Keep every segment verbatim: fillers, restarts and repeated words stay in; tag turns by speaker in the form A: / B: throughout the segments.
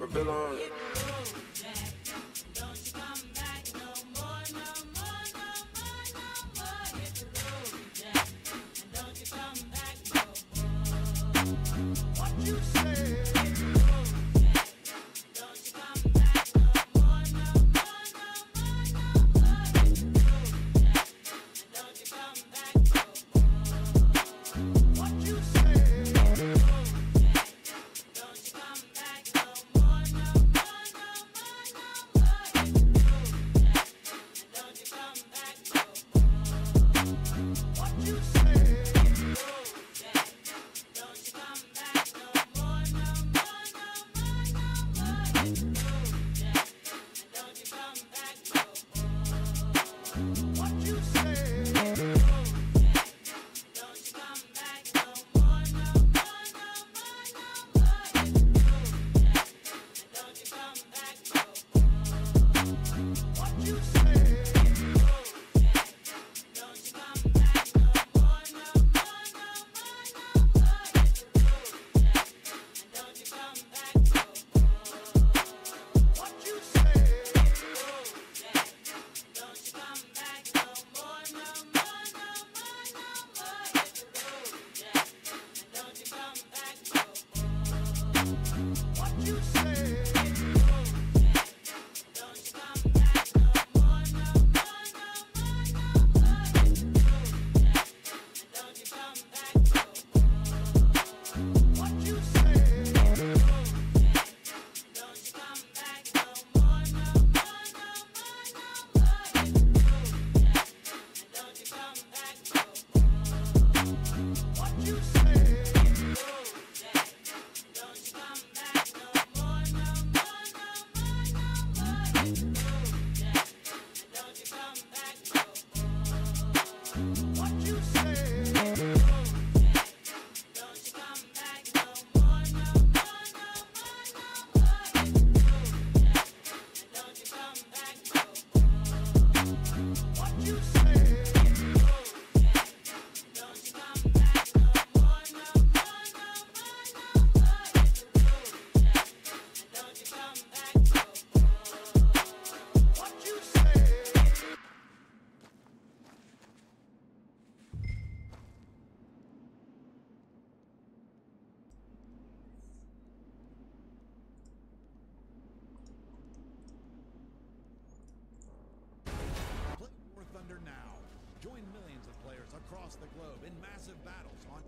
A: Reveal on it.
B: Now. Join millions of players across the globe in massive battles on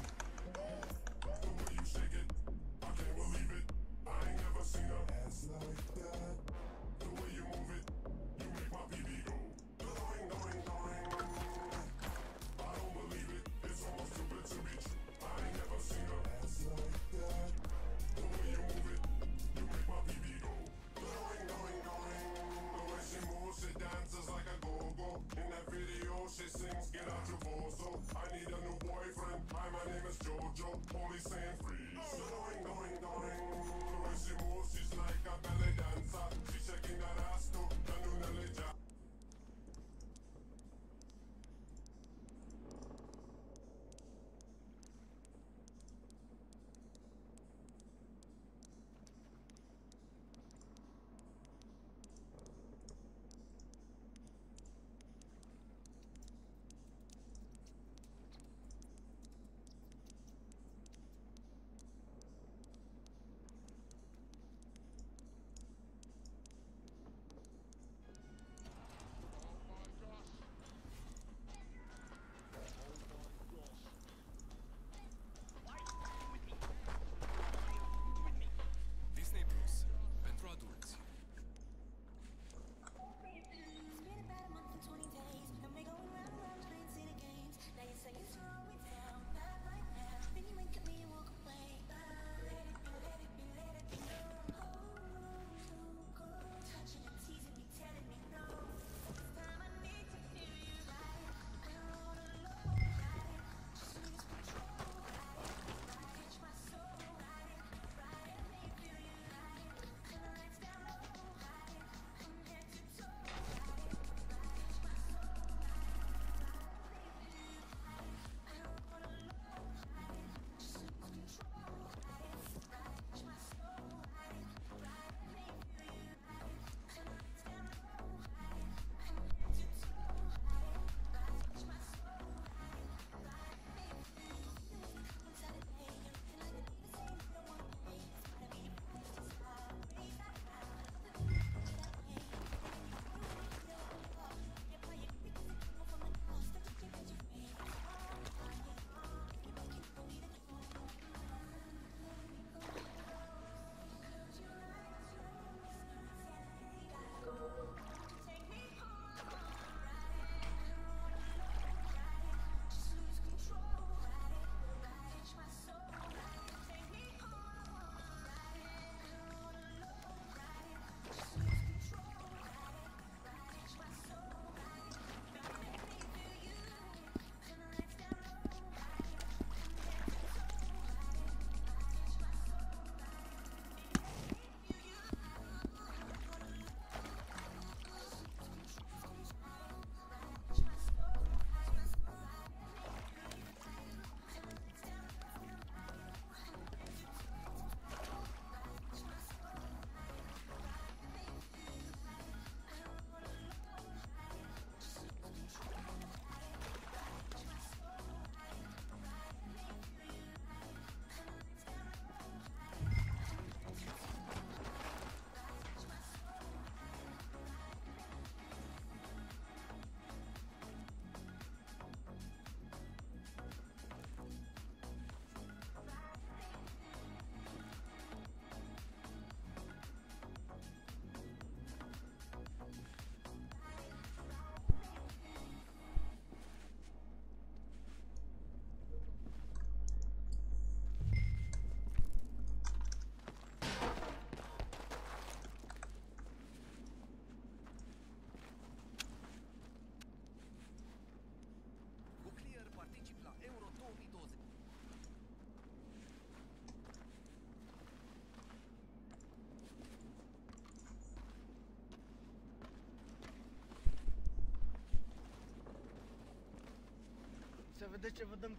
C: Last night
A: Să vedeți ce vă dăm.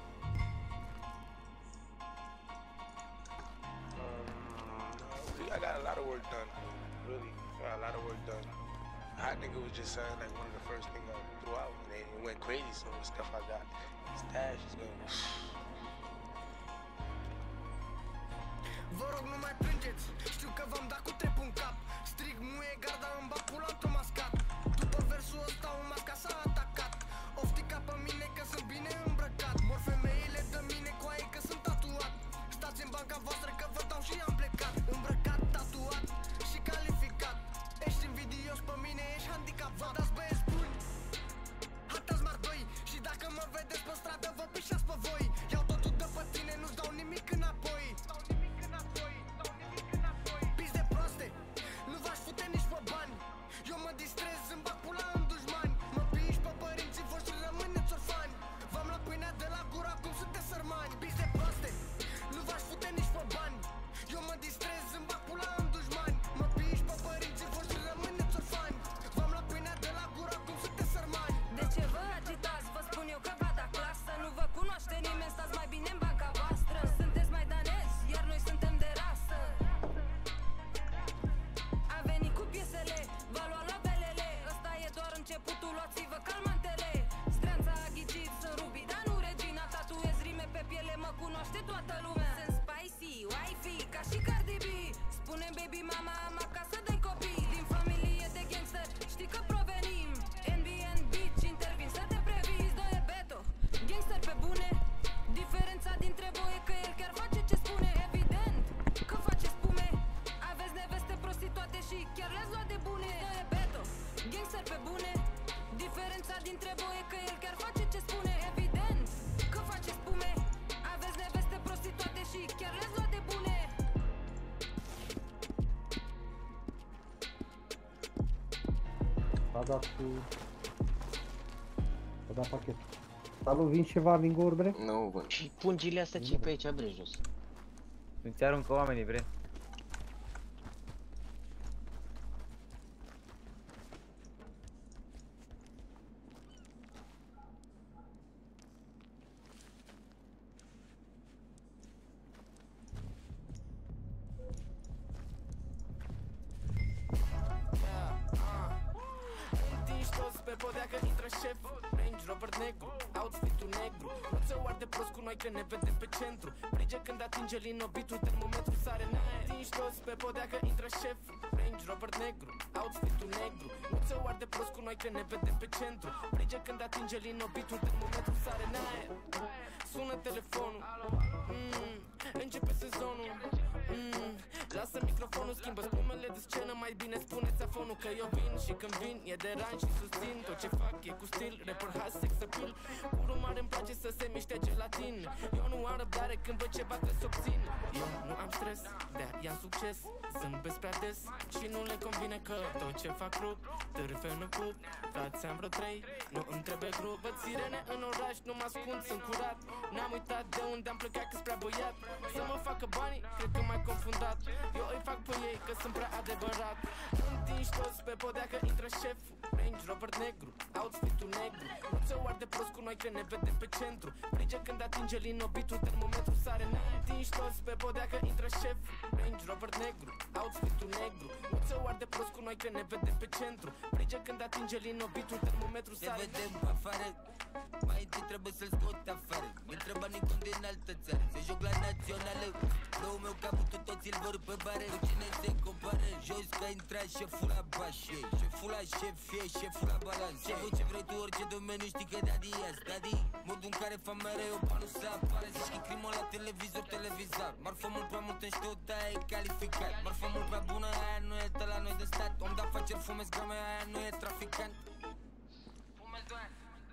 C: I got a lot of work done, really. Got a lot of work done. Hot Nigga was just saying like one of the first things I threw out, and then it went crazy. Some of the stuff I got, stash is going.
A: Vă rog, nu mai plângeți. Știu că v-am dat cu trepul în cap. Strig muie garda în bag pula într-o mascat. După versul ăsta un masca s-a atacat. Oftica pe mine că sunt bine îmbrăcat. Mor femeile de mine cu aia că sunt tatuat. Stați în banca voastră că vă dau și am plecat. Îmbrăcat, tatuat și calificat. Ești invidios pe mine, ești handicap. Vă dați băieți buni, hatați mardoi. Și dacă mă vedeți pe stradă vă pișați pe voi. Iau totul de pe tine, nu-ți dau nimic înapoi. Piși de proaste, nu v-aș fute nici pe bani. Eu mă distrez, îmi bag pula în dușmani. Mă piși pe părinții voștri, rămâneți orfani. V-am luat pâinea de la gură, acum sunteți sărmani. Piși de proaste, nu v-aș fute nici pe bani. Eu mă distrez, îmi bag pula în dușmani. Mă piși pe părinții voștri, rămâneți orfani. V-am luat pâinea de la gură, acum sunteți sărmani.
D: De ce vă agitați? Vă spun eu că v-a dat clasă. Nu vă cunoaște nimeni, stați mai bine în banca voastră. Sunteți mai danezi, iar noi suntem de rasă. A venit cu piesele, v-a luat la belele. Ăsta e doar începutul, luați-vă calmantele. Streanța a ghicit, sunt Ruby, dar nu Regina. Tatuez rime pe piele, mă cunoaște toată lumea. Sunt spicy, wifi, ca și Cardi B. Spune-mi baby mama, am acasă de copii. Din familie de gangster, știi că provenim. N B N Beach, intervin să te previzi. Doi e beto, gangster pe bune. Diferența dintre voi e că el chiar face ce spune. Evident că face spume. Aveți neveste prostituate și chiar le-ați luat de bune. Doi e beto, gangster pe bune. Diferența dintre voi e că el chiar face ce spune. Evident că face spume. Aveți neveste prostituate
E: A dat cu... A dat pachet. Salut, vin ceva linguri, bre?
F: Nu, bă. Și pungile astea ce pe aici, bre, jos?
G: Nu-ți aruncă oamenii, bre.
A: Că ne vedem pe centru. Frige când atinge linobitul, termometru sare n-aia. Tingi toți pe podea că intră șeful. Range Rover negru, outfit-ul negru. Nu ți-o arde prost cu noi că ne vedem pe centru. Frige când atinge linobitul, termometru sare n-aia. Sună telefonul, mm, începe sezonul, mm, lasă microfonul, schimbă spumele de scenă. Mai bine spuneți afonul că eu vin și când vin e de ran și susțin. Tot ce fac e cu stil, rapper, has, sex appeal. Curul mare îmi place să se miște gelatin. Eu nu am răbdare când văd ceva trebuie să obțin. Eu nu am stres, de-aia i-am succes. Zâmbesc prea des și nu le convine că tot ce fac rup, târfe nu pup. Frați am vreo trei, nu îmi trebuie grup. Văd sirene în oraș, nu mă ascund, sunt curat. N-am uitat de unde am plecat că-s prea băiat. Să mă facă banii, cred că m-ai confundat. Eu îi fac pe ei că sunt prea adevărat. Întingi toți pe podea că intră șeful. Range Rover negru, outfit-ul negru. Nu ți-o arde prost cu noi că ne vedem pe centru. Frige când atinge linobitul, termometru sare n-aia. Întingi toți pe podea că intră șeful. Range Rover negru, outfit-ul negru. Nu ți-o arde prost cu noi că ne vedem pe centru. Frige când atinge linobitul, termometru sare.
H: Ne vedem afară, mai întâi trebuie să-l scot afară. Intră banii cum din altă țară, se joc la națională. Răul meu că avutul toți îl vor pe bare. Cu cine se compară, jos că intra șeful la bașe. Șeful la șef, fie șeful la balans. Șeful ce vrei tu, orice domeniu știi că daddy yes, daddy. Modul în care fa mereu banul să apare. Zici că crimă la televizor, televizat. Marfă mult prea mult în ștot, aia e calificat. Marfă mult prea bună, aia nu e de la noi de stat. Om de afaceri, fumez grame, aia nu e traficant. Fumez doar.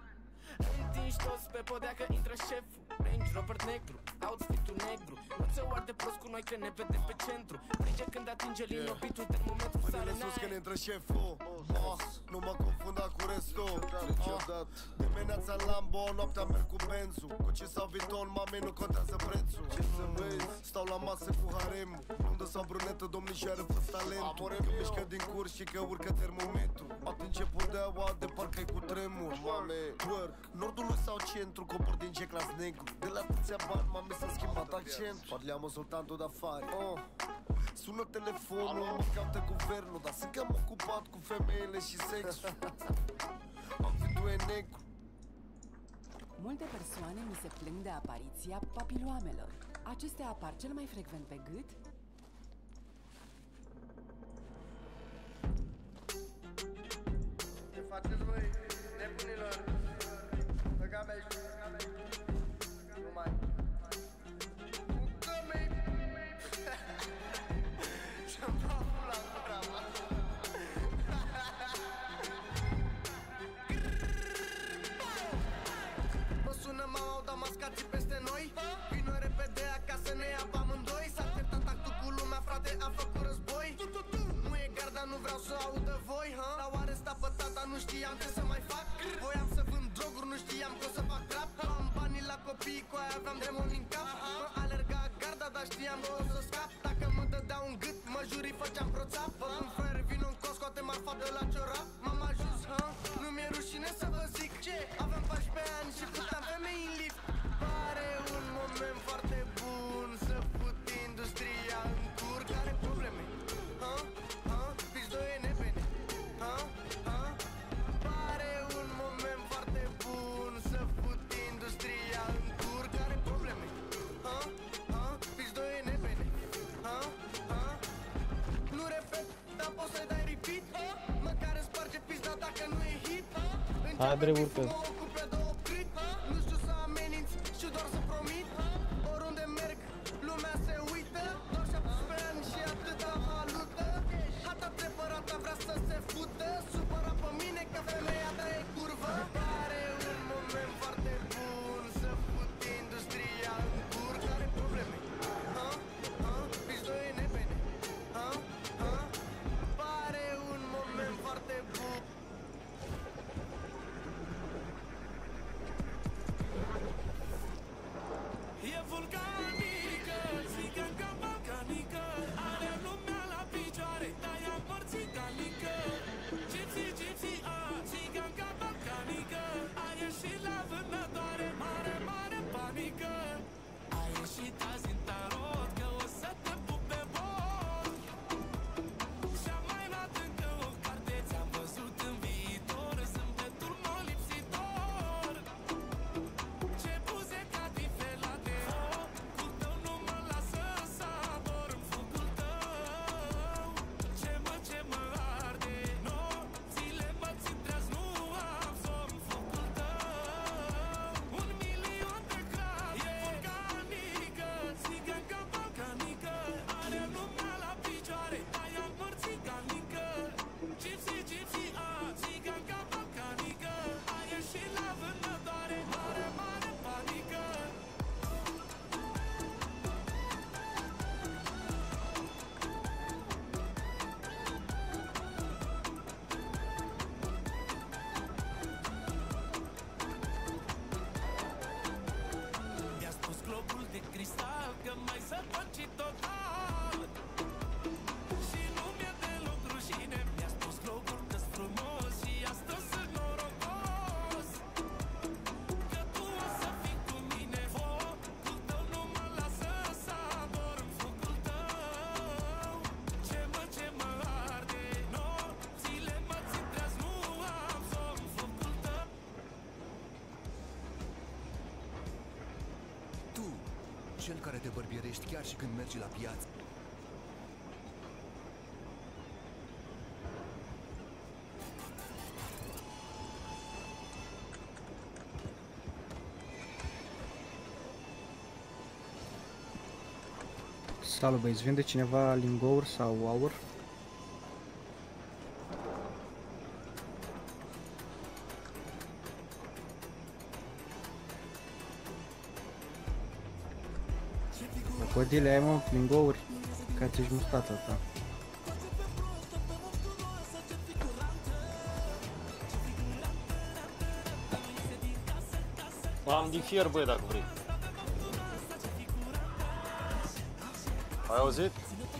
A: Întingi toți pe podea că intră șeful. Range Rover negru, outfit-ul negru. Nu ți-o arde prost cu noi că ne vedem pe centru. Frige când atinge linobitul, termometru sare
I: n-aia. Sus când intră șeful, oh, nu mă confunda cu restul. oh. Dimineața Lambo, noaptea merg cu Benzu. Cu ce sau Vuitton, mame, nu contează prețul. Ce să vezi, stau la masă cu haremul. Blondă sau brunetă, domnișoară, fă talentul. Că mișcă din curs și că urcă termometru. Atinge podeaua de parcă-i cu tremur. Mame, twerk, nordului sau centru, cobor din C-class negru. De la atâția bani, mame, s-a schimbat accent. Parleamă soltantul d'affari, oh. Sună telefonul, mă caută guvernul. Dar sunt cam ocupat cu femeile și sexul. Outfit-ul e negru.
J: Multe persoane mi se plâng de apariția papiloamelor. Acestea apar cel mai frecvent pe gât,
A: Ce faceți voi, nebunilor? Băga mea și nu mai Bucă-mi Și-am dat pula în gura, mă. Mă sună mama, au dat mascații peste noi. Vino repede acasă, ne ia pe amândoi. S-a tertat actul cu lumea, frate, a făcut război. Nu e garda, nu vreau să audă voi, ha? L-au arestat pe tata, nu știam ce să mai fac. Voiam să vând droguri, nu știam că o să fac trap. Am banii la copii, cu aia aveam demon în cap. Mă alerga garda, dar știam că o să scap. Dacă mă dădeau un gât, mă jurii făceam proțap. Vă un fraier, vino în cos, scoate marfa de la ciorap. M-am ajuns, ha? Nu mi-e rușine să vă zic ce? Aveam paisprezece ani și puteam femei în lift. Pare un moment foarte bun să put industria în cur. Care probleme? Ha? Ha? Fiți doi nebene? Ha? Ha? Pare un moment foarte bun să put industria în cur. Care probleme? Ha? Ha? Fiți doi nebene? Ha? Ha? Nu repet, dar poți să-i dai repeat? Măcar îmi sparge pizda dacă nu e hit. Începe să mă ocup pe două crit. Nu știu să ameninț și doar să promit. Oriunde merg, lumea se uită. Doar șaptesprezece ani și atâta valută. Hata preparata vrea să se fută. Supăra pe mine că femeia ta e curvă. Pare un moment foarte bun să put industria în cur. Care probleme? Ha? Ha? Fiți doi nebene? Ha? Ha? Pare un moment foarte bun.
K: cel care te bărbierești chiar și când mergi la piață.
L: Salut băieți, vinde cineva lingouri sau aur? Codile, ai mă, lingouri? Ca ți-ești mustata ta.
M: Am din fier, băi, dacă vrei. Ai auzit?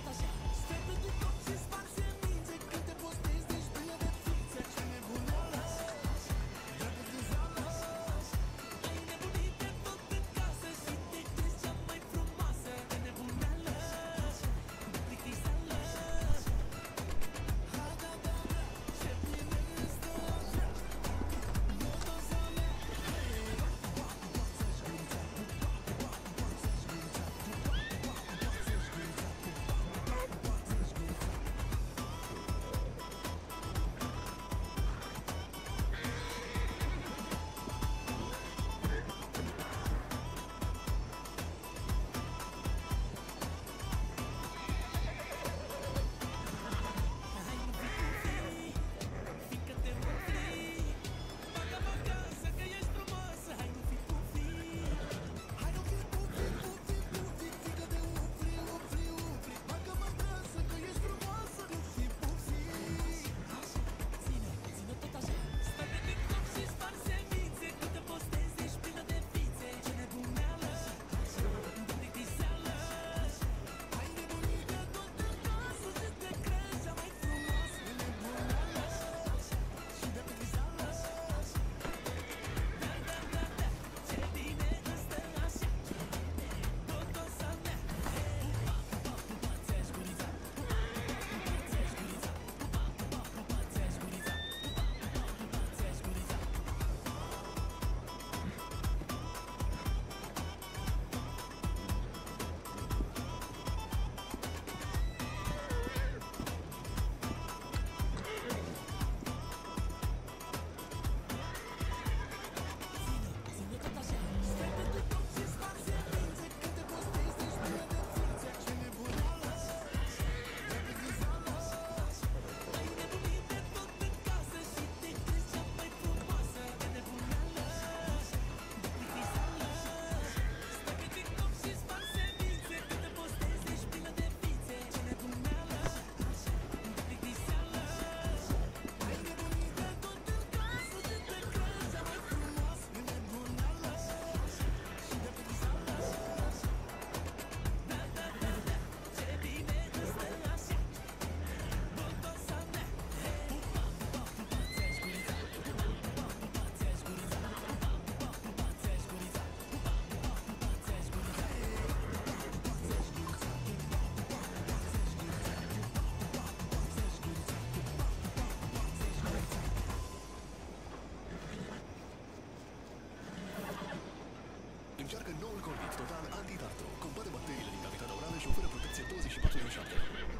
K: Încearcă noul Colgate Total Anti-Tartru. Combate bacteriile din cavitatea orală și oferă protecție douăzeci și patru din șapte.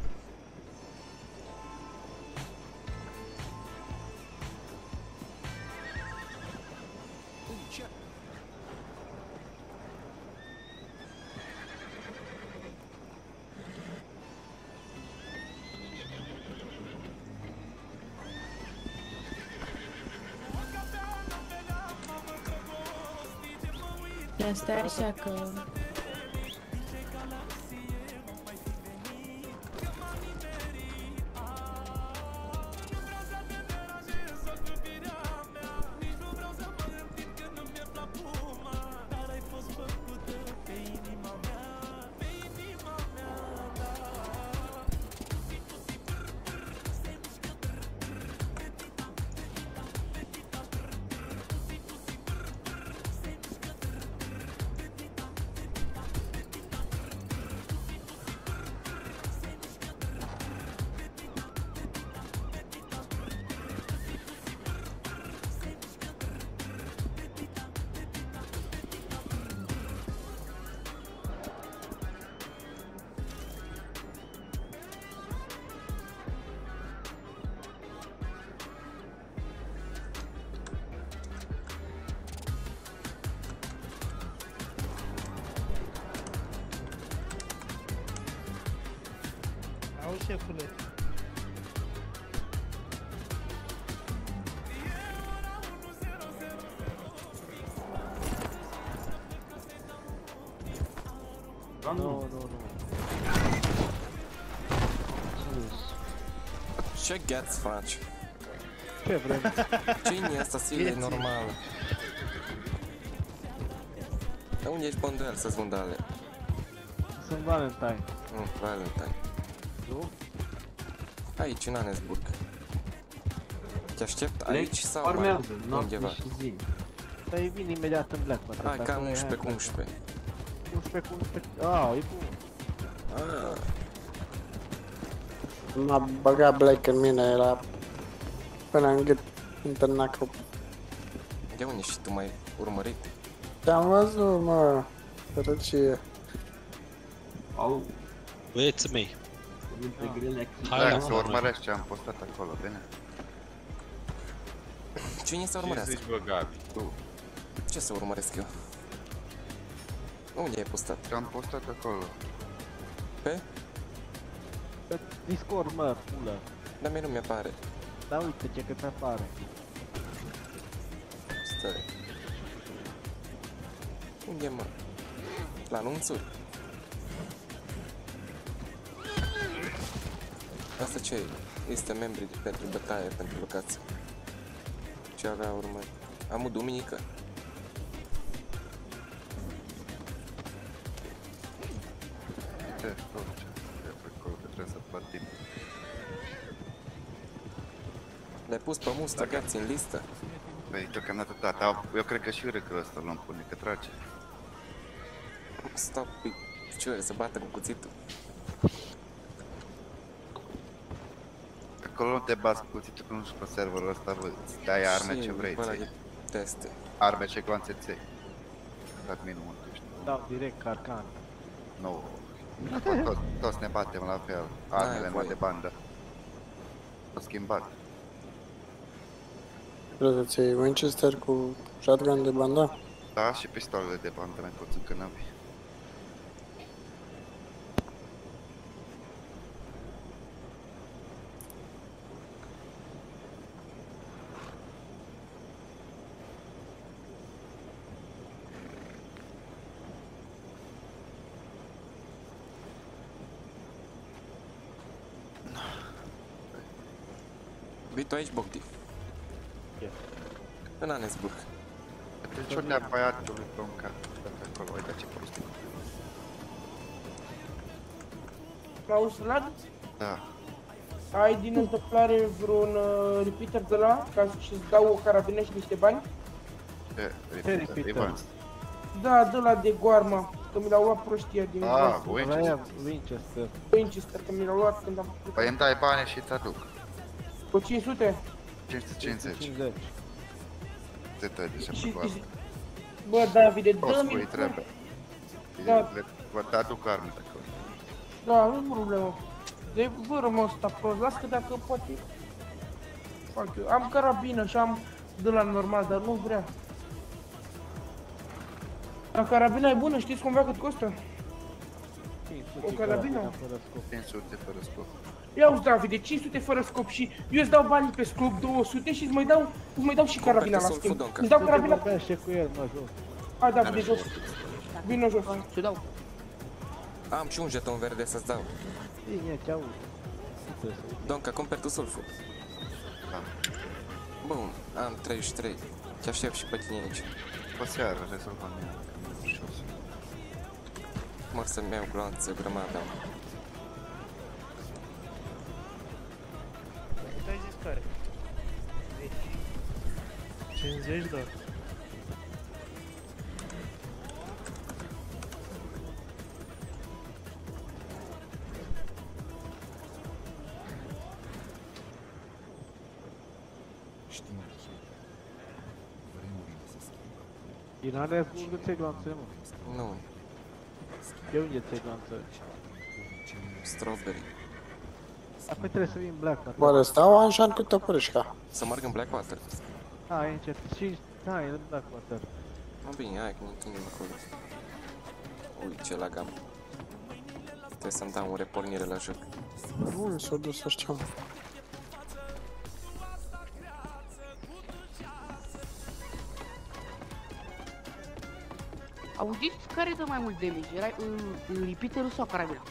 N: Asta așa că...
O: șefule.
L: Nu, nu, nu.
P: Ce gheaț faci?
L: Ce vrem?
P: Cine e asta Silvie normală? Dar unde ești Bonduel să-ți vând ale?
L: Sunt Valentine.
P: Nu, Valentine.
L: Nu?
P: Aici, în Anesburg. Te aștept aici sau
L: Farmează,
P: mai
L: noapte
P: undeva?
L: și zi. Păi vin imediat în Blackwater.
P: Hai, cam unsprezece cu unsprezece.
L: unsprezece cu unsprezece. Ah, e bun.
P: Ah.
C: M-a băgat Black în mine, era până în gât, internat cu...
P: De unde și tu m-ai urmărit?
C: Te-am văzut, mă, sărăcie.
Q: Au.
R: Băieții mei.
Q: Hai să urmărești ce am postat acolo, bine?
P: Cine să urmărească?
Q: Ce zici, bă, Gabi? Tu.
P: Ce să urmăresc eu? Unde ai postat?
Q: Ce am postat acolo.
P: Pe?
L: Pe Discord, mă, pulă.
P: Dar mie nu mi-apare.
L: Da, uite ce că mi-apare.
P: Stai. Unde e, mă? La anunțuri? Asta ce e? Este membri pentru bătaie, pentru locație. Ce avea urmă? Am o duminică.
Q: Uite, tot ce e pe acolo, că trebuie să plătim.
P: Le-ai pus pe mustă, gați în listă?
Q: Păi, deocamdată da, dar eu cred că și râcul ăsta l-am pune, că trage.
P: Stau pe picioare să bată cu cuțitul.
Q: Acolo nu te bați cu cuțitul, că nu știu pe serverul ăsta, bă, îți dai arme ce vrei, ții.
P: Teste.
Q: Arme ce gloanțe ții. Adminul mă, tu știi.
L: Dau direct carcan.
Q: Nu. Toți, toți ne batem la fel. Armele numai de bandă. S-a schimbat.
C: Credeți, e Winchester cu shotgun de bandă?
Q: Da, și pistolele de bandă mai poți încă n-am.
P: Vii tu aici, Bogdi?
L: Ce?
P: În Anesburg.
Q: Deci o ne-a băiatului pe un cap. Acolo, uite ce prostii.
S: M-auzi, Vlad?
Q: Da.
S: Ai din întâmplare vreun uh, repeater de la, ca să-ți dau o carabină și niște bani?
Q: Ce repeater? Evans.
S: Da, de la de Goarma, că mi l-au luat prostia din
Q: Ah, Winchester.
L: Winchester.
S: Winchester, că mi l-au luat când am făcut.
Q: Păi îmi dai bani și îți aduc.
S: Cu cinci sute?
Q: cinci sute cincizeci. Te tăi de
S: Și,
Q: ce mă
S: și, bă, Davide,
Q: toți
S: dă-mi...
Q: cui trebuie.
S: Da.
Q: Vă te aduc arme de acolo.
S: Da, nu-i problemă. De vârmă ăsta prost, las că dacă poate... Fac eu. Am carabină și am de la normal, dar nu vrea. Dar carabina e bună, știți cumva cât costă? O carabină?
Q: cinci sute fără scop.
S: Ia uzi, Davide, cinci sute fără scop și eu îți dau banii pe scop, două sute și îți mai dau, îți mai dau și carabina la schimb. Îți dau carabina...
L: Tu te vorbește cu el, mă, jos.
S: Hai, Davide, jos. Vino jos.
P: Ce dau? Am și un jeton verde să-ți dau.
L: Bine, te aud.
P: Donca, cumperi tu sulful.
Q: Da.
P: Bun, am treizeci și trei. Te aștept și pe tine aici.
Q: O seară, rezolvăm eu.
P: Mor să-mi iau gloanțe, grămadă.
O: Cât ai zis care? cincizeci, da.
K: Știm ce vremurile se schimbă.
L: Din Anesburg ți-ai glanțe, mă?
P: Nu.
L: De unde ți-ai glanțe?
P: Strawberry.
L: Apoi trebuie să vii în Blackwater.
C: Bă, stau așa în câtă părâșca.
P: Să merg în Blackwater.
L: Hai, încet. Și... Hai, în Blackwater.
P: Mă bine, hai că ne întâlnim acolo. Ui, ce lagam. Trebuie să-mi dau o repornire la joc.
C: Nu, s-a dus ăștia.
R: Auziți care dă mai mult damage? Era Lipiterul sau Carabina?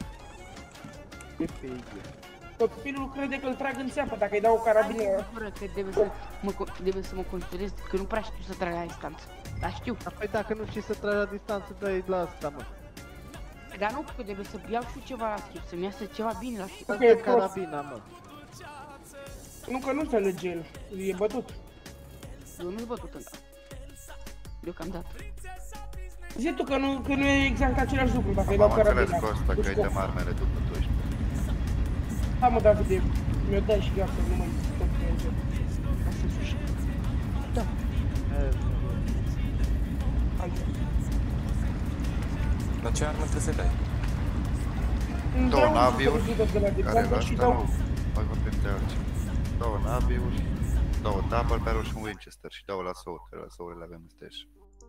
S: Copilul crede că îl trag în țeapă dacă îi dau o carabină.
R: Fără că trebuie să mă, trebuie să mă concentrez, că nu prea știu să trag la distanță. Dar știu.
L: Păi dacă nu știi să tragi la distanță, dă-i la asta, mă.
R: Dar nu, că trebuie să iau și ceva la schimb, să-mi iasă ceva bine la schimb.
L: Asta e carabina, mă.
S: Nu, că nu înțelege el, e bătut.
R: Eu nu-i bătut încă. Deocamdată.
S: Zi tu că nu, că nu e exact același lucru dacă îi dau
Q: Am
S: carabina.
Q: înțeles Costa că îi dăm armele după doisprezece.
S: Da, mă, Davide, mi-o dai și gata, nu mai tot pe el. Asta e sușit. Da.
P: La ce armă trebuie să dai?
Q: Două naviuri, care la asta nu, mai vorbim de altceva. Două naviuri, două double barrel și un Winchester și două la soul, care la soul le avem în stash.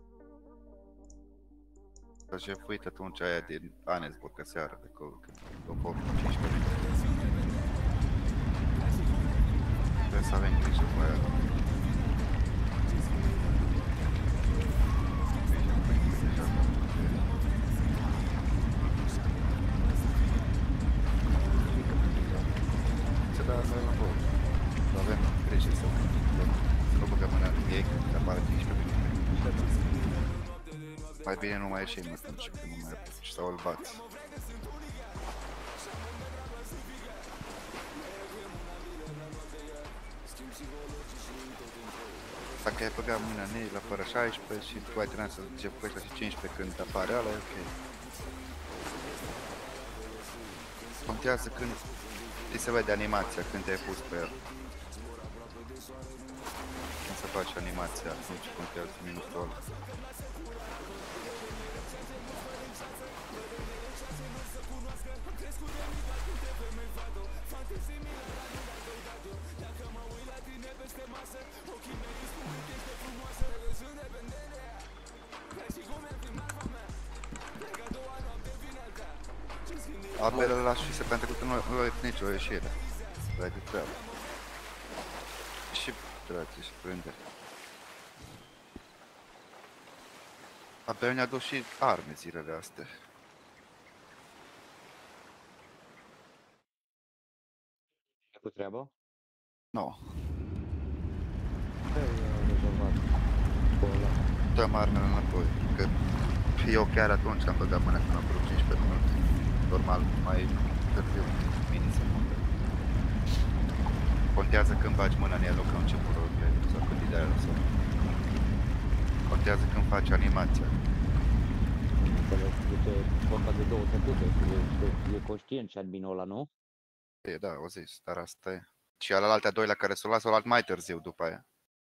Q: Că și uite atunci aia din Anesburg seara, de acolo, când o fost cincisprezece. Trebuie să avem grijă cu aia. Se dă asta la bol. Avem grijă să nu băgăm mâna în ei când apare cincisprezece. Mai bine nu mai ieșim atunci când nu mai apuci sau îl bați. Dacă ai băgat mâna în ei la fără șaisprezece și tu ai terminat să zice cu ăștia și cincisprezece când apare ăla, e ok. Contează când ți se vede animația, când te-ai pus pe el. Când se face animația, atunci contează minutul ăla. Apele ăla și se pentru că nu ai nicio ieșire. Dai de treabă. Și trage și prinde. Apele ne-a dus și arme zilele astea.
F: E cu treabă?
Q: Nu.
F: No.
Q: Dăm armele înapoi, că eu chiar atunci am băgat mâna când am vrut cincisprezece minute. Normal, mai târziu, minisecunde. Contează când bagi mâna în el, nu că a început roleplay sau când îi dai la sau. Contează când faci animația.
F: Înțeles, deci e vorba de două tăcute, e, e conștient și adminul ăla, nu?
Q: E, da, o zis, dar asta e. Și alaltea doilea care s-o las, o luat mai târziu după aia.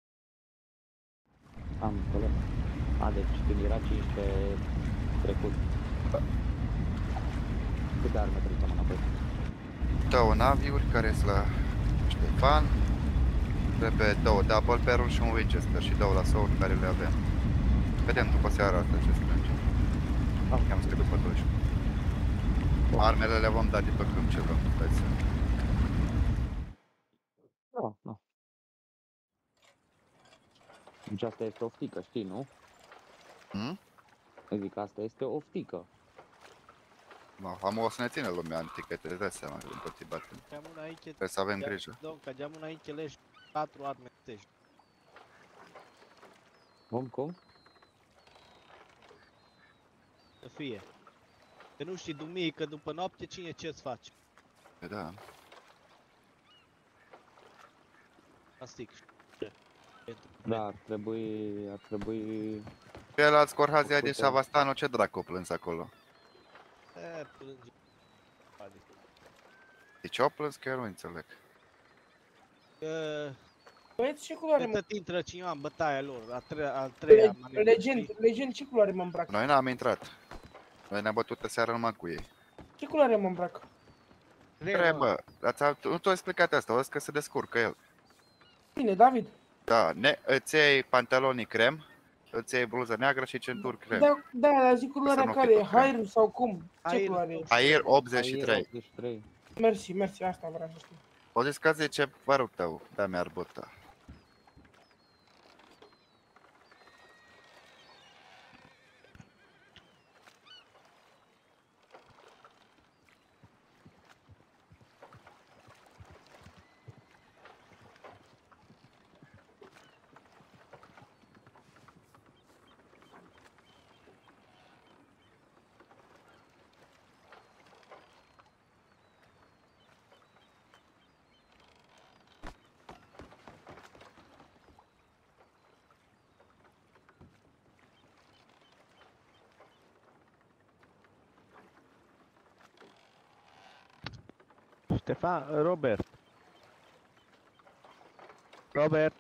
F: Am înțeles. A, deci când era cincisprezece trecut.
Q: Da.
F: Câte arme trebuie să mă înapoi?
Q: Două naviuri care sunt la Ștefan. Trebuie două double barrel și un Winchester și două la soul care le avem. Vedem după seara asta ce strângem. Am scris după doisprezece. Armele le vom da de pe câmp ce vrem, hai să...
F: Da, da. Deci asta este oftică, știi, nu?
Q: Hmm?
F: Zic, asta este oftică.
Q: No, am o să ne ține lumea antică, te dai seama că tot îi batem. Trebuie să avem grijă.
O: Domn, că de-am înainte leși patru arme tești.
F: Cum, cum?
O: Să fie. Că nu știi duminică după noapte cine ce-ți face.
Q: E da.
O: Astic.
F: Da, ar trebui, ar trebui...
Q: Pe el alți corhazi ai din Savastano, ce dracu plâns acolo?
O: E, plânge.
Q: De ce au plâns că eu nu înțeleg?
S: Băieți, ce culoare
O: mă? Tot intră cineva în bătaia lor, a treia, a treia manevră.
S: Legend, legend, ce culoare mă îmbrac?
Q: Noi n-am intrat. Noi ne-am bătut seara numai cu ei.
S: Ce culoare mă îmbrac?
Q: Trebuie, nu ți-a explicat asta, o zis că se descurcă el.
S: Bine, David.
Q: Da, ne, îți iei pantalonii crem, îți iei bluză neagră și centuri crem.
S: Da, da, dar zic culoarea
Q: nu
S: care
Q: fie
S: e,
Q: tot crem.
S: Hair sau cum? Ce
O: Hair.
S: culoare e?
Q: Aer optzeci și trei.
F: optzeci și trei.
S: Mersi, mersi, asta vreau să știu.
Q: O zis că zice părul tău, da-mi arbută.
O: Ștefan, Robert. Robert.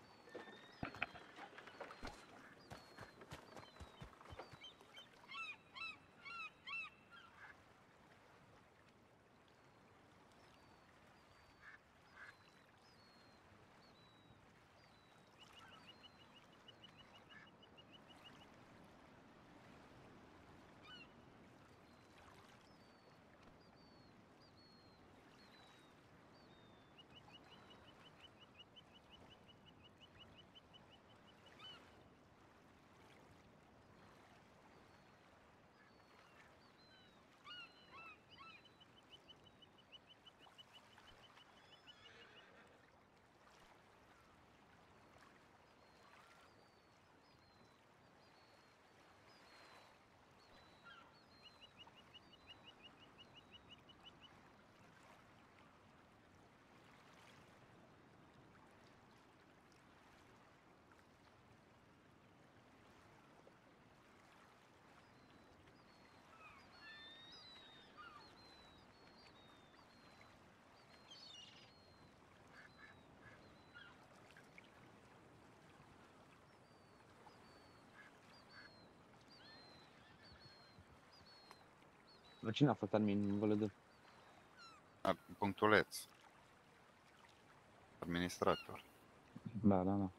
F: Cine a fost admin în V L D?
Q: Punctuleț. Administrator.
F: Da, da, da.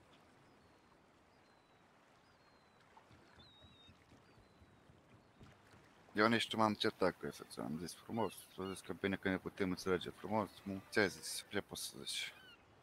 Q: Eu nici nu m-am certat cu ăsta, ți-am zis frumos. Ți-am zis că bine că ne putem înțelege frumos. Ți-ai zis, ce poți să zici?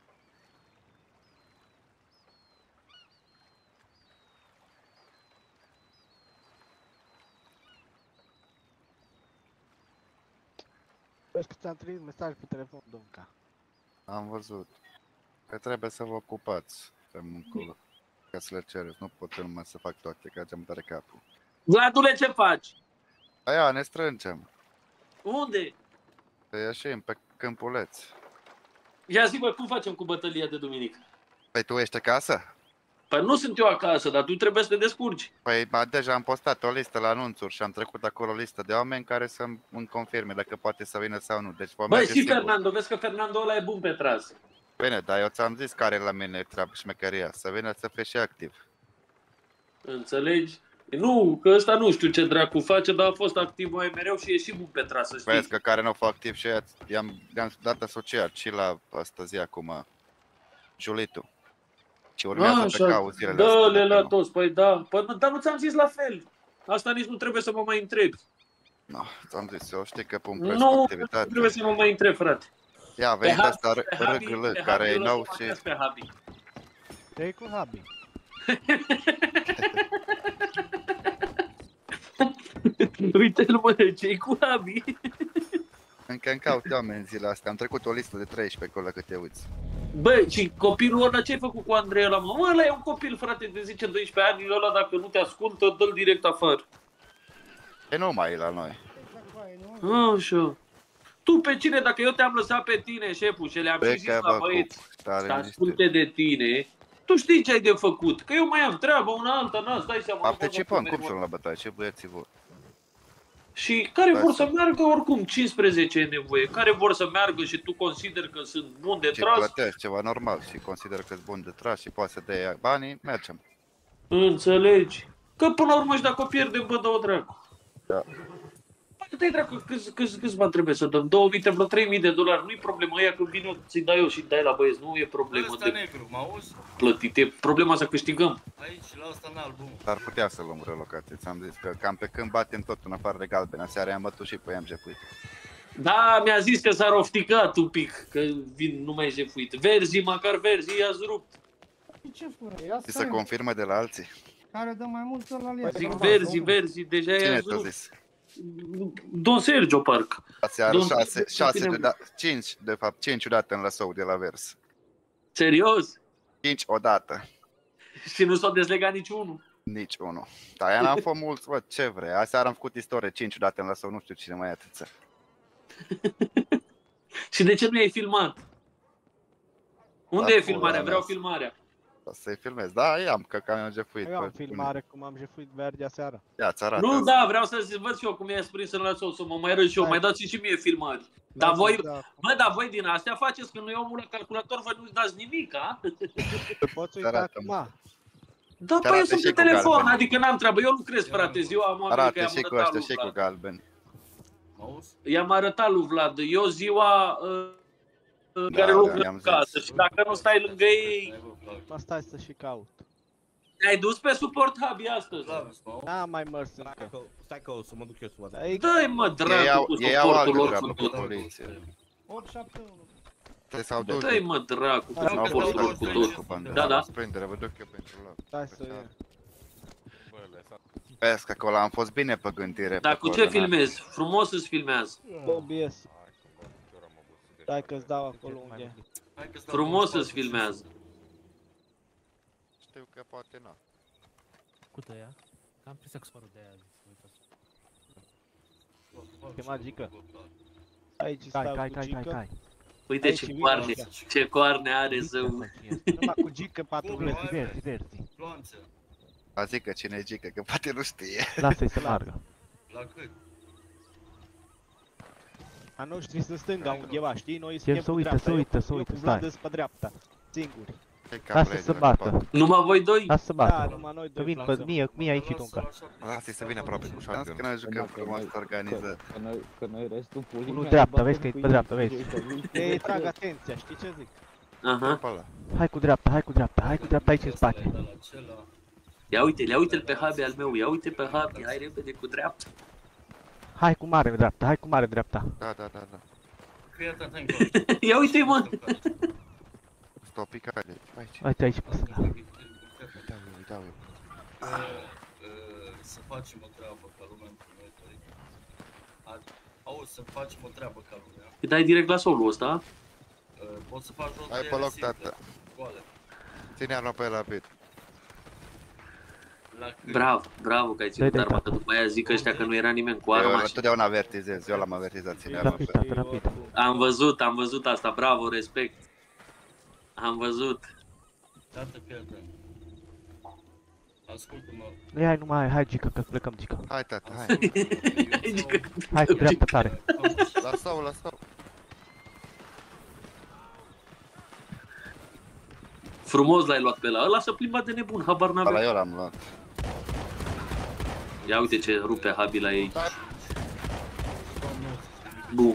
O: Vezi că ți-am trimis mesaj pe telefon, Donca.
Q: Am văzut. Că trebuie să vă ocupați pe încolo. Ca să le cereți, nu pot numai să fac toate, că am tare capul.
T: Vladule, ce faci?
Q: Aia, ne strângem.
T: Unde?
Q: Să ieșim pe câmpuleț.
T: Ia zi, bă, cum facem cu bătălia de duminică?
Q: Păi tu ești acasă?
T: Păi nu sunt eu acasă, dar tu trebuie să te descurci.
Q: Păi ba, deja am postat o listă la anunțuri și am trecut acolo o listă de oameni care să-mi confirme dacă poate să vină sau nu. Deci vom
T: Băi,
Q: merge
T: și
Q: sigur.
T: Fernando, vezi că Fernando ăla e bun pe tras.
Q: Bine, dar eu ți-am zis care e la mine treabă șmecheria, să vină să fie și activ.
T: Înțelegi? Nu, că ăsta nu știu ce dracu face, dar a fost activ mai mereu și e și bun pe tras, să știi.
Q: Vezi că care nu fac activ și i-am dat asociat și la asta zi acum, Julitu. Și urmează
T: așa,
Q: pe cau zilele
T: dă-le
Q: astea.
T: la toți, păi da. Păi, dar nu ți-am zis la fel. Asta nici nu trebuie să mă mai întrebi.
Q: Nu, ți-am zis, eu știi că pun preț
T: Nu,
Q: activitate.
T: nu trebuie să mă mai întrebi, frate.
Q: Ia, a venit asta
T: pe Habi,
Q: R G L,
T: pe
Q: care
T: Habi
Q: e
T: o
Q: nou
T: să
Q: și...
T: mă acasă pe Habi.
O: Ce-i cu Habi?
T: Uite-l, mă, ce-i cu Habi?
Q: Încă îmi caut oameni zilele astea, am trecut o listă de treisprezece acolo, că te uiți.
T: Bă, și copilul ăla, ce ai făcut cu Andrei ăla, mă? Mă, ăla e un copil, frate, de zece doisprezece ani, ăla dacă nu te ascultă, dă-l direct afară.
Q: E nu mai e la noi.
T: Așa. Tu pe cine, dacă eu te-am lăsat pe tine, șeful, și le-am
Q: Bă,
T: și zis
Q: că
T: la
Q: vă
T: băieți
Q: cup, tare
T: să
Q: liniște.
T: asculte de tine, tu știi ce ai de făcut, că eu mai am treabă, una alta, n-a, stai seama.
Q: Participăm, cum sunt la bătaie, ce băieții vor?
T: Și care
Q: Stai
T: vor
Q: să-
T: să meargă oricum, cincisprezece e nevoie, care vor să meargă și tu consideri că sunt bun de
Q: Și
T: tras,
Q: plătești ceva normal și consider că-s bun de tras și poate să dea banii, mergem.
T: înțelegi? Că până la urmă și dacă o pierdem, bă, dă-o dracu.
Q: Da.
T: Păi Dă-i dracu, câți, câți, câți bani trebuie să dăm? două mii, vreo trei mii de dolari, nu-i problemă. Aia când vin eu, ți-i dai eu și dai la băieți, nu e problemă
U: Ăsta
T: de
U: negru, mă auzi?
T: plătit. E problema să câștigăm.
U: Aici, la ăsta în album.
Q: Dar putea să luăm relocație, ți-am zis că cam pe când batem tot în afară de galbene. Aseară i-am bătut și pe i-am jefuit.
T: Da, mi-a zis că s-a rofticat un pic, că vin numai jefuit. Verzi, măcar verzi, i-ați rupt.
S: Ce fură?
Q: Și se confirmă de la alții.
S: Care dă mai mult la alianță.
T: Zic verzi, verzi, deja
Q: Cine
T: i-ați
Q: te-a
T: rupt.
Q: zis?
T: Don Sergio, parcă.
Q: Aseară
T: Don-
Q: șase, șase
T: Bine.
Q: de da, cinci, de fapt, cinci odată în lăsou de la vers.
T: Serios?
Q: Cinci odată.
T: Și nu s-a deslegat niciunul.
Q: Nici unul. Dar aia n-am fost mulți, bă, ce vrei. Aseară am făcut istorie, cinci odată în lăsou, nu știu cine mai e atâția.
T: Și de ce nu i-ai filmat? Unde
Q: Da,
T: e filmarea?
Q: pula
T: Vreau
Q: mea.
T: filmarea.
Q: O să-i filmez. Da, i-am, că cam am jefuit.
O: Eu am
Q: pe-
O: filmare cum am jefuit verde aseară.
Q: Ia, ți arată.
T: Nu, da, vreau să zi- văd și eu cum i-a sprins în lăsou, să mă mai râd și eu. Mai dați și mie filmări. Dar voi, bă, dar voi din astea faceți, când nu e omul la calculator, voi nu-ți dați nimic, a?
O: Poți uita acum.
T: Da,
Q: Te
T: păi eu
Q: arată
T: sunt
Q: și
T: pe
Q: cu
T: telefon,
Q: galben.
T: adică n-am treabă. Eu lucrez, frate, ziua am oamenii că
Q: Arată
T: i-am
Q: și cu
T: arătat
Q: ăștia
T: lui
Q: și cu
T: Vlad.
Q: galbeni.
T: I-am arătat lui Vlad. Eu ziua uh, în
Q: Da,
T: care
Q: da,
T: lucrez
Q: i-am
T: în
Q: zis.
T: casă și dacă nu stai lângă ei,
O: Mă stai să și caut.
T: te-ai dus pe suport hub astăzi.
O: N-am mai mers încă.
V: Stai că o să mă duc eu să văd.
T: Dă-i mă,
Q: Ei
T: dracu,
Q: au,
T: cu
Q: ei au altă
T: suportul lor.
Q: treabă
T: cu
Q: cu
T: tot.
Q: poliție.
S: opt șapte unu.
Q: Te s-au dus.
T: Dă-i mă, dracu, cu
Q: Au fost
T: suportul lor,
Q: toți
T: cu
Q: prins
T: tot.
Q: cu bandera.
T: Da, da.
Q: Sprindere, vă duc eu pentru lor.
O: Stai să ia.
Q: Vezi că acolo am fost bine pe gândire.
T: Dar
Q: pe
T: cu ce
Q: coordonate.
T: filmezi? Frumos îți filmează.
O: O B S. Stai că-ți dau acolo unde e.
T: Frumos îți filmează.
Q: Știu că poate nu.
W: Cu tăia? Am prins că sparul de aia.
O: Te magică. Aici
W: Cai,
O: stau
W: cai,
O: cu
W: cai, cai,
O: Gică.
W: cai.
T: Uite
O: Aici
T: ce
O: vin
T: coarne,
O: ăștia.
T: ce coarne are zău.
O: Numai cu Gică patru
W: Verzi,
O: lei.
W: verzi, verzi.
Q: A zic că cine gică, că poate nu știe.
W: Lasă-i să meargă.
U: La cât?
O: A noștri să stânga undeva, știi? Noi
W: Ce
O: suntem
W: să
O: cu
W: uită,
O: dreapta.
W: să
O: Eu-
W: uită, să
O: eu
W: uită,
O: cu Vlad
W: stai.
O: îs pe dreapta. Singuri.
W: Lasă să bată.
T: Numai voi doi?
W: Lasă să
O: Da,
W: bată.
O: numai noi
W: Că
O: doi
W: vin pe
O: flanțăm.
W: mie, mie aici tunca.
Q: Lasă-i să vină aproape cu șapte. Că noi jucăm frumos organizat.
F: Că noi, că noi restul pulii
W: Unul
F: mei
W: dreapta,
F: batem
W: vezi că e
F: cu
W: pe
F: ei.
W: dreapta, vezi.
O: Ei trag atenția, știi ce zic?
T: Aha.
W: Hai cu dreapta, hai cu dreapta, hai cu dreapta aici în spate.
T: Ia uite, ia uite-l pe Habi al meu, ia uite pe Habi, hai repede cu dreapta.
W: Hai cu mare dreapta, hai cu mare dreapta.
Q: Da, da, da, da.
U: Fii atent încolo.
T: Ia uite-i mă.
Q: Stau picare. Aici.
W: Uite aici pe stânga.
Q: Dau eu, dau eu.
U: Să facem o treabă ca lumea între noi doi. Auzi, să facem o treabă ca lumea.
T: Îi dai direct la solul ăsta?
U: Poți să faci o
Q: Hai pe loc, tată.
U: goale.
Q: Ține arma pe rapid.
T: Bravo, bravo că ai ținut
W: Dai, dai,
T: arma, că după aia zic ăștia că nu era nimeni cu arma
Q: Eu
T: și...
Q: totdeauna avertizez, eu l-am avertizat, ține arma
W: Rapid,
Q: pe
W: tată, rapid.
T: Am văzut, am văzut asta, bravo, respect. Am văzut.
U: Tată, fii atent. Ascultă-mă.
W: Ei, hai, nu mai hai, hai, Gică, că plecăm, Gică.
Q: Hai, tată, hai.
W: Hai cu dreapta tare.
Q: Lasă-o, lasă-o.
T: Frumos l-ai luat pe ăla, ăla s-a plimbat de nebun, habar
Q: Ăla
T: n-avea.
Q: eu l-am luat.
T: Ia uite ce rupe Habi la ei. Bu.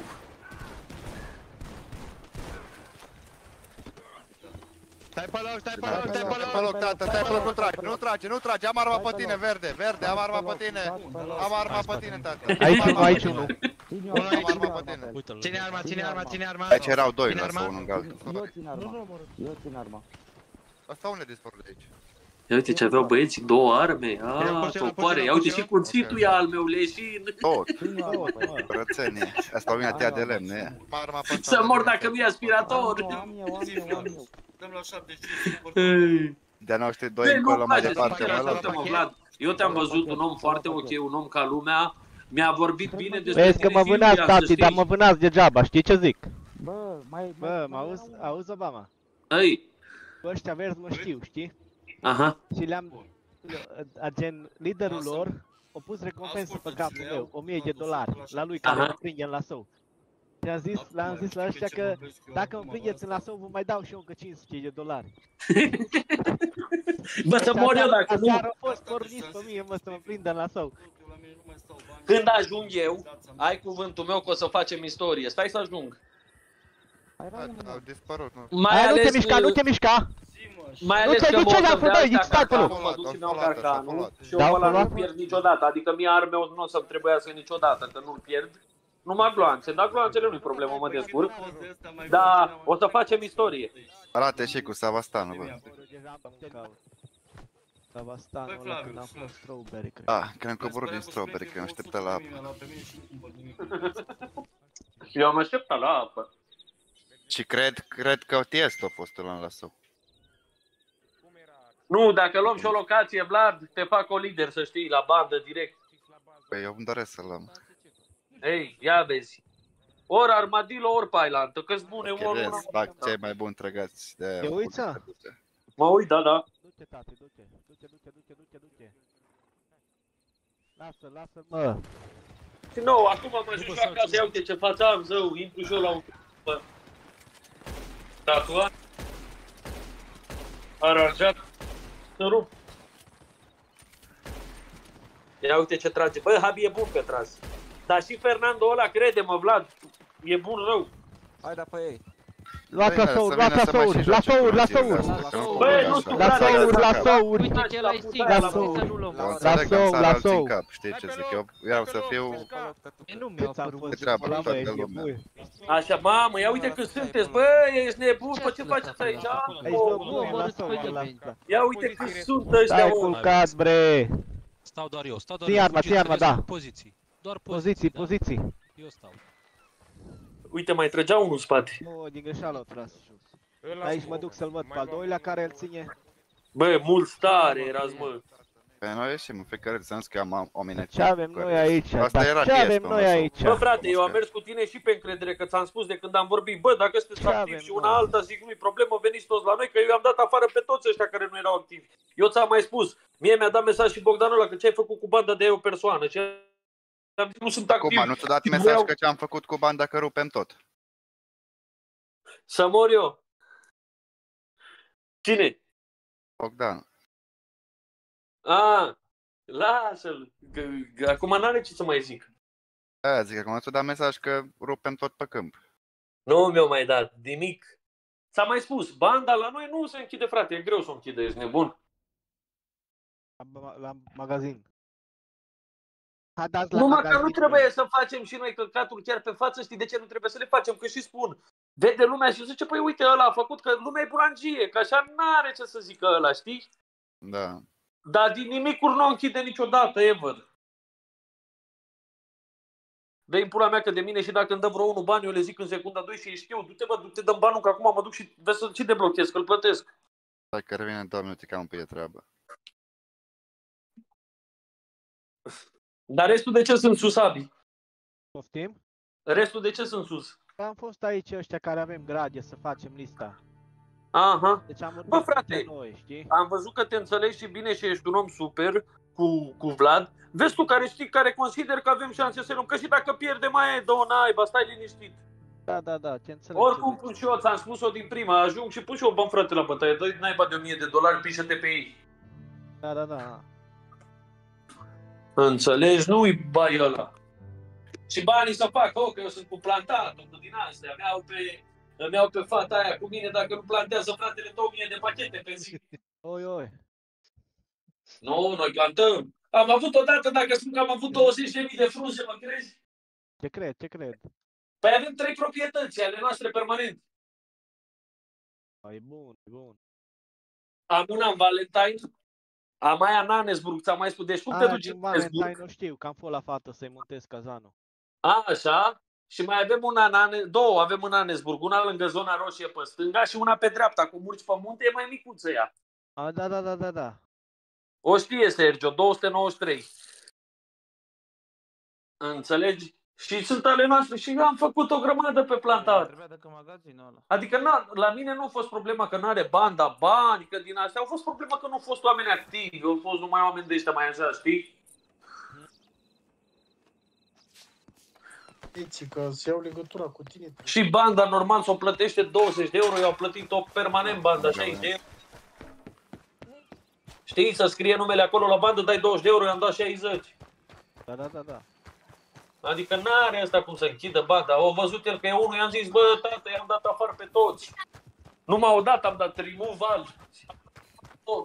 Q: Stai pe loc, stai pe loc, stai pe loc, pe loc, tată, stai pe loc, nu trage, nu trage, nu trage, am arma pe tine, verde, verde, am arma pe tine, am arma pe tine, tată.
W: Aici unul, aici unul.
Q: Am arma pe tine.
X: Ține arma, ține arma, ține arma.
Q: Aici erau doi,
X: Ține
Q: lasă
X: arma.
Q: unul în altul.
F: Eu țin arma. Eu țin arma.
Q: Asta unde dispar de aici?
T: Ia uite ce aveau băieții, două arme. Ah, topoare. Ia uite și cuțitul e al meu, leșin.
Q: Tot. Curățenie. Asta o mine tăia de lemn, nu e?
T: Să mor dacă nu e aspirator.
U: Dăm la șaptezeci și cinci.
Q: De-a noștri doi
T: Băi,
Q: încolo
T: nu
Q: mai
T: place,
Q: departe,
T: zic,
Q: mă lăsa.
T: ascultă-mă, Vlad, eu te-am văzut un om foarte ok, un om ca lumea. Mi-a vorbit bine despre
W: Vezi că mă
T: tine,
W: vânați,
T: Silvia,
W: tati,
T: să
W: dar
T: știi.
W: mă vânați degeaba, știi ce zic?
F: Bă, mai...
O: Bă, mă auzi, auzi Obama?
T: Ei.
W: Păi,
O: Cu ăștia verzi mă știu, știi?
T: Aha.
O: Și le-am, gen, liderul lor a pus recompensă pe capul meu, o mie de dolari, la lui care
T: Aha.
O: mă prinde în lasou. Și am zis, le-am zis la ăștia că dacă mă prindeți în lasou, vă mai dau și eu încă cinci sute de dolari.
T: Bă, să mor eu dacă nu.
O: Aseară a fost pornit pe mine, mă, să mă prindă în lasou.
T: Când ajung eu, ai cuvântul meu că o să facem istorie. Stai să ajung.
Q: Au dispărut, nu?
T: Mai
O: Aia, nu
T: ales
O: te mișca, nu te mișca!
T: Mai
O: Nu
T: ales
O: te
T: că mă
O: duce
T: o
O: la
T: să
O: frună,
T: dea
O: zic,
T: ăștia
O: stai pe loc.
T: carcanul, mă duc și mi-au
Q: Au fulat,
T: carcanul
Q: au
T: și eu
O: Da,
T: pe
O: au
T: ăla
O: fulat.
T: nu pierd niciodată. Adică mie armeu nu o să-mi trebuiască niciodată, că nu-l pierd. Numai gloanțe, dar gloanțele nu-i problemă, mă descurc. Dar o să facem istorie.
Q: Arate și cu Savastanul, bă.
O: Savastanul ăla când am fost strawberry, cred.
Q: Ah, că am coborât din strawberry, că am așteptat la apă.
T: Eu am așteptat la apă.
Q: Și cred, cred că Tiesto a fost ăla la sau.
T: Nu, dacă luăm și o locație, Vlad, te fac o lider, să știi, la bandă, direct.
Q: Păi eu îmi doresc să-l am.
T: Ei, ia vezi. Ori armadillo, ori pailantă, că-s bune,
Q: Ok,
T: ori
Q: vezi,
T: una.
Q: fac cei mai buni trăgați de aia.
O: Te uiți, a?
T: Mă uit, da, da.
O: Du-te, tati, du-te, du-te, du-te, du-te, du-te, du-te. Lasă, lasă, mă.
T: Și nou, acum mă ajung acasă, ia uite ce față am, zău, intru și eu la un... Bă. Tatuat. Aranjat. Să rup. Ia uite ce trage. Bă, Habi e bun pe tras. Dar și Fernando ăla, crede-mă, Vlad, e bun rău.
B: Hai da pe ei.
O: Luați la souri, luați la souri, la souri, la souri!
T: Băi, nu știu,
O: La souri, la souri!
R: Uite ce ăla-i sing,
O: La
R: la
O: souri.
R: să nu luăm.
Q: Eu
O: La
Q: înțeleg că
O: sou,
Q: îmi
O: la
Q: sar alții
O: sou.
Q: în cap, știi ce zic? Eu vreau să fiu
R: E nu mi-a
O: Câți am
R: apărut.
O: fost
Q: de treabă
O: la
Q: cu
O: voi,
Q: toată
O: e
Q: lumea.
O: bui.
T: Așa, mamă, ia uite cât sunteți, bă, ești nebun, bă, ce faceți aici?
O: Aici
T: Oh,
O: dă bune, la souri, la asta.
T: ia uite cât sunt ăștia,
O: Stai
T: mă.
O: culcat, bre!
B: Stau doar eu, stau doar
O: Ții
B: eu.
O: arma,
B: fugiți,
O: ții arma,
B: trebuie
O: da.
B: să- Poziții. Doar poziții,
O: Poziții,
B: da.
O: poziții.
B: Eu stau.
T: Uite, mai trăgea unul în spate.
O: Nu, din greșeală o tras. Aici mă duc să-l văd pe al doilea care îl ține.
T: Bă, mult tare erați, mă.
Q: Pe noi ieșim în fiecare sens că am oameni.
O: Ce avem noi aici?
Q: Asta
O: Dar
Q: era
O: ce avem
Q: Tiesto,
O: noi
Q: mă, sau-
O: aici?
T: Bă, frate, eu am mers cu tine și pe încredere, că ți-am spus de când am vorbit. Bă, dacă sunteți
O: Ce
T: activi
O: avem
T: și una
O: noi?
T: alta, zic, nu-i problemă, veniți toți la noi, că eu i-am dat afară pe toți ăștia care nu erau activi. Eu ți-am mai spus, mie mi-a dat mesaj și Bogdan ăla, că ce ai făcut cu banda de eu persoană. Ce am zis, nu sunt activ.
Q: Acum, nu ți-a dat
T: Și
Q: mesaj
T: voiau
Q: că ce am făcut cu banda că rupem tot.
T: Să mor eu. Cine?
Q: Bogdan.
T: A, lasă-l. Că, că acum n-are ce să mai zic.
Q: Aia zic, acum ți-a dat mesaj că rupem tot pe câmp.
T: Nu mi-au mai dat nimic. S-a mai spus, banda la noi nu se închide, frate, e greu să o închide, ești nebun.
O: La, la magazin. Ha, dați la
T: Numai că
O: magazin.
T: nu trebuie să facem și noi căcaturi chiar pe față, știi de ce nu trebuie să le facem? Că și spun, vede lumea și zice, păi uite ăla a făcut, că lumea e bulangie, că așa n-are ce să zică ăla, știi?
Q: Da.
T: Dar din nimicuri nu o închide niciodată, ever. Dă-i în pula mea că de mine și dacă îmi dă vreo unul bani, eu le zic în secunda doi și ei știu, du-te mă, du-te, dă-mi banul, că acum mă duc și vezi să și deblochez, că îl plătesc.
Q: Dacă revine în două minute, cam un pic de treabă.
T: Dar restul de ce sunt sus, Abi?
O: Poftim?
T: Restul de ce sunt sus?
O: Am fost aici ăștia care avem grade să facem lista.
T: Aha.
O: Deci am
T: Bă, frate,
O: între noi, știi?
T: am văzut că te înțelegi și bine și ești un om super cu, cu Vlad. Vezi tu care știi, care consider că avem șanse să luăm, că și dacă pierdem mai e două naiba, stai liniștit.
O: Da, da, da, te înțeleg.
T: Oricum pun și eu, ți-am spus-o din prima, ajung și pun și eu bani, frate, la bătaie, dă-i naiba de o mie de dolari, pișă-te pe ei.
O: Da, da, da.
T: Înțelegi? Nu-i bai ăla. Și banii să fac, oh, că eu sunt cu plantat, cu din astea, îmi iau pe, îmi iau pe fata aia cu mine, dacă nu plantează fratele două mii de pachete pe zi.
O: Oi, oi.
T: Nu, noi plantăm. Am avut odată, dacă spun că am avut douăzeci de mii de frunze, mă crezi?
O: Ce cred, ce cred?
T: Păi avem trei proprietăți ale noastre permanent.
O: E bun, e bun.
T: Am una în Valentine, am aia în Anesburg, ți-am mai spus. Deci cum te
O: Aia
T: duci
O: din
T: în
O: Valentine
T: Anesburg?
O: nu știu, că am fost la fată să-i montez cazanul.
T: A, așa. Și mai avem una în Ane... două avem în Anesburg, una lângă zona roșie pe stânga și una pe dreapta. Cum urci pe munte, e mai micuță ea.
O: A, da, da, da, da, da.
T: O știe Sergio, două sute nouăzeci și trei. Înțelegi? Și sunt ale noastre și eu am făcut o grămadă pe plantat.
W: Trebuia dacă magazinul ăla.
T: Adică na, la mine nu a fost problema că nu are banda, bani, că din astea. Au fost problema că nu au fost oameni activi, au fost numai oameni de ăștia mai așa, știi?
C: Deci că să iau legătura cu tine.
T: Și banda normal s-o plătește douăzeci de euro, eu am plătit-o permanent banda, șaizeci de euro. Știi, să scrie numele acolo la bandă, dai douăzeci de euro, i-am dat șaizeci.
O: Da, da, da, da.
T: Adică n-are asta cum să închidă banda. Au văzut el că e unul, i-am zis, bă, tată, i-am dat afară pe toți. Numai odată am dat removal. Tot.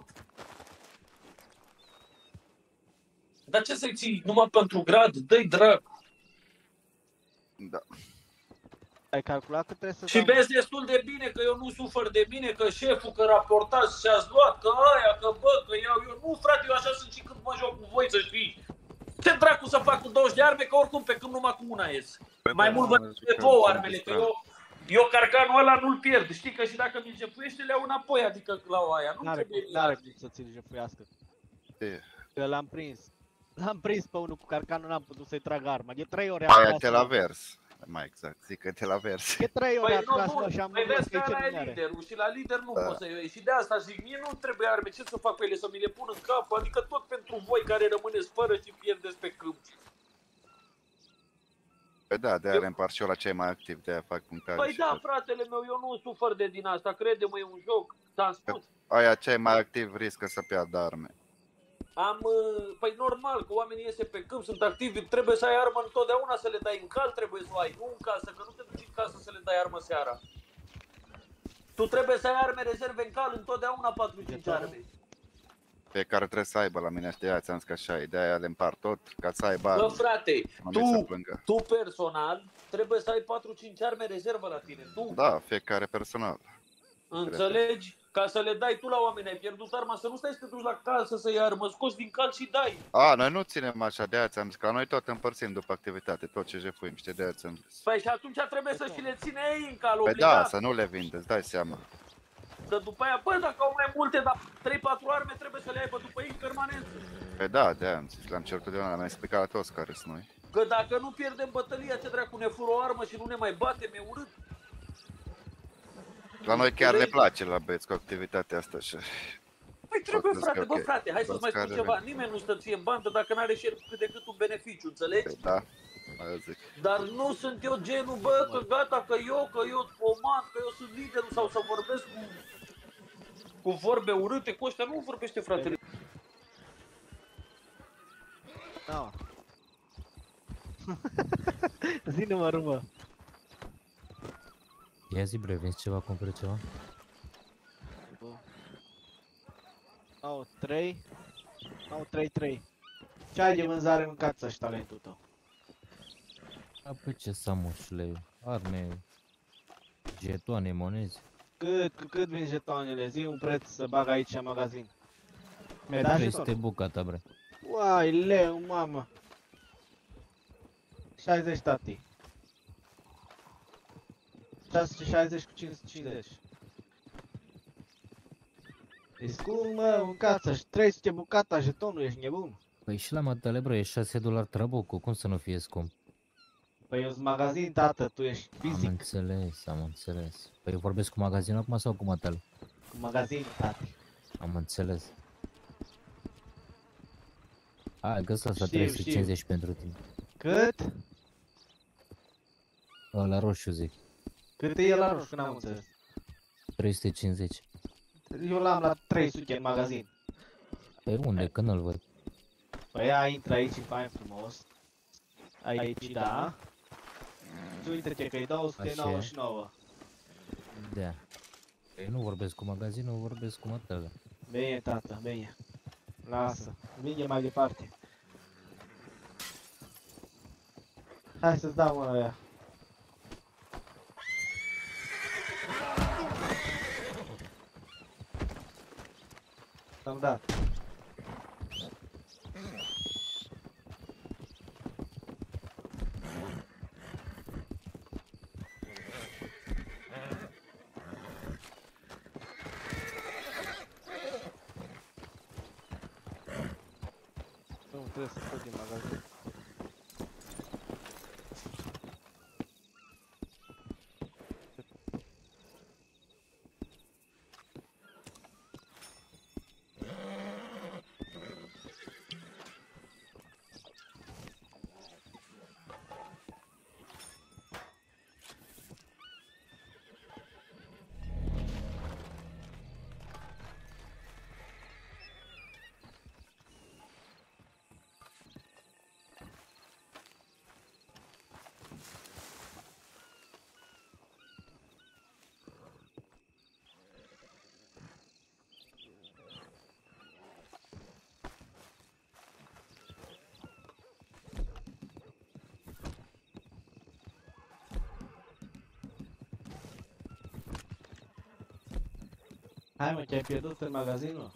T: Dar ce să-i ții numai pentru grad? Dă-i dracu.
Q: Da.
O: Ai calculat că trebuie să...
T: Și vezi destul de bine că eu nu sufăr de mine, că șeful, că raportați și-ați luat, că aia, că bă, că iau eu. Nu, frate, eu așa sunt și când mă joc cu voi, să știi. Ce dracu să fac cu douăzeci de arme, că oricum pe când numai cu una ies. Mai mult vă pe două armele, că eu, eu carcanul ăla nu-l pierd. Știi că și dacă mi-l jefuiește, le iau înapoi, adică la o aia. Nu trebuie.
O: N-are cum să ți-l jefuiască. Că l-am prins. L-am prins pe unul cu carcanul, n-am putut să-i trag arma. De trei ore
Q: Aia te la vers. Mai exact, zic că te la vers.
O: De trei ore
T: Păi
O: a
T: nu,
O: tras,
T: nu,
O: mă, și am
T: păi
O: văzut
T: vezi
O: că
T: că
O: e
T: ăla e
O: ce
T: liderul și la lider nu
Q: Da.
T: pot să iei. Și de asta zic, mie nu trebuie arme, ce să fac cu ele, să mi le pun în cap? Adică tot pentru voi care rămâneți fără și pierdeți pe câmp.
Q: Păi da, de-aia le împart și eu la cei mai activi, de-aia fac punctaje.
T: Păi
Q: și
T: da,
Q: tot.
T: fratele meu, eu nu sufăr de din asta, crede-mă, e un joc, ți-am spus.
Q: Aia cei mai activi riscă să piardă arme.
T: Am, uh, păi normal, că oamenii iese pe câmp, sunt activi, trebuie să ai armă întotdeauna, să le dai în cal, trebuie să o ai, nu în casă, că nu te duci în casă să le dai armă seara. Tu trebuie să ai arme rezerve în cal, întotdeauna patru cinci arme.
Q: Fiecare trebuie să aibă la mine, știa, ți-am zis că așa e, de-aia le împart tot, ca să aibă arme.
T: Bă, frate,
Q: Oamenii să
T: tu,
Q: plângă.
T: tu personal trebuie să ai patru cinci arme rezervă la tine, tu.
Q: Da, fiecare personal.
T: Înțelegi? Ca să le dai tu la oameni, ai pierdut arma, să nu stai să te duci la casă să iei armă, scoți din cal și dai.
Q: A, noi nu ținem așa, de-aia ți-am zis că noi tot împărțim după activitate, tot ce jefuim, știi, de-aia ți-am zis.
T: Păi și atunci trebuie să și le ține ei în cal,
Q: Păi
T: obligat.
Q: da, să nu le vindeți, dai seama.
T: Că după aia, bă, dacă au mai multe, dar trei patru arme trebuie să le aibă după ei în permanență.
Q: Păi da, de-aia am zis, le-am cerut de una, le-am explicat la toți care sunt noi.
T: Că dacă nu pierdem bătălia, ce dracu, ne fură o armă și nu ne mai batem, e urât.
Q: La noi chiar le place la băieți cu activitatea asta și...
T: Păi trebuie,
Q: Tot
T: frate,
Q: zic că
T: bă,
Q: ok.
T: frate, hai să-ți mai
Q: Toți
T: spun
Q: care
T: ceva.
Q: le-
T: Nimeni nu stă ție în bandă dacă n-are și el cât de cât un beneficiu, înțelegi?
Q: Păi da, aia zic.
T: Dar nu sunt eu genul, bă, că gata, că eu, că eu comand, că eu sunt liderul sau să vorbesc cu, cu vorbe urâte, cu ăștia nu vorbește fratele.
O: Da. Zi numărul, mă.
D: Ia zi, bre, vinzi ceva, cumperi ceva?
O: nouă trei nouă trei trei. Ce ai de vânzare, mâncați-și talentul tău.
D: A, pe ce samușule, arme, jetoane, monezi.
O: Cât, cu cât vin jetonele? Zi un preț să bag aici în magazin. Mi-ai dat
D: Este
O: jeton?
D: bucata, bre.
O: Uai, leu, mamă. șaizeci, tati. șase sute șaizeci cu cinci sute cincizeci. E scump, mă, mâncați-și, trei sute bucata jetonul, ești nebun.
D: Păi și la matale, bre, e șase dolari trabucul, cum să nu fie scump?
O: Păi eu sunt magazin, tată, tu ești
D: Am
O: fizic.
D: înțeles, am înțeles. Păi eu vorbesc cu magazinul acum sau cu matale?
O: Cu magazin, tati.
D: Am înțeles. Hai, găsa asta
O: Știu,
D: trei sute cincizeci
O: știu.
D: pentru tine.
O: Cât?
D: La roșu zic.
O: Cât e la roșu, n-am înțeles.
D: trei sute cincizeci.
O: Eu l-am la trei sute în magazin.
D: Păi unde? Că nu-l văd.
O: Păi ia, intră aici, e fain frumos. Aici, da. Și uite-te că e două sute nouăzeci și nouă.
D: Da. Păi nu vorbesc cu magazinul, vorbesc cu matale.
O: Bine, tată, bine. Lasă, vinge mai departe. Hai să-ți dau mâna aia. Am dat. Nu trebuie să scot din magazin. Hai mă, te-ai pierdut în magazinul?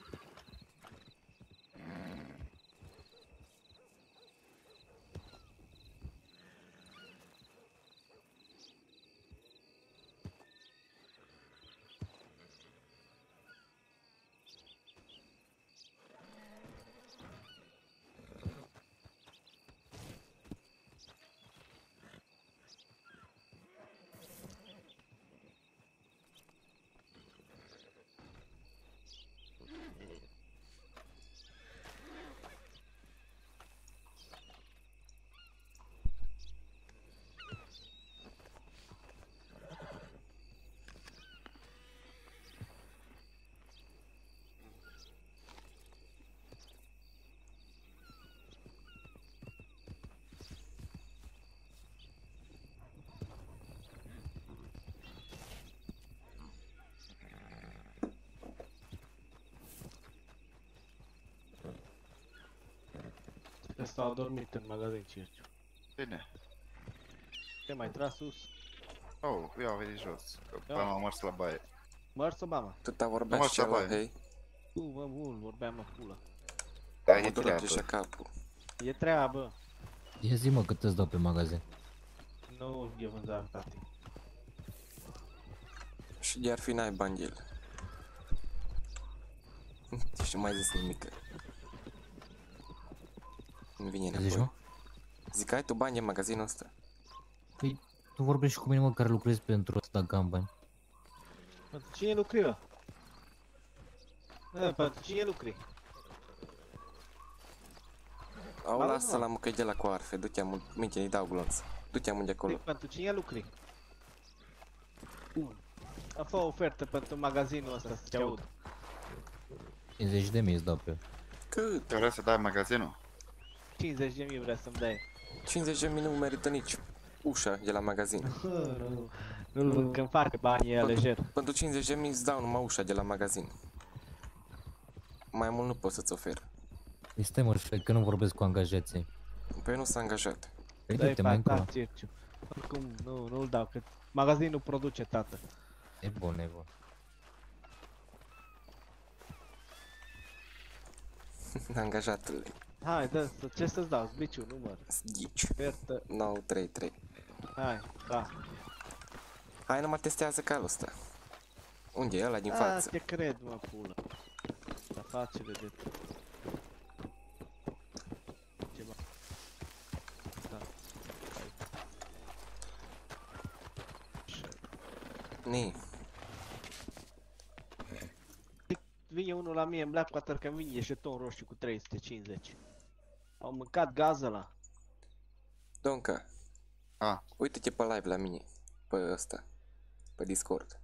O: Ăsta a dormit în magazin, Circiu.
Q: Bine.
O: Te mai tras sus?
Q: Oh, eu am venit jos. Că bama a mers la baie.
O: Mărs sau bama?
P: Tu te vorbești și la hei?
O: Tu, mă, bun, vorbeam la pula.
Q: Da,
P: e treabă. Capul.
O: E treabă.
D: Ia zi mă cât îți dau pe magazin.
O: Nu e vânzare, tati.
P: Și de-ar fi n-ai bani el. Și nu mai zis nimic. Nu vine înapoi.
D: Zici, mă?
P: Zic, ai tu bani în magazinul ăsta?
D: Păi, tu vorbești cu mine, mă, care lucrezi pentru ăsta, dacă am bani.
O: Pentru cine lucră? Da, pentru cine lucri?
P: Au, lasă la mă că e de la cu arfe, du-te amul, minte, îi dau glonț. Du-te amul de acolo.
O: Pentru cine lucri? Bun. A fă o ofertă pentru magazinul ăsta, să te aud.
D: cincizeci de mii îți dau pe el.
P: Cât?
Q: Te vrea să dai magazinul?
O: cincizeci de mii vrea să-mi dai.
P: cincizeci de mii nu merită nici ușa de la magazin.
O: Nu, nu, când fac banii e lejer.
P: Pentru cincizeci de mii îți dau numai ușa de la magazin. Mai mult nu pot să-ți ofer.
D: Păi stai mă, știi că nu vorbesc cu angajații.
P: Păi nu s-a angajat.
D: Păi du-te mai încolo.
O: Oricum, nu, nu-l dau, că magazinul produce, tată.
D: E bun, e bun.
P: Angajatule.
O: Hai, dă, ce să-ți dau? Zbiciu, număr.
P: Zbici.
O: Ofertă.
P: nouă trei trei.
O: Hai, da.
P: Hai, nu mă testează calul ăsta. Unde e ăla din față?
O: Ah, te cred, mă, pulă. Afacere de... Ceva. Da.
P: Ni.
O: Vine unul la mie în Blackwater că vine jeton roșu cu trei sute cincizeci. Au mâncat gaz ăla.
P: Donca.
Q: Ah.
P: Uite-te pe live la mine. Pe ăsta. Pe Discord.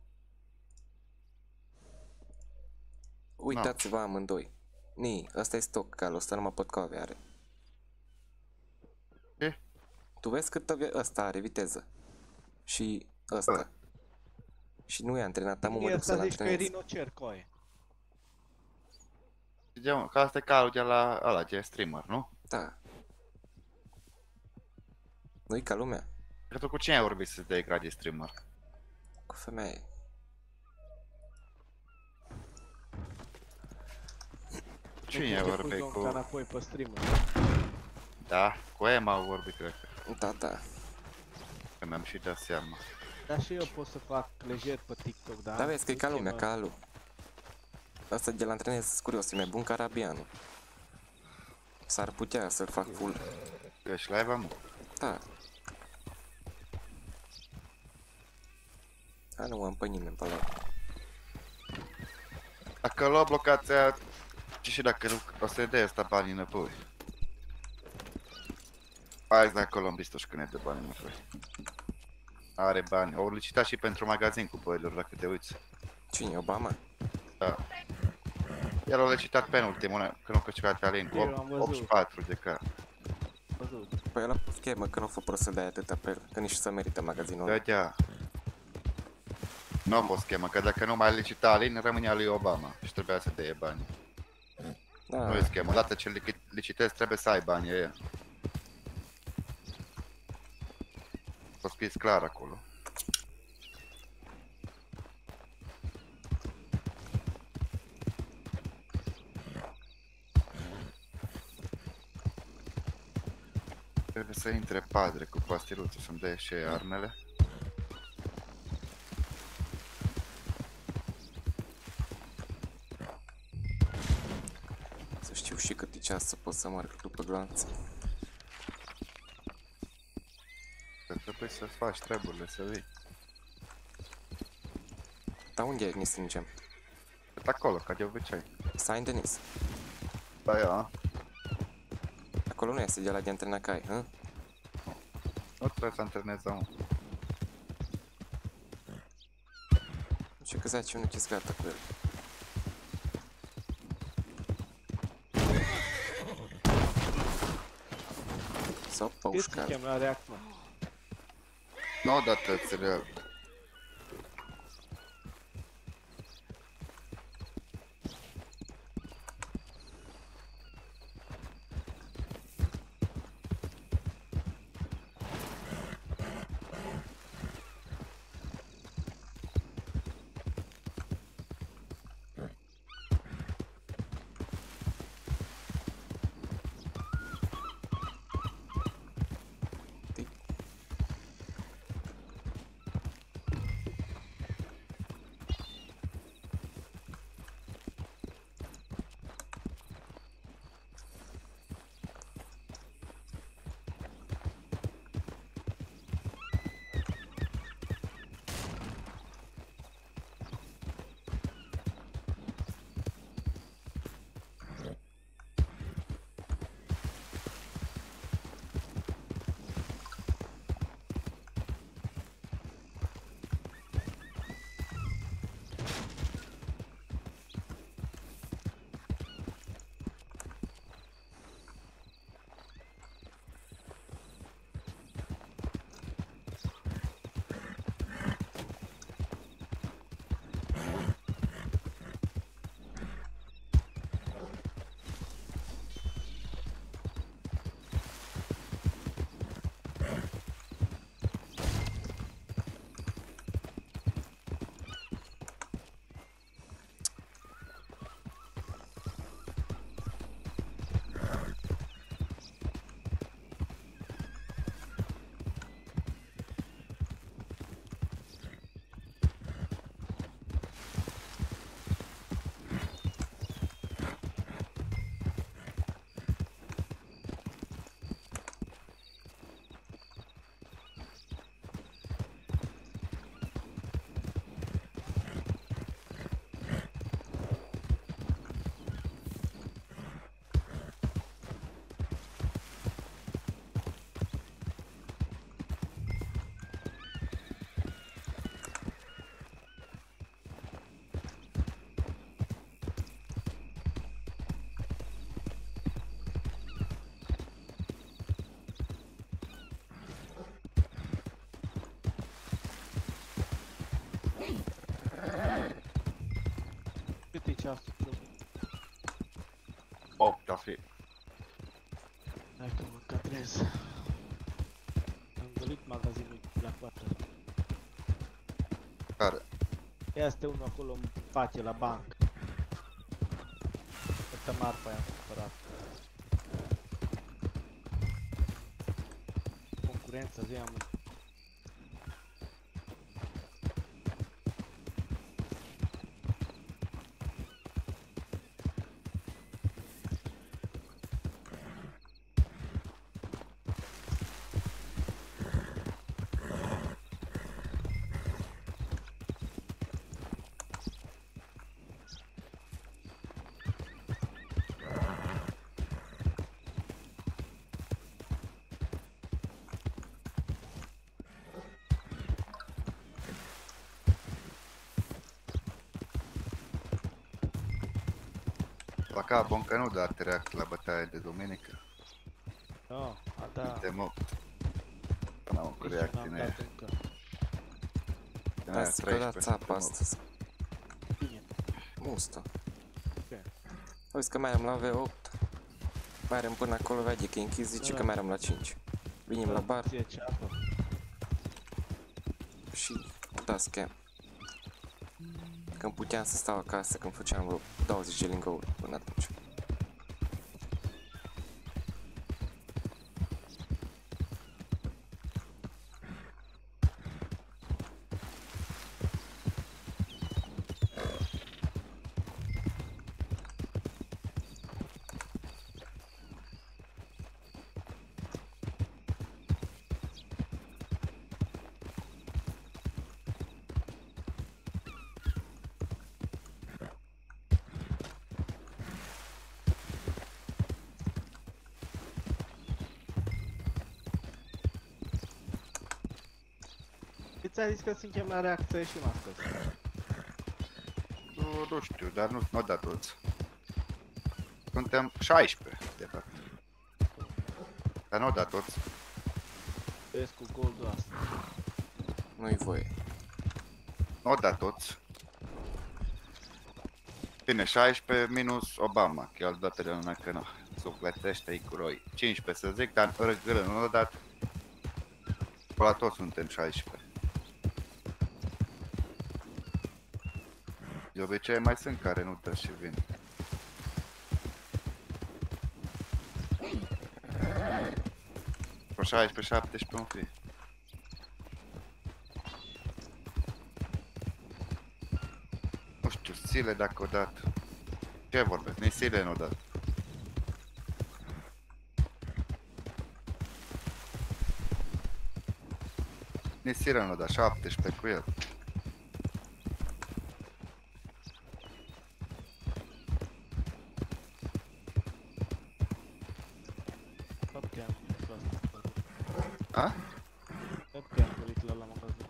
P: Uitați-vă amândoi. Ni, ăsta e stoc, calul ăsta numai potcoave are.
Q: Ce?
P: Tu vezi cât ăsta are viteză. Și ăsta. Și nu e antrenat, am mă duc să-l antrenez.
O: Ăsta zici că e rinocer, coaie.
Q: Că asta e calul de la ăla, de streamer, nu?
P: Da. Nu-i ca lumea.
Q: Că tu cu cine ai vorbit să-ți dai grad de streamer?
P: Cu femeie.
Q: Cine ai vorbit cu...
O: înapoi pe stream.
Q: Da, cu Emma au vorbit, cred că.
P: Da, da.
Q: Că mi-am și dat seama.
O: Dar și eu pot să fac lejer pe TikTok, da?
P: Da, vezi că e ca lumea, ca alu. Asta de la antrenez, sunt curios, e mai bun ca Arabianu. S-ar putea să-l fac full.
Q: Ești live, mă?
P: Da. A, nu am pe nimeni pe ăla.
Q: Dacă lua blocația, ce și dacă nu, o să-i dea ăsta banii înapoi. Hai de acolo am vistoși când e de bani înapoi. Are bani, au licitat și pentru magazin cu boiler, dacă te uiți.
P: Cine, Obama?
Q: Da. El a licitat penultimul, când nu câștigat Alin, optzeci și patru de ca.
P: Păi ăla schemă, că nu fă prost să dai atâta pe el, că nici să merită magazinul ăla.
Q: Da, da. Nu a fost schemă, că dacă nu mai licita Alin, rămânea lui Obama și trebuia să dea bani.
P: Da.
Q: Nu e schemă, odată ce licitezi trebuie să ai banii ăia. S-a scris clar acolo. Trebuie să intre padre cu pastiluțul să-mi dea și armele.
P: Să știu și cât e ceas să pot să merg după glanț.
Q: Că trebuie să faci treburile, să vii.
P: Dar unde ne strângem?
Q: Cât acolo, ca de obicei.
P: Saint Denis.
Q: Da, ia.
P: Acolo nu este de la de antrenacai, hă?
Q: Nu trebuie să antrenezi, mă.
P: Și că zaci unul ce-s gata cu el. Sau paușcar.
O: Cât la reactor?
Q: Nu o dată ți-l
O: Cât e ceasul?
Q: opt a fi.
O: Hai că mă cadrez. Am golit magazinul la patru.
Q: Care?
O: Este unul acolo în face, la bancă. Asta marfa i-am cumpărat. Concurența, zi am...
Q: La cap, încă nu date react la bătaia de duminică.
O: No, a da.
Q: Suntem opt. N-am cu react din aia.
P: Asta că da țapă astăzi. Mustă. Uite că merem la V opt. Merem până acolo, vede că e închis, zice că merem la cinci. Venim la bar. Și da scam. Când puteam să stau acasă, când făceam vreo douăzeci de lingouri până atunci.
O: ți-a zis că suntem la reacție și m-a scos.
Q: Nu, nu știu, dar nu, nu da toți. Suntem șaisprezece, de fapt. Dar nu da toți.
O: Vezi cu goldul asta.
P: Nu-i voie.
Q: Nu da toți. Bine, șaisprezece minus Obama, că el dată de lumea că nu. Sufletește-i cu roi. cincisprezece să zic, dar răgâră nu l-a dat. La toți suntem șaisprezece. De obicei mai sunt care nu dă și vin. Pro șaisprezece șaptesprezece un fi. Nu știu, Sile dacă o dat. Ce vorbesc? Nici Sile nu o dat. Nici Sile nu o dat, șaptesprezece cu el. A?
O: Cred că am dorit la la magazin.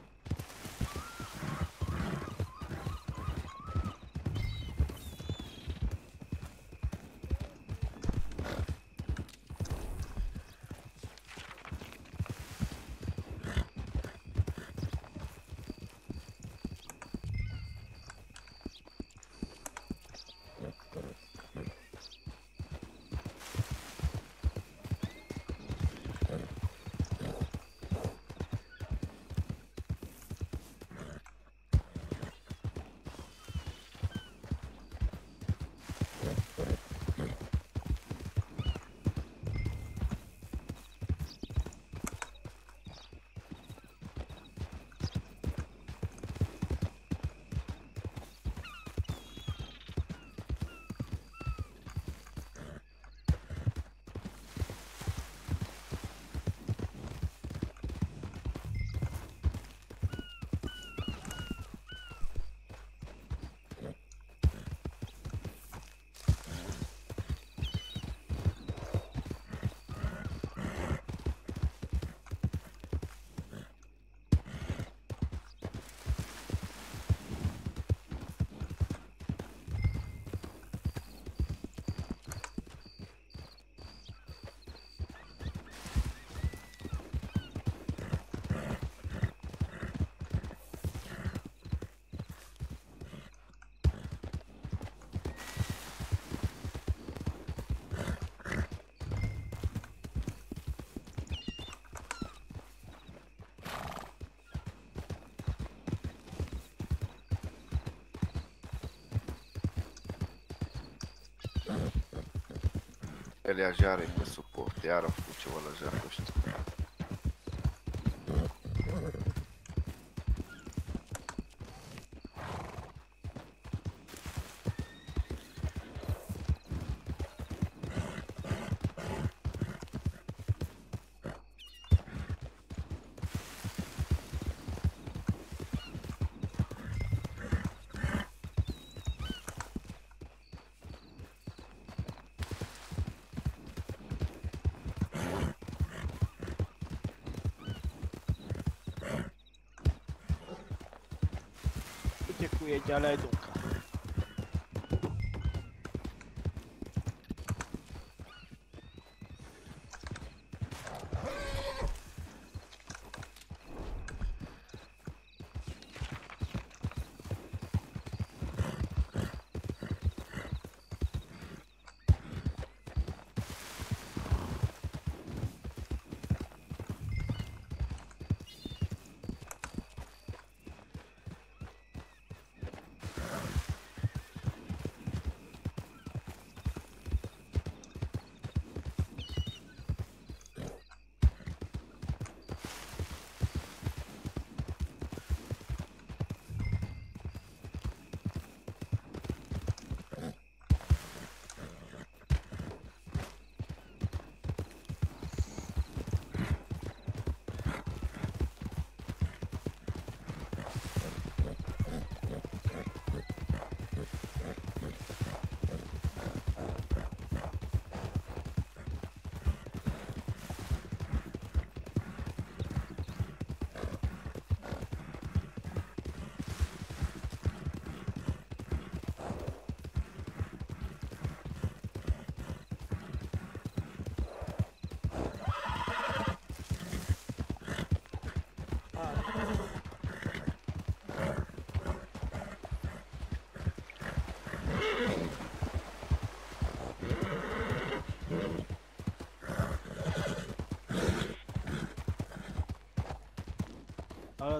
Q: Elia Jare cu suport, iar a făcut ceva la Jare ăștia.
O: Dziękuję, dziale Dunka.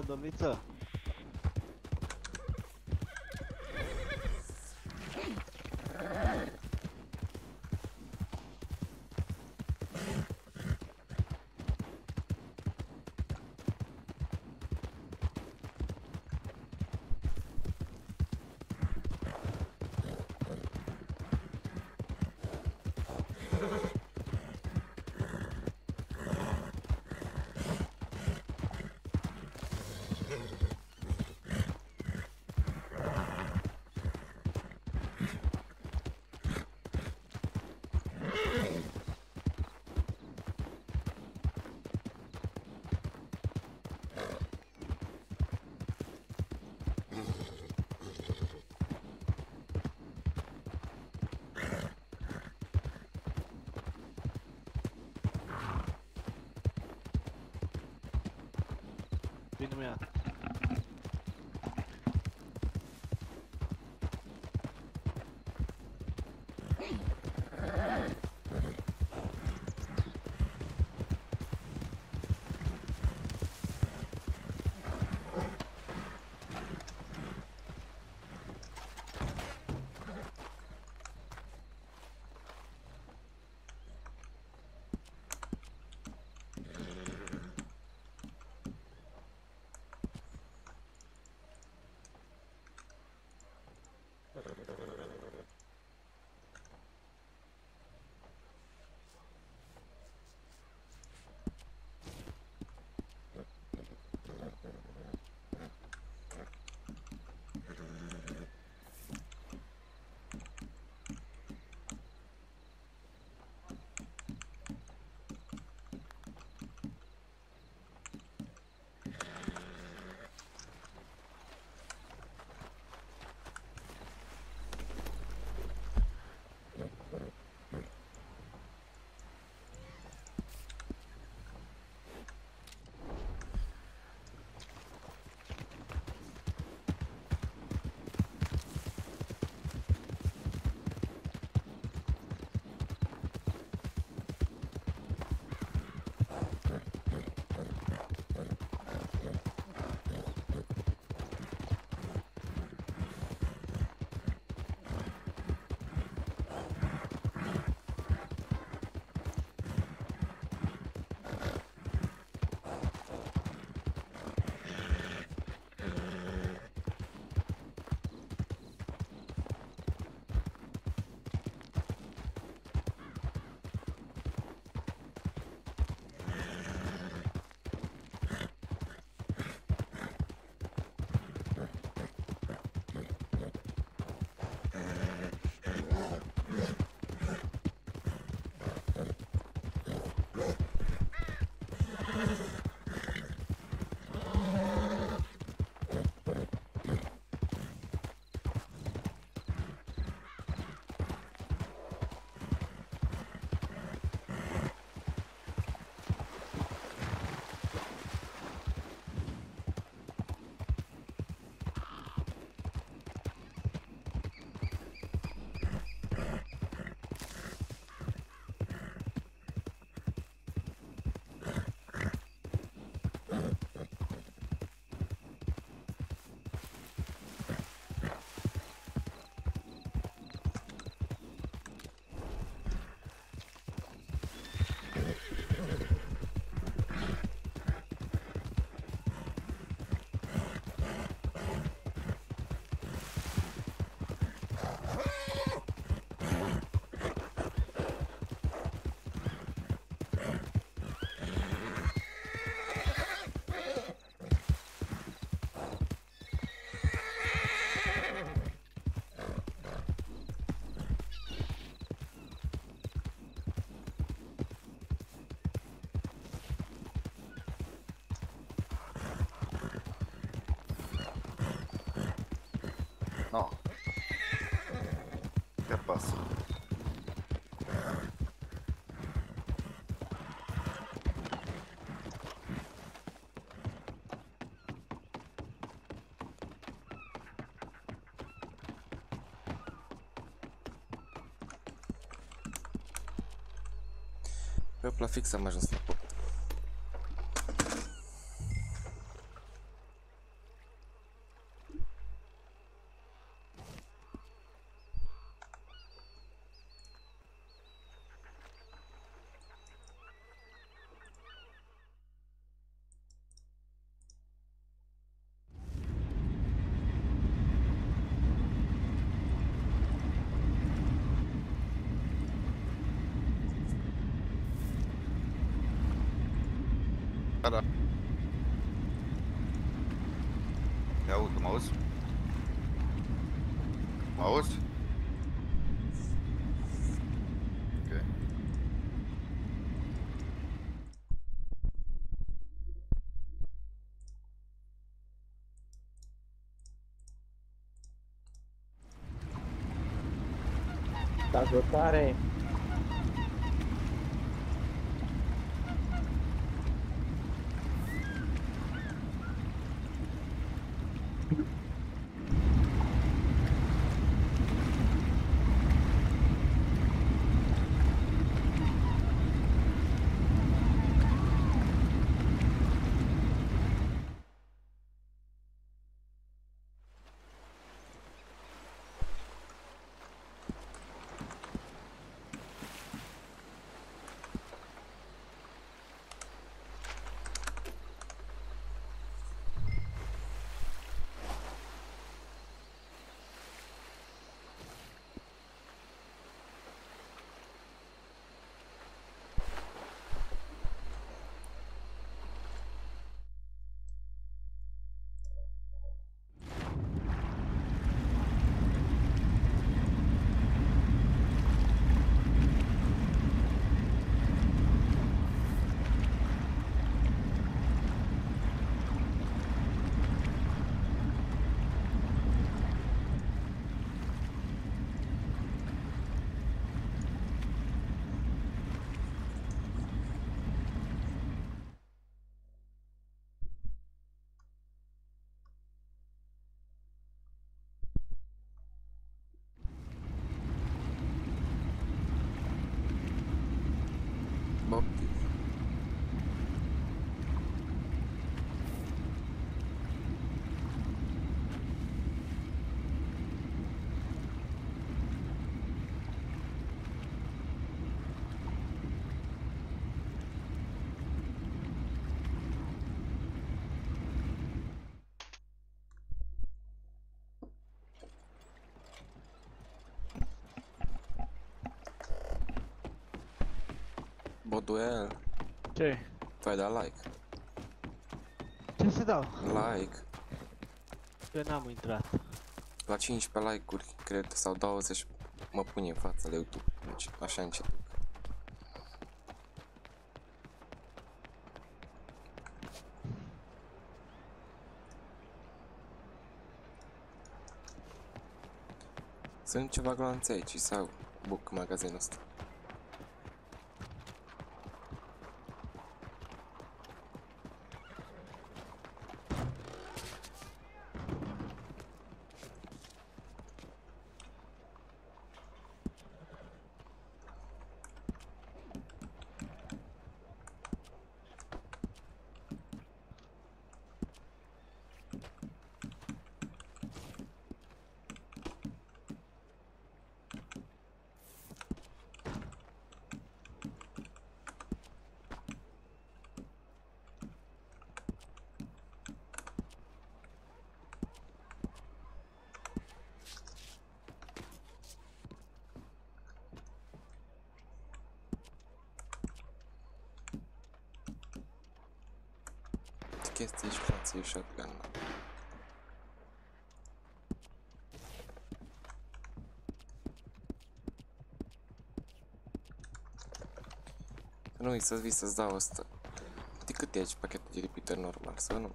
O: domniță. Vino mea.
Q: No. ¿Qué pasa?
P: Pe la fix am ajuns la port.
Q: Da, da. Ia uite, mă auzi? Mă auzi? Ok.
O: Salutare!
P: Bopti. Boduel.
O: Ce?
P: Tu ai dat like.
O: Ce să dau?
P: Like.
O: Eu n-am intrat.
P: La cincisprezece like-uri, cred, sau douăzeci, mă pune în fața la YouTube. Deci, așa încet. Sunt ceva glanțe aici sau buc magazinul ăsta? Chestii și față shotgun. Nu uit să-ți vii să-ți dau asta. De cât e aici pachetul de repeater normal, sau nu?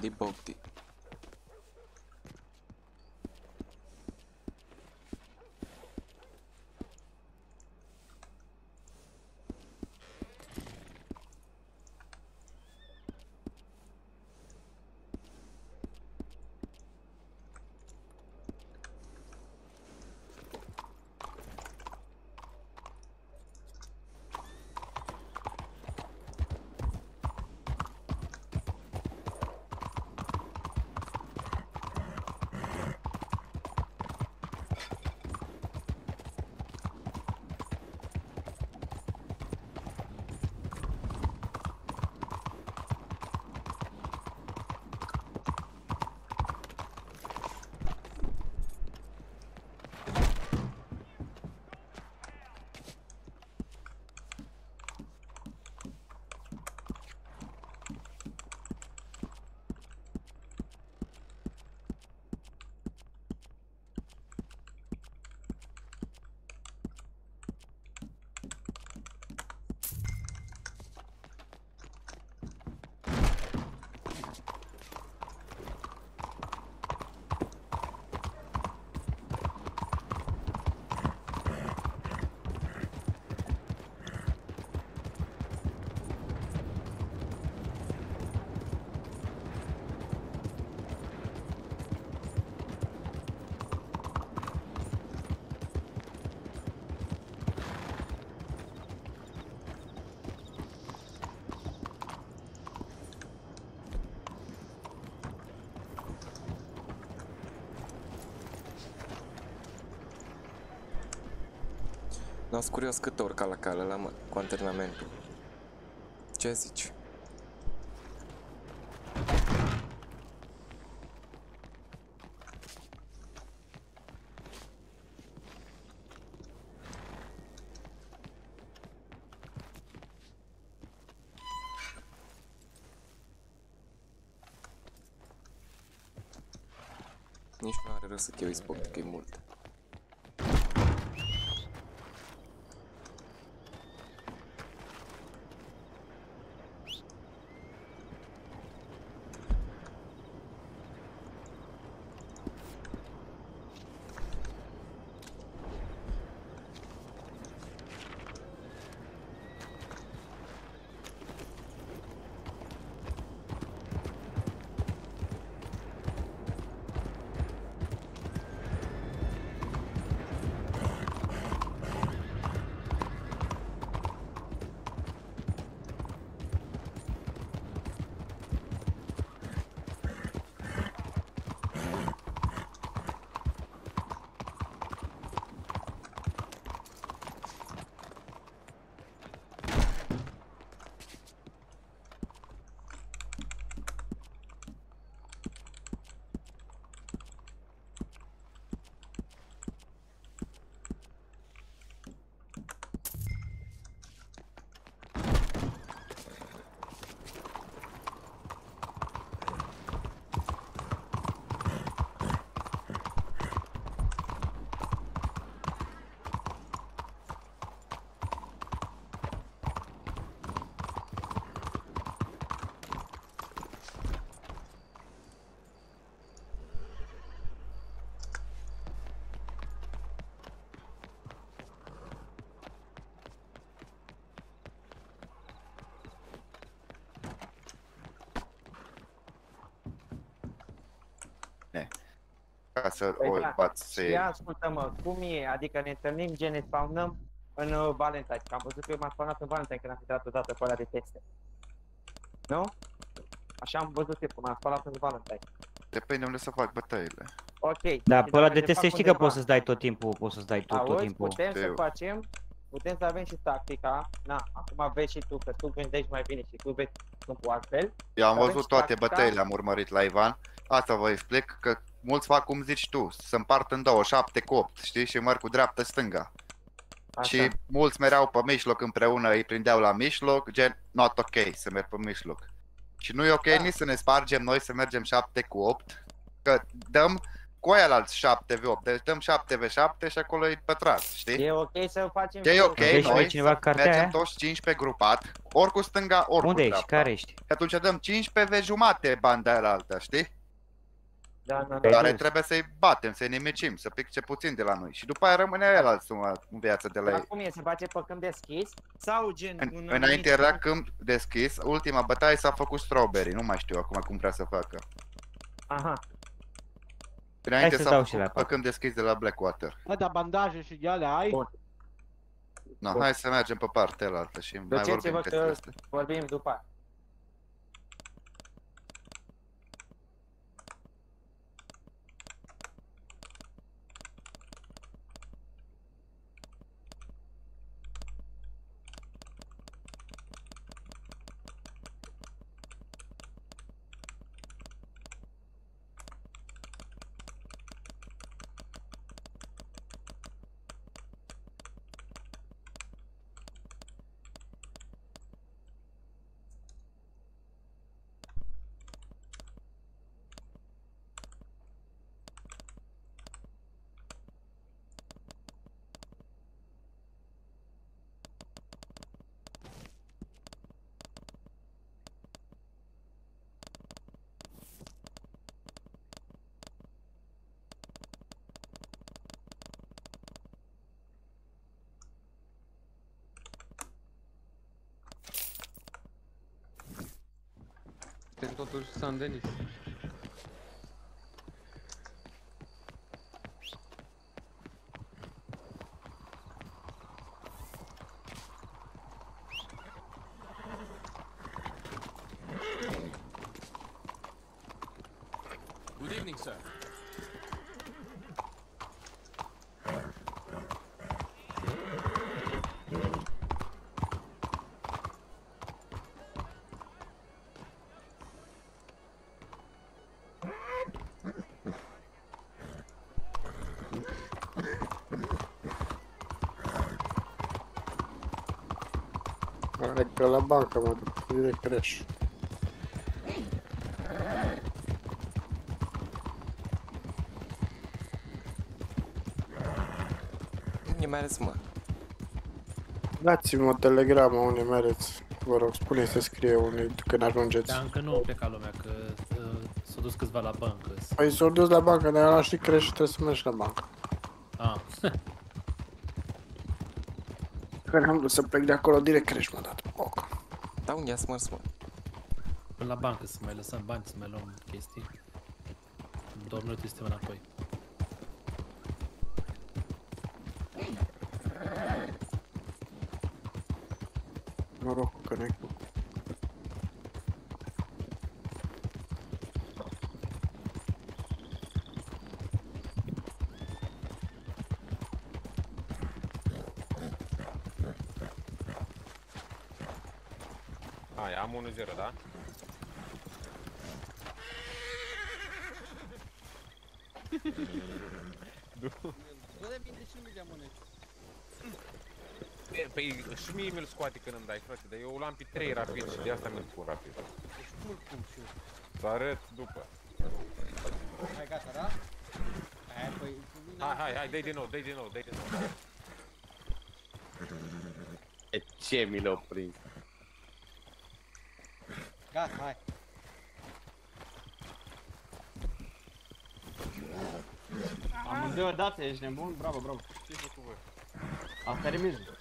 P: Bogdi, Bogdi. N-ați curios cât urca la cale la mă, cu antrenamentul. Ce zici? Nici nu are rost să te uiți pe că e mult.
Q: Ca să
E: Păi
Q: o
E: da,
Q: bați să
E: ia ascultă-mă, cum e? Adică ne întâlnim, gen, ne spawnăm în uh, Valentine, că am văzut că eu m-am spawnat în Valentine când am intrat odată pe ăla de teste. Nu? Așa am văzut eu, cum am spawnat în Valentine.
Q: Depinde unde să fac bătăile.
E: Ok.
L: Da,
E: și
L: pe ăla
E: dacă
L: de
E: le
L: teste
E: fac
L: știi că
E: undeva-
L: poți să-ți dai tot timpul, poți să-ți dai tot, tot
E: Auzi,
L: timpul.
E: putem să facem, putem să avem și tactica. Na, acum vezi și tu, că tu gândești mai bine și tu vezi câmpul altfel.
Q: Eu am
E: Să avem
Q: văzut
E: și
Q: toate
E: tactica.
Q: bătăile, am urmărit la Ivan. Asta vă explic, că mulți fac cum zici tu, să împart în două, șapte cu opt, știi, și merg cu dreapta-stânga. Și mulți mereau pe mijloc împreună, îi prindeau la mijloc, gen, not ok să merg pe mijloc. Și nu e ok nici să ne spargem noi să mergem șapte cu opt, că dăm cu alți șapte v opt, deci dăm șapte v șapte și acolo e pătrat, știi?
E: E ok să facem...
Q: E ok,
L: Aveți
Q: noi
L: cineva
Q: să
L: cartea
Q: mergem
L: aia?
Q: toți cinci pe grupat, ori cu stânga, ori
L: Unde
Q: cu
L: ești?
Q: dreapta.
L: Care ești?
Q: Și atunci dăm cincisprezece v jumate banda aia la alta, știi?
E: Da, da, da.
Q: Care trebuie să-i batem, să-i nemicim, să pice puțin de la noi. Și după aia rămâne el alți în viață de la
E: Dar
Q: ei.
E: cum e? Se face pe câmp deschis? Sau gen...
Q: În,
E: un
Q: înainte
E: anumit-
Q: era câmp deschis, ultima bătaie s-a făcut Strawberry, nu mai știu acum cum vrea să facă.
E: Aha.
Q: Înainte
L: să
Q: s-a
L: dau
Q: făcut
L: și la
Q: pe
L: pac.
Q: câmp deschis de la Blackwater.
O: Bă, dar bandaje și de alea ai?
E: Bun.
Q: No, hai să mergem pe partea altă și mai vorbim
E: Duceți-vă
Q: despre
E: că
Q: asta.
E: vorbim după aia.
G: Suntem totuși San Denis.
H: Good evening, sir.
I: Are că la bancă mă duc, direct crash.
P: Unde mereți, mă?
I: Dați-mi o telegramă unde mereți. Vă rog, spune să scrie unde când ajungeți.
W: Dar încă nu a plecat lumea, că uh, s-au dus câțiva la bancă.
I: Păi s-au dus la bancă, dar ăla și crash și trebuie să mergi la bancă.
W: Ah.
I: Când am vrut să plec de acolo, direct crash m-a dat. Poc.
P: Da, unde ați mers, mă?
W: Până la bancă să mai lăsăm bani, să mai luăm chestii. Două minute suntem înapoi.
I: Noroc cu conectul.
G: Hai, am unu zero, da? Păi și mie mi-l scoate când îmi dai, frate, dar eu l-am pe trei rapid și de asta mi-l pun rapid. Să arăt după.
O: Hai, gata, da? Hai, păi...
G: Hai, hai, hai, dă-i din nou, dă-i din nou, dă-i din nou.
M: E ce mi l-au prins?
O: Gata, hai. Amândouă date, ești nebun? Bravo, bravo.
G: Ce-ai făcut voi?
O: Asta e remizul.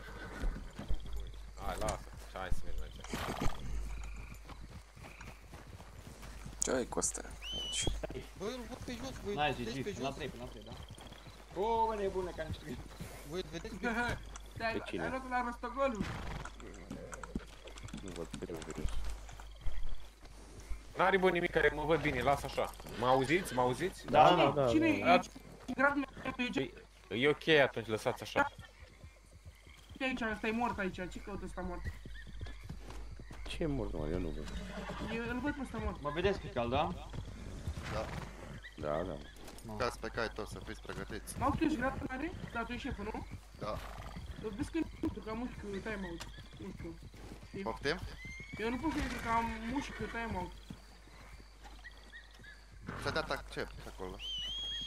G: Hai, lasă, și hai să mergem aici.
P: Ce ai cu astea?
X: Bă, îl văd pe jos, voi
O: N-ai
X: îl vedeți
O: zis,
X: pe
O: zis,
X: jos?
O: la trei, la trei, da. O, bă, nebune, ca niște...
X: Voi îl vedeți pe
M: Pe cine?
S: Ai luat la rostogolul.
M: Nu văd pe jos.
G: N-are bă nimic care mă văd bine, lasă așa. Mă auziți? Mă auziți?
S: Da, da, da. Cine e aici? Gradul e pe aici?
G: E ok atunci, lăsați așa.
S: Ce aici? Ăsta e mort aici. Ce căută ăsta mort?
M: Ce e mort, mă? Eu nu văd.
S: Eu îl văd pe ăsta mort.
O: Mă vedeți pe cal, da?
Q: Da.
M: Da, da.
Q: Cați pe cai toți să fiți pregătiți.
S: M-au tu ești gata, mare? Da, tu ești șeful, nu?
Q: Da.
S: Vezi că nu știu, că am mușchi cu time-out. Nu știu. Știi?
Q: Poftim?
S: Eu nu pot să intru că am mușchi cu time-out.
Q: Ți-a dat accept acolo.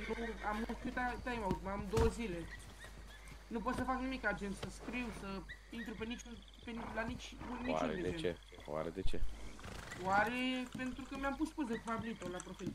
S: nu am un timeout, mai am două zile. Nu pot să fac nimic, gen, să scriu, să intru pe niciun, pe, la nici, niciun
M: Oare de
S: gen.
M: ce? Oare de ce?
S: Oare pentru că mi-am pus poze cu Pablito la profil.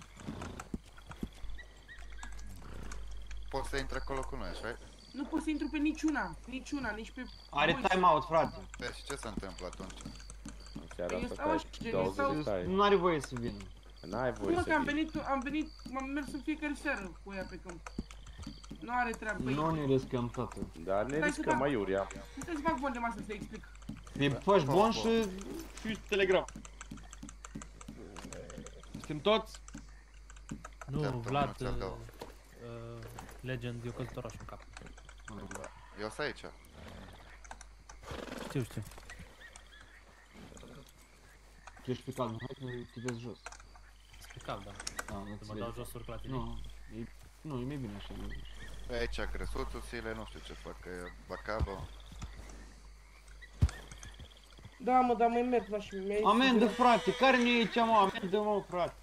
Q: Poți să intri acolo cu noi, așa?
S: Nu pot să intru pe niciuna, niciuna, nici pe...
L: Are
S: voice.
L: timeout, frate.
Q: Păi și ce se întâmplă atunci?
M: În seara
S: Eu
M: asta
S: stau așa,
M: stai,
S: gen, eu
M: douăzeci
S: stau-
M: stai.
L: Nu are voie să vină.
M: N-ai voie
S: Nu,
M: să
S: că am
M: vii.
S: venit, am venit, m-am mers în fiecare seară cu ea pe câmp. Nu are treabă. Păi,
L: Nu ne riscăm toată.
M: Dar ne
S: Stai să
M: riscăm,
S: fac-
M: aiurea.
S: Puteți să fac bun de masă să te explic.
L: Te faci bun și și Telegram. Suntem toți?
D: Nu,
Q: Da,
D: Vlad,
Q: nu ți-l
D: uh,
Q: dau.
D: uh, Legend, eu călătoraș în cap.
Q: Eu sunt aici.
D: Știu, știu.
L: Tu ești pe calm, hai că te vezi jos.
D: Pe cal, da.
L: Da, nu
D: Să mă dau jos, urc la tine.
L: Nu, e, nu, e mai bine așa.
Q: Pe aici grăsuțuțile, nu știu ce fac, că e bacabă.
S: Da, mă, dar mai merg la și mi-ai...
L: Amendă, frate, care nu e aici, mă? Amendă, mă, frate.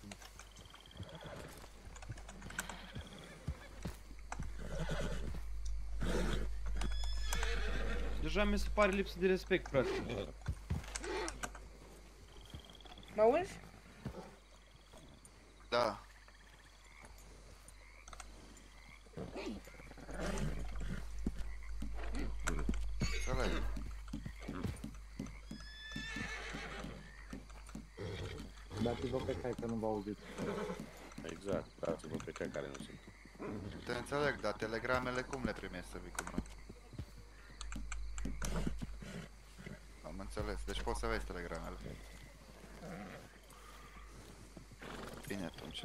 L: Deja mi se pare lipsă de respect, frate.
S: Mă auzi?
Q: Da. Înțeleg.
F: Dați-vă pe cai că nu vă auziți.
M: Exact, dați-vă pe cei care nu sunt.
Q: Te înțeleg, dar telegramele cum le primești să vii cu noi? Am înțeles, deci poți să vezi telegramele. Bine atunci.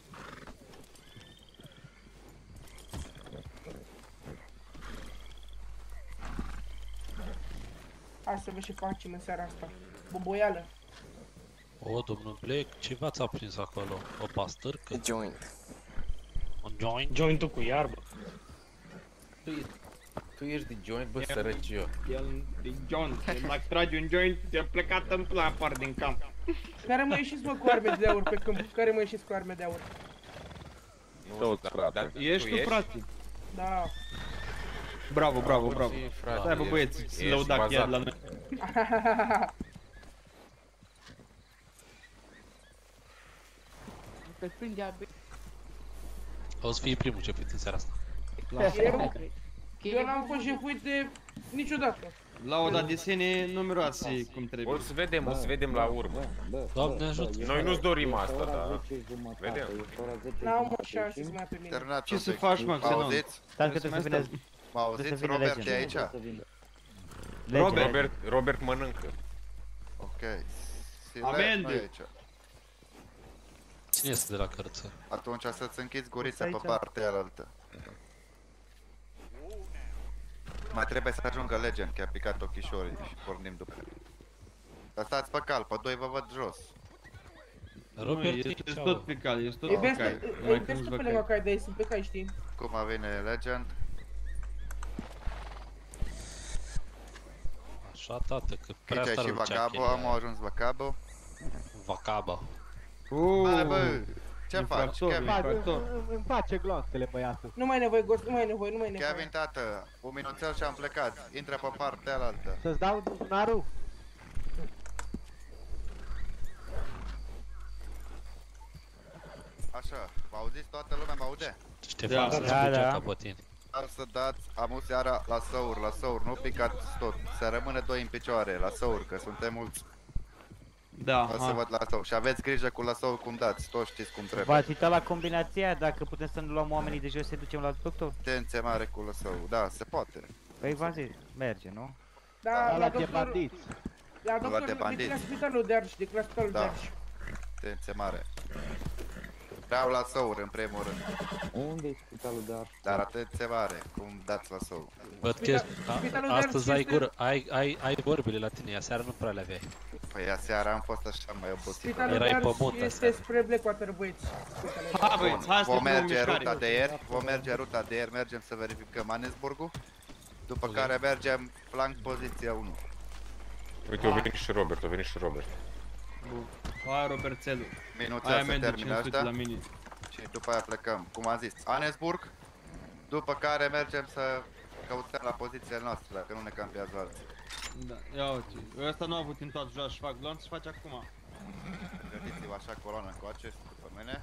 S: Hai să vă și facem în seara asta. Boboială.
B: O, domnul Black, ce v-ați aprins acolo? O pastârcă?
P: Joint.
B: Un joint?
G: Jointul cu iarbă. Tu, e, tu ești de joint, bă, sărăciu.
L: El e joint, el dacă trage un joint, te-a plecat în plan apar din camp.
S: Care mă ieșiți, mă, cu arme de aur pe câmp? Care mă ieșiți cu arme de aur?
M: Toți, frate.
L: Ești tu, frate?
S: Da.
L: Bravo, bravo, bravo.
G: frate,
L: Stai, bă,
G: ești-
L: băieți,
G: ești
L: să lăudați chiar la
G: bazat.
L: noi.
R: Că prinde abe.
B: O să fii primul ce fiți în seara asta.
S: Eu, eu n-am fost jefuit de niciodată.
L: Lauda de sine numeroase cum trebuie.
G: O să vedem, o să vedem la urmă.
B: Doamne ajută.
G: Noi nu-ți dorim asta, dar vedem.
S: N-am mă șanse mai pe mine.
Q: Terminați
L: Ce
Q: un
L: să
Q: pic.
L: faci, mă,
Q: Mă
L: Xenon?
Q: auziți?
L: Stai că trebuie să vină-
Q: Mă
L: trebuie să
Q: auziți?
L: vină
Q: Robert
L: Legend.
Q: e aici?
L: Legend.
G: Robert, Robert mănâncă.
Q: Ok. Sile,
L: Amendă.
Q: nu e aici.
B: Cine este de la cărță?
Q: Atunci să-ți închizi gurița pe
B: aici?
Q: partea alaltă. Mai trebuie să ajungă Legend, că a picat ochișorii și pornim după el. Dar stați pe cal, pe doi vă văd jos.
L: Nu, ești tot pe cal, ești tot
S: E
L: pe
S: best,
L: cal.
S: e
L: Mai
S: best
L: câțiva
S: pe
L: cai.
S: lângă cai, dar ei sunt pe cai, știi?
Q: Cum a vine Legend?
B: Așa, tată, că prea
Q: Aici
B: tare
Q: și
B: ducea
Q: Vacabo,
B: chelia
Q: am
B: aia.
Q: ajuns Vacabo.
B: Vacaba.
Q: Hai bă, ce faci, Kevin?
E: Îmi face gloanțele, băiatul.
S: Nu mai e nevoie, Ghost, nu mai e nevoie, nu mai e nevoie.
Q: Kevin, tată, un minuțel și am plecat. Intră pe partea alaltă.
E: Să-ți dau dunarul?
Q: Așa, mă auziți? Toată lumea mă aude?
B: Ștefan, să-ți da, capotini.
Q: Dar să dați amu seara la săur, la săur, nu picați tot. Să rămână doi în picioare, la săur, că suntem mulți.
L: Da,
Q: O să
L: ha.
Q: văd la săur. Și aveți grijă cu la săur cum dați, toți știți cum trebuie.
E: V-ați uitat la combinația, dacă putem să nu luăm oamenii de jos să ducem la doctor?
Q: Atenție mare cu la săur, da, se poate.
E: Păi v-am zis, merge, nu?
S: Da,
E: La
S: la
E: de
S: doctor...
E: bandiți.
S: La
Q: La de
S: doctor, de
Q: bandiți.
S: la spitalul de Arș, de la spitalul de
Q: Da.
S: Arș.
Q: Atenție mare. Vreau la săur în primul rând.
F: Unde e spitalul de Arș?
Q: Dar atenție mare, cum dați la săur.
B: Văd că
S: Spitalul de
B: astăzi
S: Arș
B: ai
S: este-
B: gură, ai, ai, ai vorbile la tine, aseară nu prea le aveai.
Q: Păi aseară am fost așa mai obosit.
S: Spitalul de Arș este spre Blackwater, băieți.
L: Ha, băieți, hai să
Q: Vom
L: ne punem
Q: merge
L: mișcare.
Q: ruta de ieri, vom merge ruta de ieri, mergem să verificăm Anesburgul. După care mergem flank poziția unu.
G: Uite, a venit și Robert, a venit și Robert.
L: Hai, Roberțelu.
Q: Minuțel
L: Hai,
Q: să
L: amendă
Q: termine
L: cinci sute
Q: ăștia.
L: la mine.
Q: Și după aia plecăm, cum am zis, Anesburg, după care mergem să căutăm la pozițiile noastre, dacă nu ne campează alții.
O: Da, ia uite, ăsta nu a avut timp toată joacă și fac glonț și face acum.
Q: Gândiți-vă așa coloană încoace, după mine.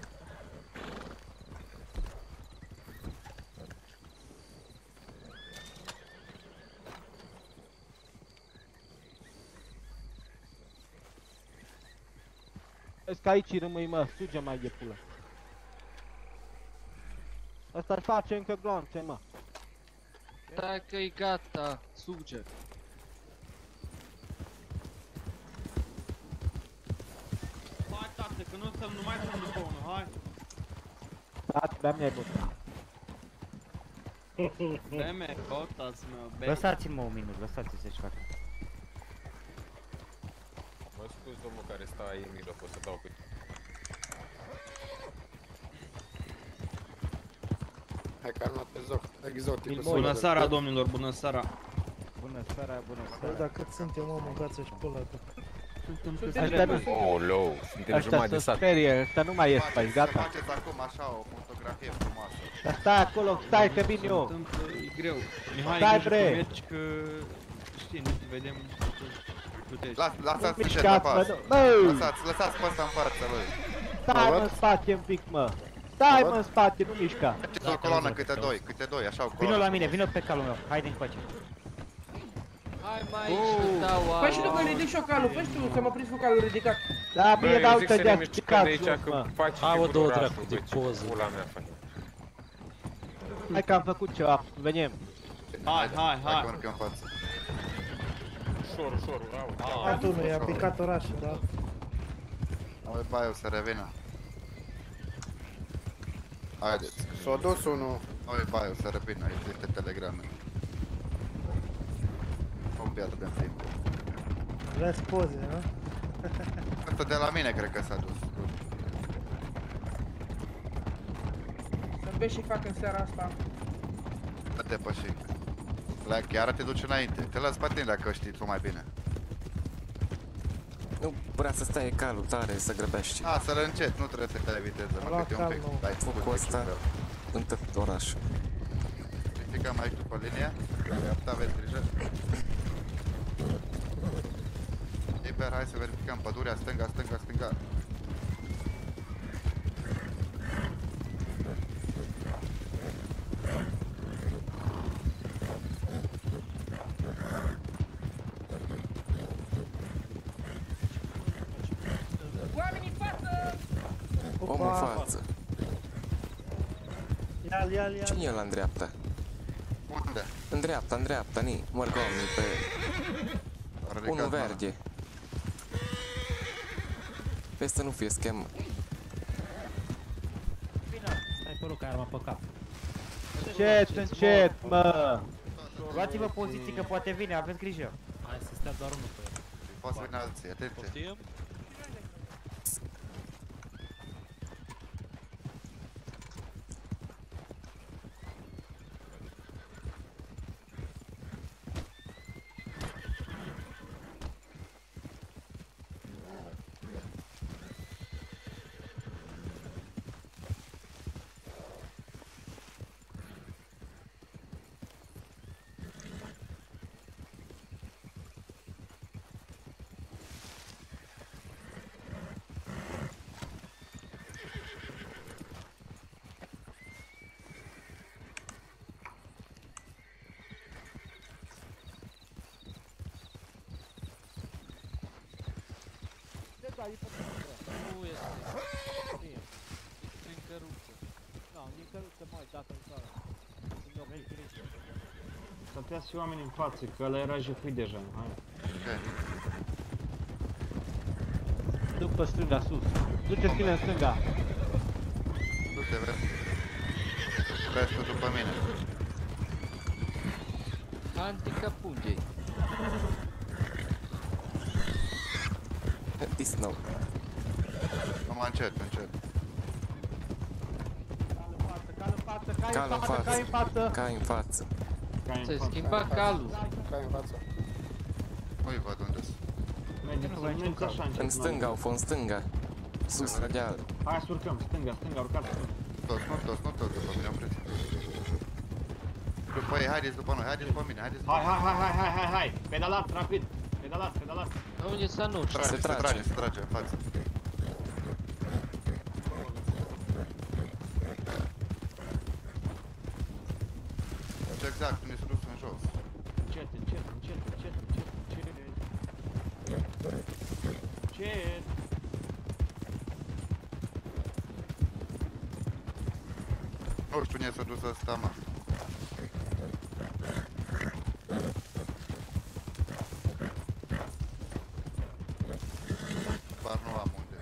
O: Vezi că aici rămâi, mă, suge mai de pulă. Asta-și face încă glonțe, mă.
X: Stai că-i gata, suge.
O: Hai, tate, că nu stăm, nu mai stăm după unul, hai. Tate, bea mie bota. Bea mie bota-ți, mă, bea.
D: Lăsați-mă un minut, lăsați-i să-și facă.
G: Mă scuz, domnul care stă aici în mijloc, o să dau pe...
I: Hai că armat pe zoc, exotic.
O: Bună seara, domnilor, bună seara.
D: Bună seara, bună
S: Bă,
D: seara.
S: dar cât suntem, mă, mâncați-și pula ta.
O: Ăștia nu...
G: Oh, low, suntem jumătate de
O: Ăștia se
G: sat.
O: sperie, ăștia nu mai ies pe aici,
Q: Să
O: gata.
Q: faceți acum așa o fotografie frumoasă.
O: Dar stai acolo, stai că vin eu.
A: E greu. Mihai,
O: Stai,
A: grijă
O: bre.
A: că mergi, că știi, nu te vedem. Putești.
Q: Las, lăsați
O: Nu
Q: încet
O: mișcați,
Q: la pas.
O: mă, bă!
Q: Lăsați, lăsați pe ăsta în față, băi.
O: Stai, mă, în spate un pic, mă. Stai, mă, în spate, nu mișca.
Q: Faceți o coloană câte doi, câte doi, așa o
D: Vino
Q: coloană.
D: la mine, vino pe calul meu, haide încoace.
X: Hai mai aici, dau au.
S: Păi și tu că ridic și eu calul, fă și tu să mă prins cu calul ridicat.
O: Da,
G: Bă,
O: bine,
G: eu
O: dau
G: zic
O: te
G: să
O: dea
G: ne mișcăm
O: stricat
G: de aici,
O: jos,
G: că
O: mă.
G: faci
B: Hai, mă, două
G: figura
B: dracu
G: asta,
B: de
G: bă, ce
B: poză.
G: pula mea faci.
O: Hai că am făcut ceva, venim. Hai, hai,
Q: Hai că
O: hai.
Q: urcă în față.
G: Ușor, ușor, au.
S: Hai tu, nu, i-a picat orașul, da?
Q: Hai, bai, o să revină. Haideți.
I: S-a dus unul.
Q: Hai, bai, o să revină, aici este telegrame. Nu pierdă de timp.
S: Vreți poze, nu?
Q: Asta de la mine cred că s-a dus.
S: Să beși și fac în seara asta.
Q: Să te păși. La chiar te duci înainte. Te las pe tine dacă știi tu mai bine.
P: Nu vrea să stai calul tare, să grăbești.
Q: A, să-l încet, nu trebuie să te viteză, mă,
S: La
Q: câte un pic.
S: calmul.
Q: Dai,
P: Focul ăsta în tot orașul.
Q: Verificăm aici după linie. Dreapta, aveți grijă. Liber, hai să verificăm pădurea, stânga, stânga, stânga.
S: Oameni în față!
P: Om în față.
S: Ia-l, ia-l, ia-l.
P: Cine e ăla în dreapta?
Q: Unde?
P: În dreapta, în dreapta, ni, mărg oamenii pe...
Q: Ridicat
P: Unul
Q: mâna.
P: verde. Vezi să nu fie schem.
D: Stai pe loc, ai arma pe cap.
O: Încet, încet, mă.
D: Luați-vă poziții că poate vine, aveți grijă.
B: Hai să stea doar unul pe el.
Q: Poți să vină alții, atenție.
B: Poftim?
X: Nu este. Bine. Din căruță.
O: Nu, din căruță, mă, dată în țară.
A: Stătea și oameni în față, că ăla era jefuit deja, hai.
O: După stânga, sus. Du-te scrie în stânga.
Q: Du-te, vrem. Restul după mine.
X: Anticapungei.
P: This no.
Q: Numai încet, încet.
O: Cal în față, cai
P: Cal în
O: față, cai în față.
P: Cai în față.
X: Se schimba calul.
I: Cai în față.
Q: Nu-i văd unde-s.
A: Mergeți, mergeți așa încet.
P: În stânga, au fost în stânga. Sus, la deal.
H: Hai să urcăm, stânga, stânga, urcați.
Q: Toți, nu toți, nu toți după mine, opriți. După ei, haideți după noi, haideți după mine, haideți după
H: Hai, hai, hai, hai, hai, hai, hai. Pedalați, rapid. Pedalați, pedalați.
X: Unde să nu?
Q: Trage, se trage, se trage, în față. Ce exact, unde s-a dus în jos.
H: Încet, încet, încet, încet, încet, încet. Încet.
Q: Nu știu unde s-a dus ăsta, mă. Dar nu am unde.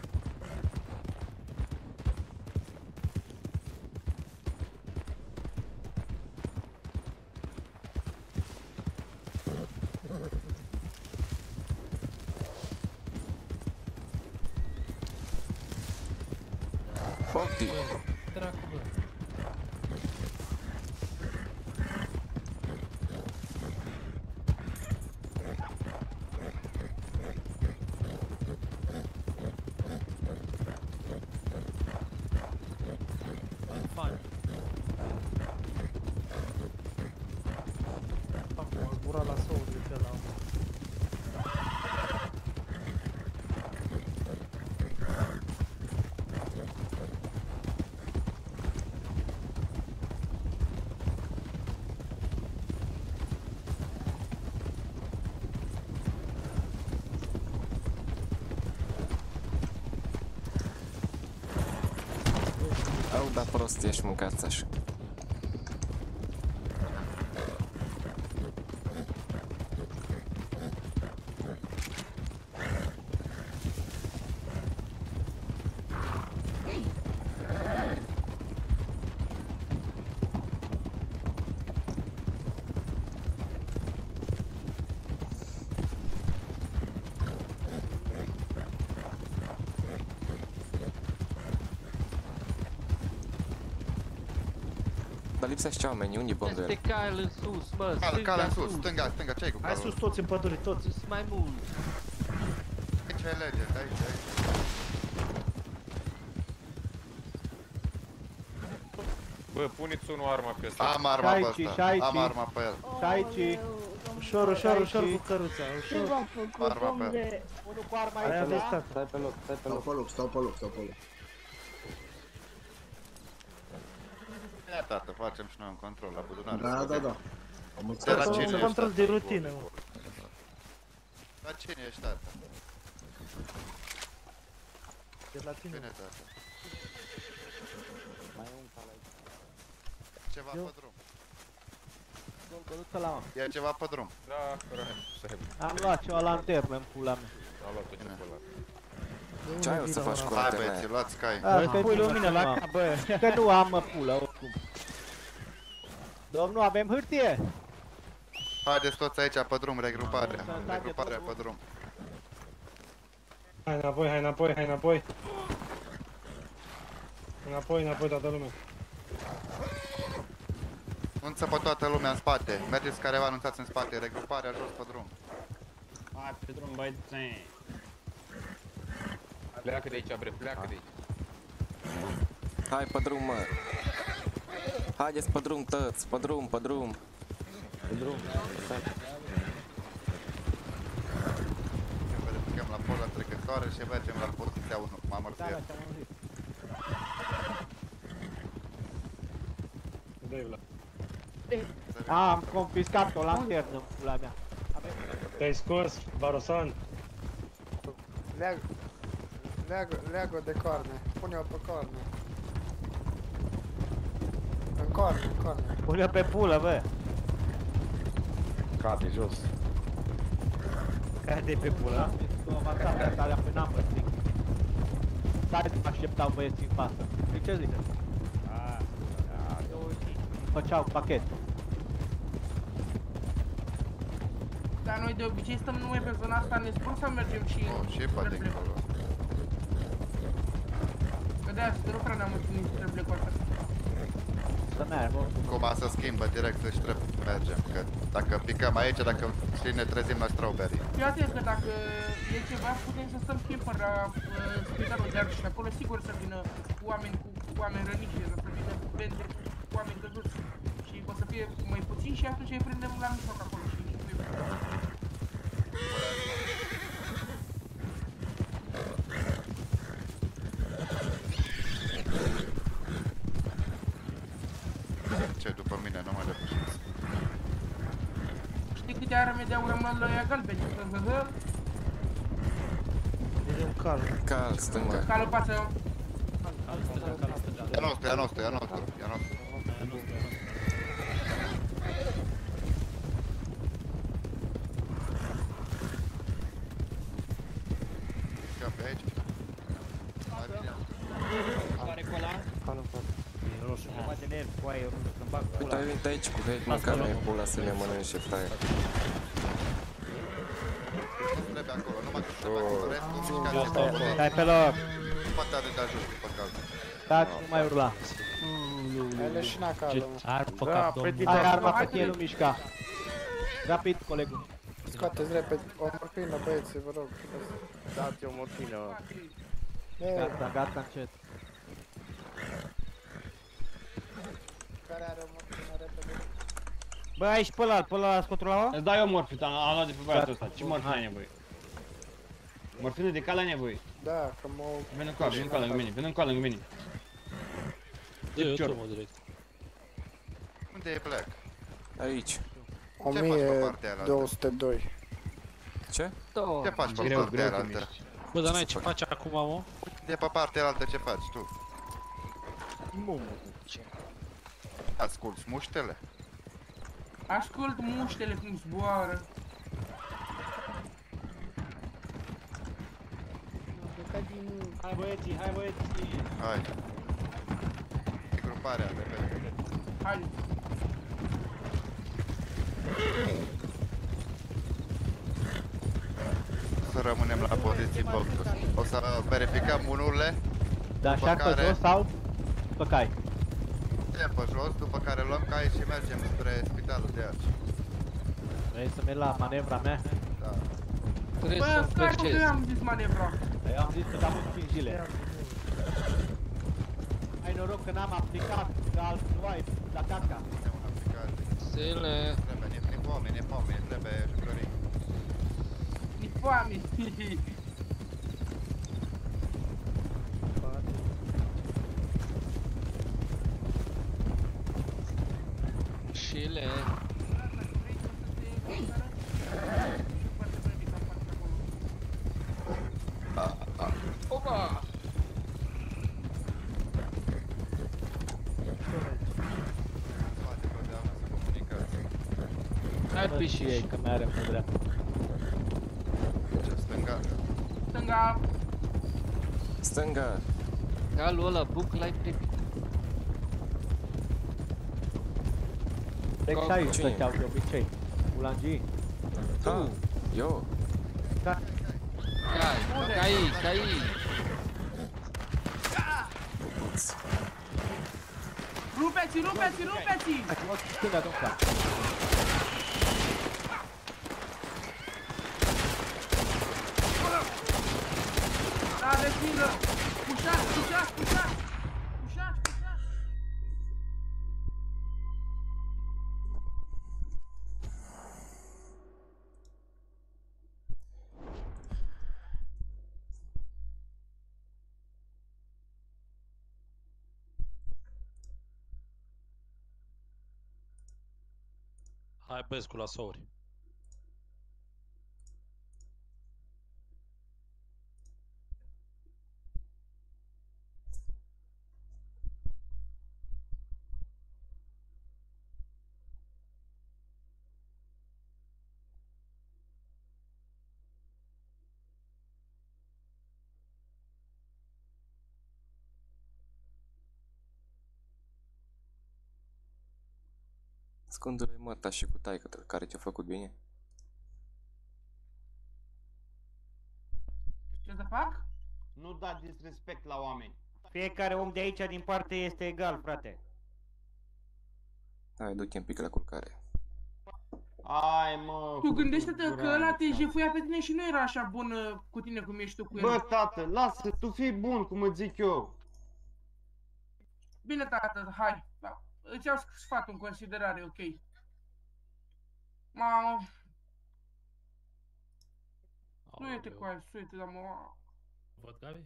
P: Focti!
S: Dracu, bă.
W: Fine.
S: Acum, gura la soul de pe la...
P: Au, da prost ești, mâncați așa. Dar lipsește oamenii, unde bondul
X: Este cal în sus, mă,
Q: Cal, cal în sus,
X: sus.
Q: stânga, stânga, ce-ai cu
S: Hai
Q: calul?
S: sus toți în pădure, toți.
X: Sunt mai mulți.
Q: Aici e lege, aici, aici.
G: Bă, puneți unul arma pe ăsta.
Q: Am arma pe ăsta, am arma pe el.
O: Și aici.
S: Ușor, ușor, ușor cu căruța,
R: Ce
S: ușor.
R: v-am făcut,
Q: Arma pe-
R: domnule?
O: Unul cu arma
S: Aia
O: aici,
S: de
O: da?
S: stat.
F: Stai pe loc, stai pe loc.
J: Stau pe loc, stau pe loc, stau pe loc.
Q: Ia, tată, facem și noi un control la buzunar.
J: Da, da, da. Am
Q: De
J: înțeles.
Q: la
S: Asta
Q: cine
S: un
Q: ești,
S: control
Q: tată?
S: de rutină, mă.
Q: La cine ești, tată?
S: De la tine.
Q: Bine, tată.
F: Mai e un cal aici.
Q: Ceva
S: Eu-
Q: pe drum.
O: Golgăluță la mă.
Q: E ceva pe drum.
G: Da, corect.
O: Am luat și o lanternă în pula mea.
G: Am luat tot ce pe ăla.
P: Ce ai o să faci cu
Q: Hai,
P: lanterna
Q: băieți,
P: aia?
Q: luați cai.
O: Bă, că pui lumină la cap, bă. Că nu am, mă, pula, oricum. Domnul, avem hârtie?
Q: Haideți toți aici pe drum, regruparea. Regruparea pe drum.
S: Hai înapoi, hai înapoi, hai înapoi. Înapoi, înapoi toată lumea.
Q: Anunță pe toată lumea în spate. Mergeți careva, anunțați în spate. Regruparea jos pe drum.
H: Hai pe drum, băieți.
G: Pleacă de aici, bre, pleacă de aici.
P: Hai pe drum, mă! Haideți pe drum, tăți, pe drum, pe drum!
F: Pe drum, stai.
Q: Vedem la pola trecătoare și mergem la poziția unu. M-am
O: Da,
Q: mărțiat.
O: da, ți-am auzit. A, am confiscat o lanternă în pula mea.
S: Te-ai scos, Barosan?
I: Leagă, leagă, leagă de coarne. Pune-o pe coarne. În coarne, în coarne.
O: Pune-o pe pulă, bă.
F: Cade jos.
O: Cade pe pulă. Tu avansat pe asta, alea pe n-am păstrit. Stai să mă așteptau băieții în față. Păi ce ziceți? Făceau pachet.
S: Dar noi de obicei stăm numai pe zona asta, ne spun să mergem și...
Q: Oh, ce poate încolo?
S: Că de-aia, să te rog, ne-am întâlnit spre Blackwater.
O: Să mergem.
Q: Cum să schimbă direcție și trebuie să mergem. Că dacă picăm aici, dacă știi, ne trezim la Strawberry.
S: Fii atent că dacă e ceva, putem să stăm camper la uh, spitalul de și acolo sigur să vină oameni cu oameni răniți, să vină bende cu oameni căzuți. Și o să fie mai puțin și atunci îi prindem la mijloc acolo și
Q: Ce, după mine, nu mă depășesc.
S: știi câte arme de au rămas la ea galbeni?
D: E un cal.
P: Cal, stânga.
S: Cal în față.
Q: E a nostru, e a nostru, e a nostru, e a nostru. Cam pe aici.
D: Care cu ăla? Cal în față. E roșu. Nu poate nervi, coaie, roșu, să-mi bag pula.
P: Uite, uite aici cu hate, mânca mea e pula să ne mănânce, fraier.
Q: Nu trebuie acolo, numai că trebuie acolo, restul mișcați și acolo.
O: Stai pe loc.
Q: Nu poate are de ajuns, după caz.
O: Taci, nu mai urla.
I: Ai leșina cală, mă.
D: Armă,
I: Da,
D: cap, domnul.
O: Hai arma pe tine, nu mișca. Rapid, colegul.
I: Scoateți repede o morfină, băieți, vă rog.
G: Dați o morfină.
O: Gata, gata, încet.
I: Care are o morfină repede?
D: Bă, aici pe ăla, pe ăla scot la.
H: Îți dau eu morfină, am luat de pe băiatul ăsta. Ce morfină ai nevoie? Morfină de cal ai nevoie?
I: Da, că mă...
H: Veni încoa, veni încoa lângă mine, veni încoa lângă mine.
B: Da, eu tot mă direct.
Q: Unde e Black?
P: Aici.
I: o mie două sute doi.
P: Ce?
Q: Ce faci pe partea alaltă?
B: Bă, dar n-ai ce faci acum, mă?
Q: De pe partea alaltă ce faci tu?
D: Mumu, ce?
Q: Asculți muștele?
S: Ascult muștele cum zboară.
O: Hai băieții, hai băieții.
Q: Hai. E gruparea, repede.
S: Hai.
Q: Să rămânem la poziții focus. O să verificăm unurile.
O: Da, așa pe jos sau pe cai?
Q: Suntem pe jos, după care luăm cai și mergem spre spitalul de arci.
O: Vrei să mergi la manevra mea?
Q: Da.
S: Bă, stai că eu am zis manevra.
O: Eu am zis că dăm cinci zile. Ai noroc că n-am aplicat ca altceva, la casca.
P: Zile.
Q: Trebuie, ne, ne foame, ne foame, trebuie jucării.
S: E foame.
X: Șile.
S: Opa!
X: Hai pe și
O: ei, că mai are pe dreapta.
Q: Stânga.
S: Stânga.
P: Stânga.
X: Calul ăla, buc, l-ai privit.
O: Trec și aici stăteau de obicei. Ulangii.
P: Da, eu.
O: Da.
X: Cai, cai, cai.
S: Rupeți, rupeți, rupeți!
O: Acum stânga, domnule.
S: Da, respingă! Pușați, pușați, pușați! Pușați, pușați!
B: Hai băiescu la souri.
P: Scundule măta și cu taică care ți-a făcut bine.
S: Ce să fac?
H: Nu da disrespect la oameni.
D: Fiecare om de aici din parte este egal, frate.
P: Hai, du-te un pic la culcare.
H: Hai, mă.
S: Tu gândește-te că ăla te jefuia pe tine și nu era așa bun uh, cu tine cum ești tu cu el.
H: Bă, tată, lasă, tu fii bun, cum îți zic eu.
S: Bine, tată, hai. Da. Îți iau sfatul în considerare, ok. Mamă. Suie-te cu aia, suie-te, dar mă...
W: Văd, Gabi?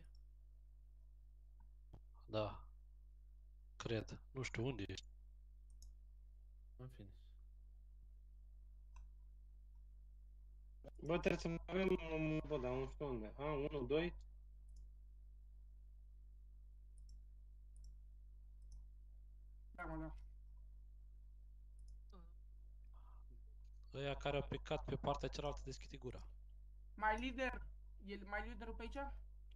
B: Da. Cred. Nu știu unde ești.
W: În fine.
H: Bă, trebuie să mai avem, bă, dar nu știu unde. A, unu, doi.
S: Da, mă, da.
B: Ăia care au picat pe partea cealaltă deschide gura.
S: Mai lider? E mai liderul pe aici?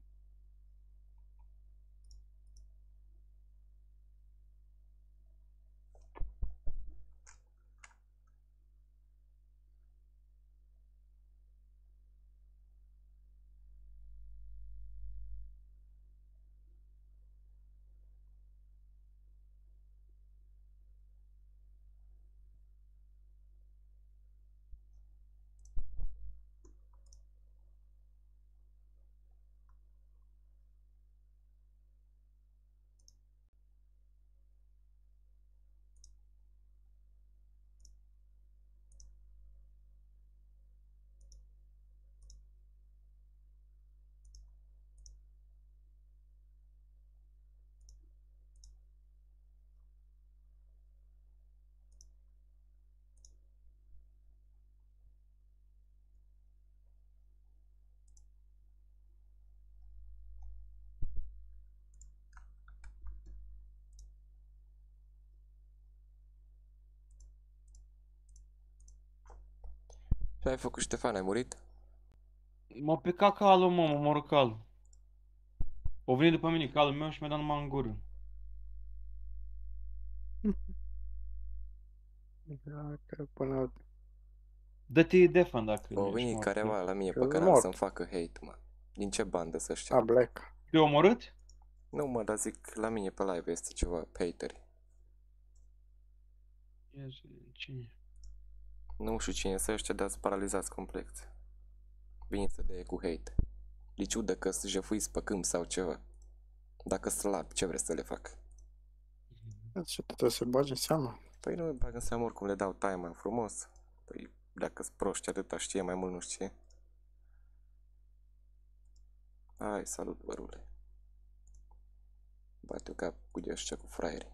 P: Ce ai făcut, Ștefan? Ai murit?
H: M-a picat calul, mă, m-a omorât calul. O venit după mine calul meu și mi-a dat numai în gură.
I: Da, că până...
H: Dă-te defan dacă
P: Au
H: ești
P: venit
H: mort.
P: careva la mine pe
I: Eu
P: canal
I: mort.
P: să-mi facă hate, mă. Din ce bandă să știu?
I: A, Black.
H: Te-ai omorât?
P: Nu, mă, dar zic, la mine pe live este ceva hateri.
H: Ia zi, cine?
P: Nu știu cine să ăștia, dar sunt paralizați complet. Vine să dea cu hate. Li ciudă că să jefuiți pe câmp sau ceva. Dacă slab, ce vreți să le fac?
I: Ce trebuie să bagi în seama?
P: Păi nu bag în seamă, oricum le dau time frumos. Păi dacă-s proști atâta știe, mai mult nu știe. Hai, salut, bărule. Bate-o cap cu de ăștia cu fraierii.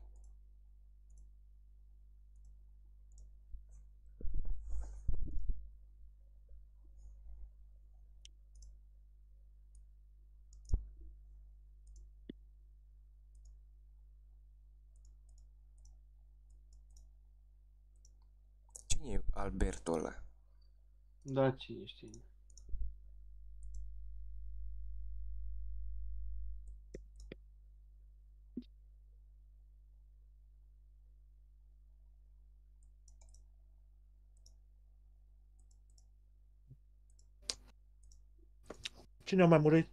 P: Cine e Alberto ăla?
H: Da, cine știe.
K: Cine a mai murit?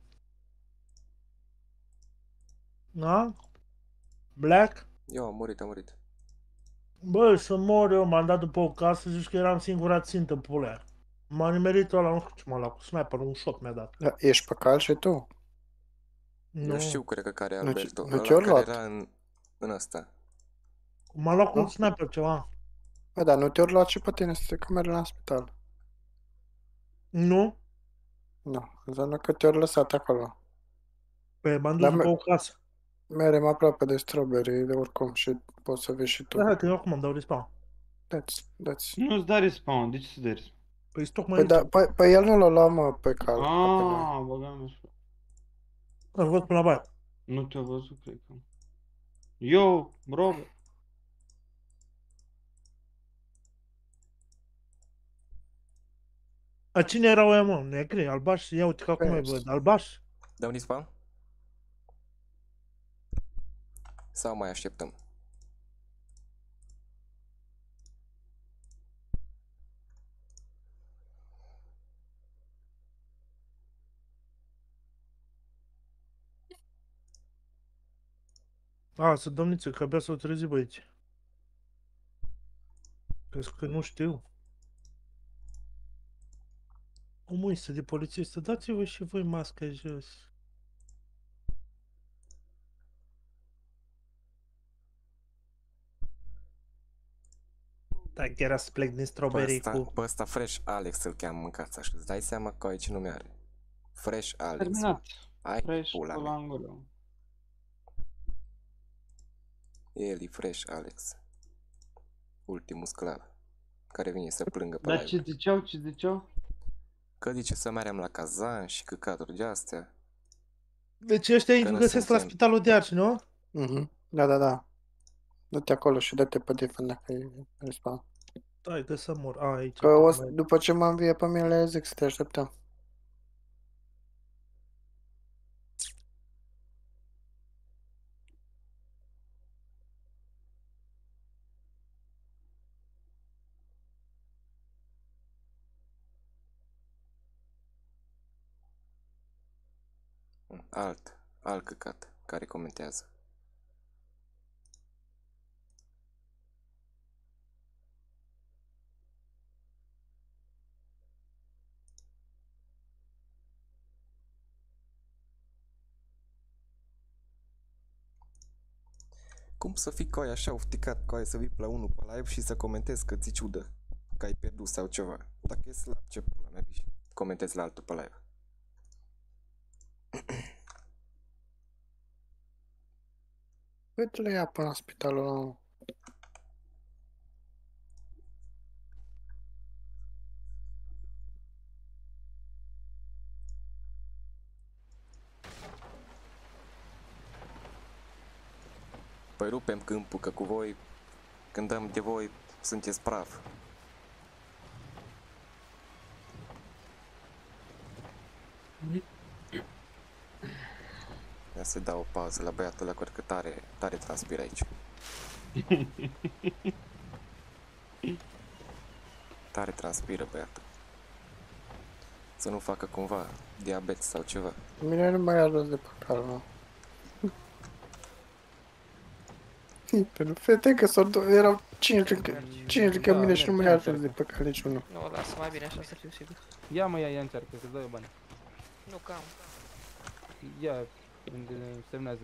K: Da? Black?
P: Eu am murit, am murit.
K: Bă, să mor eu, m-am dat după o casă, zici că eram singura țintă, pulea. M-a nimerit ăla, nu știu ce m-a luat cu sniper, un shot mi-a dat.
I: Da, ești pe cal și tu?
P: Nu. Eu știu, cred că care e
I: Nu
P: Alberto.
I: ți- nu
P: Ăla
I: ți-o
P: care
I: luat?
P: era în, în ăsta.
K: M-a luat cu un
I: Nu?
K: sniper ceva.
I: Bă, dar nu te-au luat și pe tine să te camere la spital.
K: Nu?
I: Nu, înseamnă că te-au lăsat acolo.
K: Păi m-am dus
I: Dar
K: după
I: me-
K: o casă.
I: merem aproape de strawberry de oricum și poți să vii și tu.
K: Da, hai, că eu acum îmi dau respawn.
I: Dați, dați.
H: Nu-ți da respawn, de ce să dai respawn?
K: Păi tocmai
I: Păi, da, păi, păi el nu l-a luat, mă, pe cal. ca pe noi.
H: Aaaa, băgam eu.
K: îl văd până la baie.
H: Nu te-a văzut, cred că. Eu, Robert.
K: A cine erau ăia, mă? Negri, albași? Ia uite că acum îi
I: Vezi.
K: văd. Albași?
P: Dăm respawn? Sau mai așteptăm?
K: A, să domniță, că abia s-au trezit băieți. Crezi că nu știu? Omul este de polițistă, dați-vă și voi masca jos. Da, chiar era să plec din
P: Pe
K: strawberry
P: ăsta,
K: cu...
P: pe ăsta Fresh Alex îl cheamă, mâncați așa. Îți dai seama că aici nume are. Fresh Alex.
H: Terminat.
P: Ai
H: Fresh
P: pula
H: pe
P: mea.
H: la în gură.
P: El e Fresh Alex. Ultimul sclav. Care vine să plângă pe
H: Dar
P: live.
H: ce ziceau, ce ziceau?
P: Că zice să merem la cazan și căcaturi de astea.
K: Deci ăștia îi
P: Că nu
K: găsesc la
P: suntem-
K: spitalul de Arci, nu?
I: Mhm. Da, da, da. Du-te acolo și dă-te pe defend dacă e respawn.
K: Hai că să mor. A, aici.
I: Că o, să- după ce mă învie pe mine, le zic să te așteptăm.
P: Alt. Alt căcat. Care comentează. Cum să fii coi așa ofticat, coi să vii la unul pe live și să comentezi că ți ciudă că ai pierdut sau ceva. Dacă e slab, ce pula mea, și comentezi la altul pe live.
I: Uite-le ia până la spitalul ăla.
P: Păi rupem câmpul, că cu voi, când dăm de voi, sunteți praf. Ia să dau o pauză la băiatul ăla, că tare, tare transpiră aici. Tare transpiră băiatul. Să nu facă cumva diabet sau ceva.
I: Mine nu mai ajuns de pe calul meu. Pentru fete că s-au do- erau cinci lângă, cinci lângă mine și nu mai ajuns de pe cal niciunul.
C: Nu, lasă mai bine așa să fiu sigur.
H: Ia mă, ia, ia încearcă, să-ți dau eu bani.
C: Nu cam.
H: Ia, unde semnează.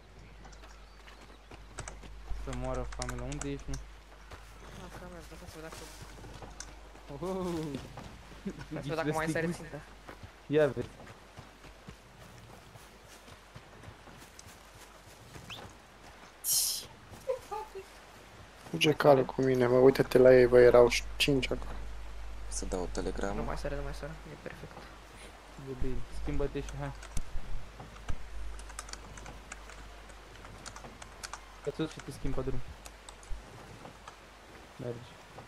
H: Să moară familia, unde ești, mă?
C: Nu, cam merg, să văd dacă...
H: Oh,
C: Să văd dacă mai sare țintă.
H: Ia vezi.
I: Fuge calul cu mine, mă, uite-te la ei, bă, erau cinci acolo.
P: Să dau o telegramă.
C: Nu mai sare, nu mai sare, e perfect.
H: E bine, schimbă-te și hai. Ia-ți și te schimb pe drum. Mergi.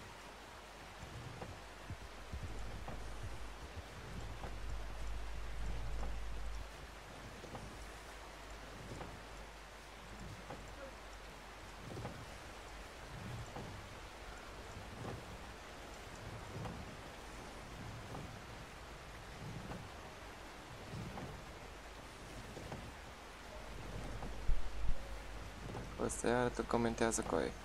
P: Ăsta iară tot comentează cu ei.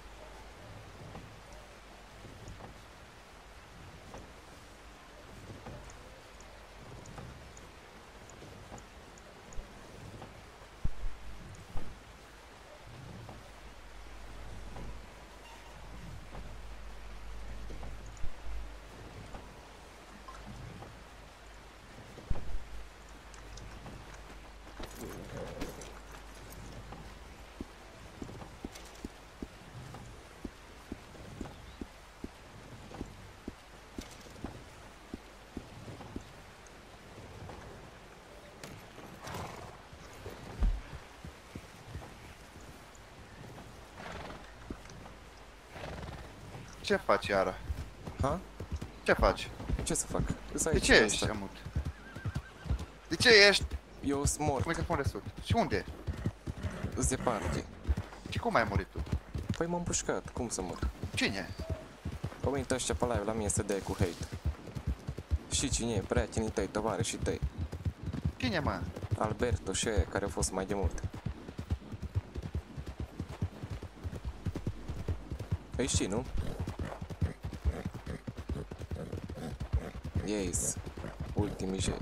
Q: Ce faci iară?
P: Ha?
Q: Ce faci?
P: Ce să fac?
Q: De ce ești amut? De ce ești?
P: Eu sunt mort.
Q: Microfon de sud. Și unde?
P: Îți departe.
Q: Și cum ai murit tu?
P: Păi m-am pușcat, cum să mor?
Q: Cine?
P: Au venit ăștia pe live la mine să dea cu hate. Și cine e? Prietenii tăi, tovarășii tăi.
Q: Cine, mă?
P: Alberto și aia care au fost mai de mult. Îi știi, nu? Yes. Ultimii J.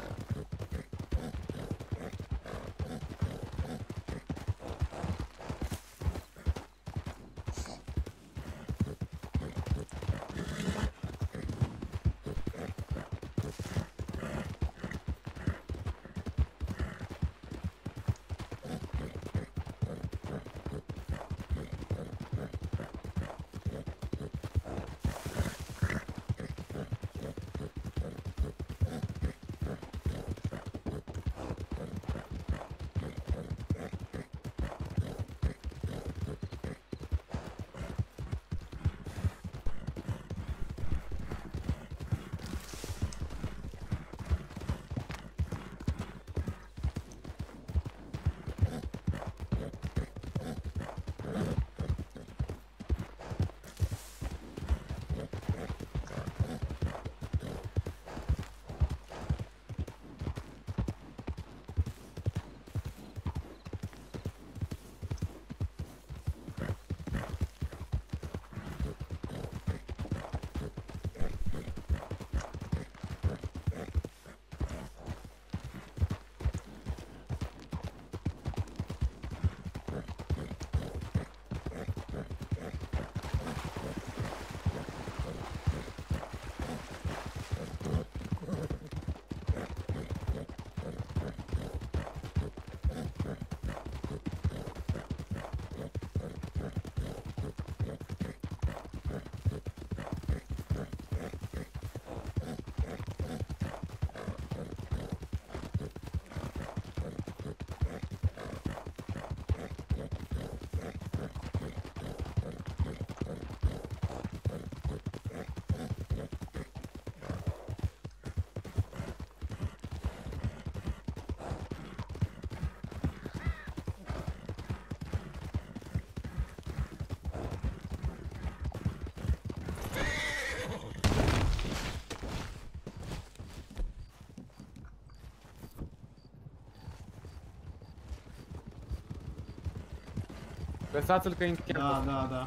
G: Lăsați-l că e în
S: Da, da, da.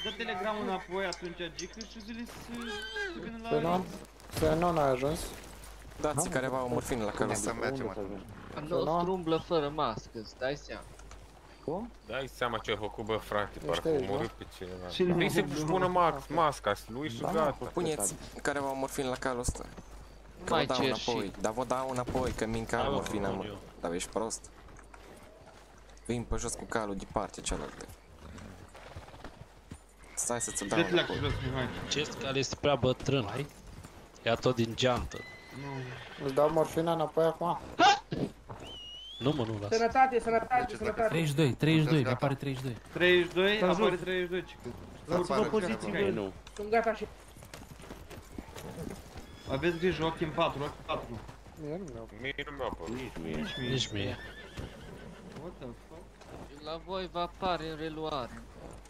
H: Dă telegramul înapoi atunci, Gică, și zile să să vină la...
I: Zenon? Zenon a ajuns.
P: Dați careva o morfină la călăsă.
Q: Să mergem, mă.
X: Al nostru umblă fără mască, îți dai seama.
I: Cum?
G: Dai seama ce a făcut, bă, frate, parcă
I: aici,
G: a omorât
I: da?
G: pe cineva.
I: Cine
G: Vrei
I: a
G: să-și
I: omorât?
G: pună max, masca lui și
I: Da,
G: gata.
P: Puneți careva o morfină la calul ăsta. Că
X: Mai
P: vă dau
X: cer
P: înapoi,
X: și-
P: dar vă dau înapoi, că min calul
B: Hai, mă,
P: morfina, mă.
B: Romeo.
P: Dar ești prost. Vin pe jos cu calul de partea cealaltă. Stai să-ți-o dau
H: Dă-te la
P: înapoi.
H: jos, Mihai.
B: Acest cal este prea bătrân. Ia tot din geantă.
I: Îți dau morfina înapoi acum?
B: Nu mă, nu las.
S: Sănătate, sănătate, sănătate.
D: treizeci și doi, treizeci și doi, apare treizeci și doi.
H: treizeci și doi,
S: Să
H: apare
S: ajut.
H: treizeci și doi, Cică.
S: Luați-vă poziții,
H: Hai,
S: bă.
H: nu.
S: Sunt gata și...
H: Aveți grijă, ochi în patru, ochi în patru.
I: Mie nu mi-au.
G: Mie nu mi-a apărut.
H: Nici mie.
B: Nici mie.
H: What the fuck?
X: La voi va apare în reluare.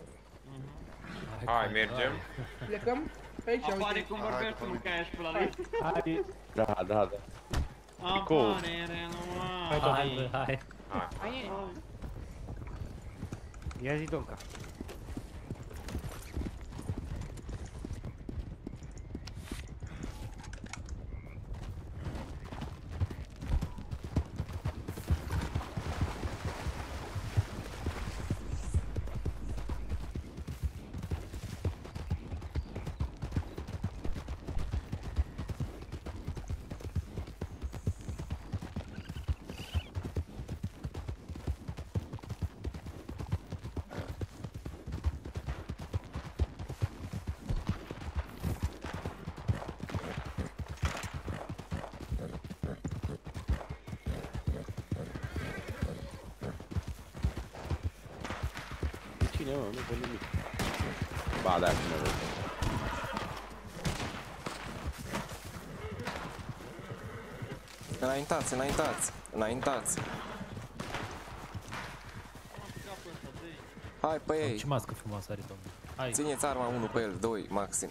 G: Hai, mergem.
S: Plecăm? Pe aici,
H: Apare
S: uite.
H: cum vorbește un caiaș pe la lui.
L: Hai.
F: Da, da, da.
H: Apare reluare.
D: Hai, hai.
S: Hai.
L: Ia zi, Donca.
F: Cine, mă? Nu văd nimic. Ba, da, cine văd.
P: Înaintați, înaintați, înaintați. Hai pe ei.
D: Ce mască frumoasă are, domnule. Hai.
P: Țineți arma unul pe el, doi maxim.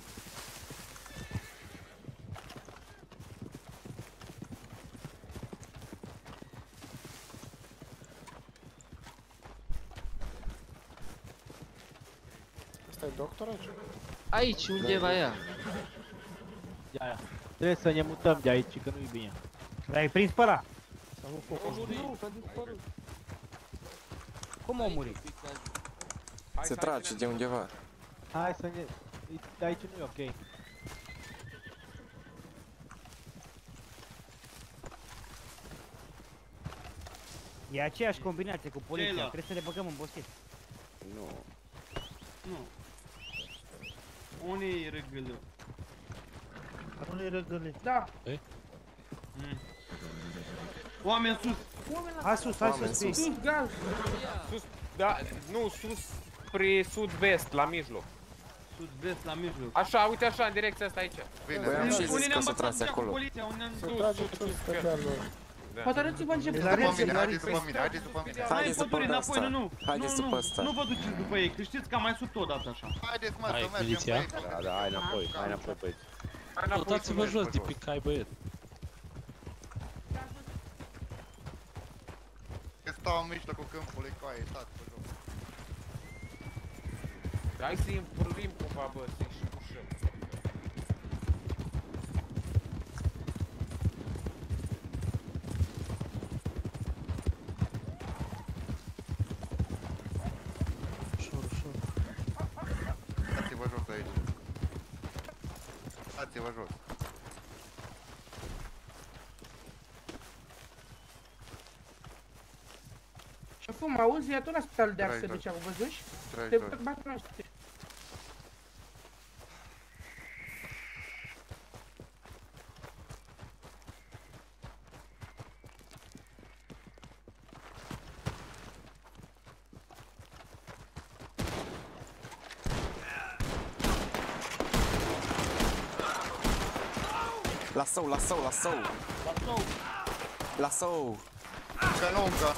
I: Ăsta e doctor aici?
X: Aici, undeva ea.
L: Ia, ia. Trebuie să ne mutăm de aici, că nu-i bine. L-ai prins pe ăla?
I: Nu, că a dispărut.
L: Cum a murit?
P: Se trage de undeva.
L: Hai să ne... De aici nu e ok. E aceeași combinație cu poliția,
H: Ce-ai luat?
L: trebuie să ne băgăm în boschet.
F: Nu.
H: Nu. Unii răgâlă.
K: Unii răgăli.
S: Da.
H: Mm. Oameni sus!
K: Hai sus, hai
P: Oameni
K: sus,
P: sus.
K: sus.
S: Sus, gaz.
G: Sus, da, nu, sus spre sud-vest, la mijloc.
H: Sud-vest, la mijloc.
G: Așa, uite așa, în direcția asta aici.
P: Băi, am și zis că să trați acolo.
H: Poliția, unde am
I: Se
H: dus.
I: trage sus pe dealul.
G: Da.
S: Hotărâți-vă în ce
Q: După mine, haideți după mine, haideți după mine.
P: Haideți
H: Hai,
P: după
H: pădure, înapoi,
P: ăsta.
H: nu, nu.
P: Haideți
H: Nu,
P: după
H: nu,
P: ăsta.
H: Nu vă duceți după ei, că știți că am mai sub tot odată așa.
Q: Haideți, mă,
B: Hai,
Q: să mergem,
B: miliția.
Q: băi.
F: Da, da, hai înapoi, hai înapoi, băieți.
G: Hai înapoi să
B: Uitați-vă
G: mergi
B: jos
G: pe
B: de picai, băiet.
Q: Că stau în mijlocul câmpului, coaie, stați pe jos.
G: Hai să-i împărlim cumva, bă, să-i și pușăm.
B: Ușor, ușor.
Q: Dați-vă jos aici. Dați-vă jos.
S: Și acum, auzi, ia tot la spitalul de
Q: Trei,
S: Arsă,
Q: doi.
S: deci au văzut?
Q: Trei,
S: Te
Q: doi.
S: bat la știe.
P: Lasă-o, lasă-o, lasă-o. Lasă-o.
Q: Încă nu, încă.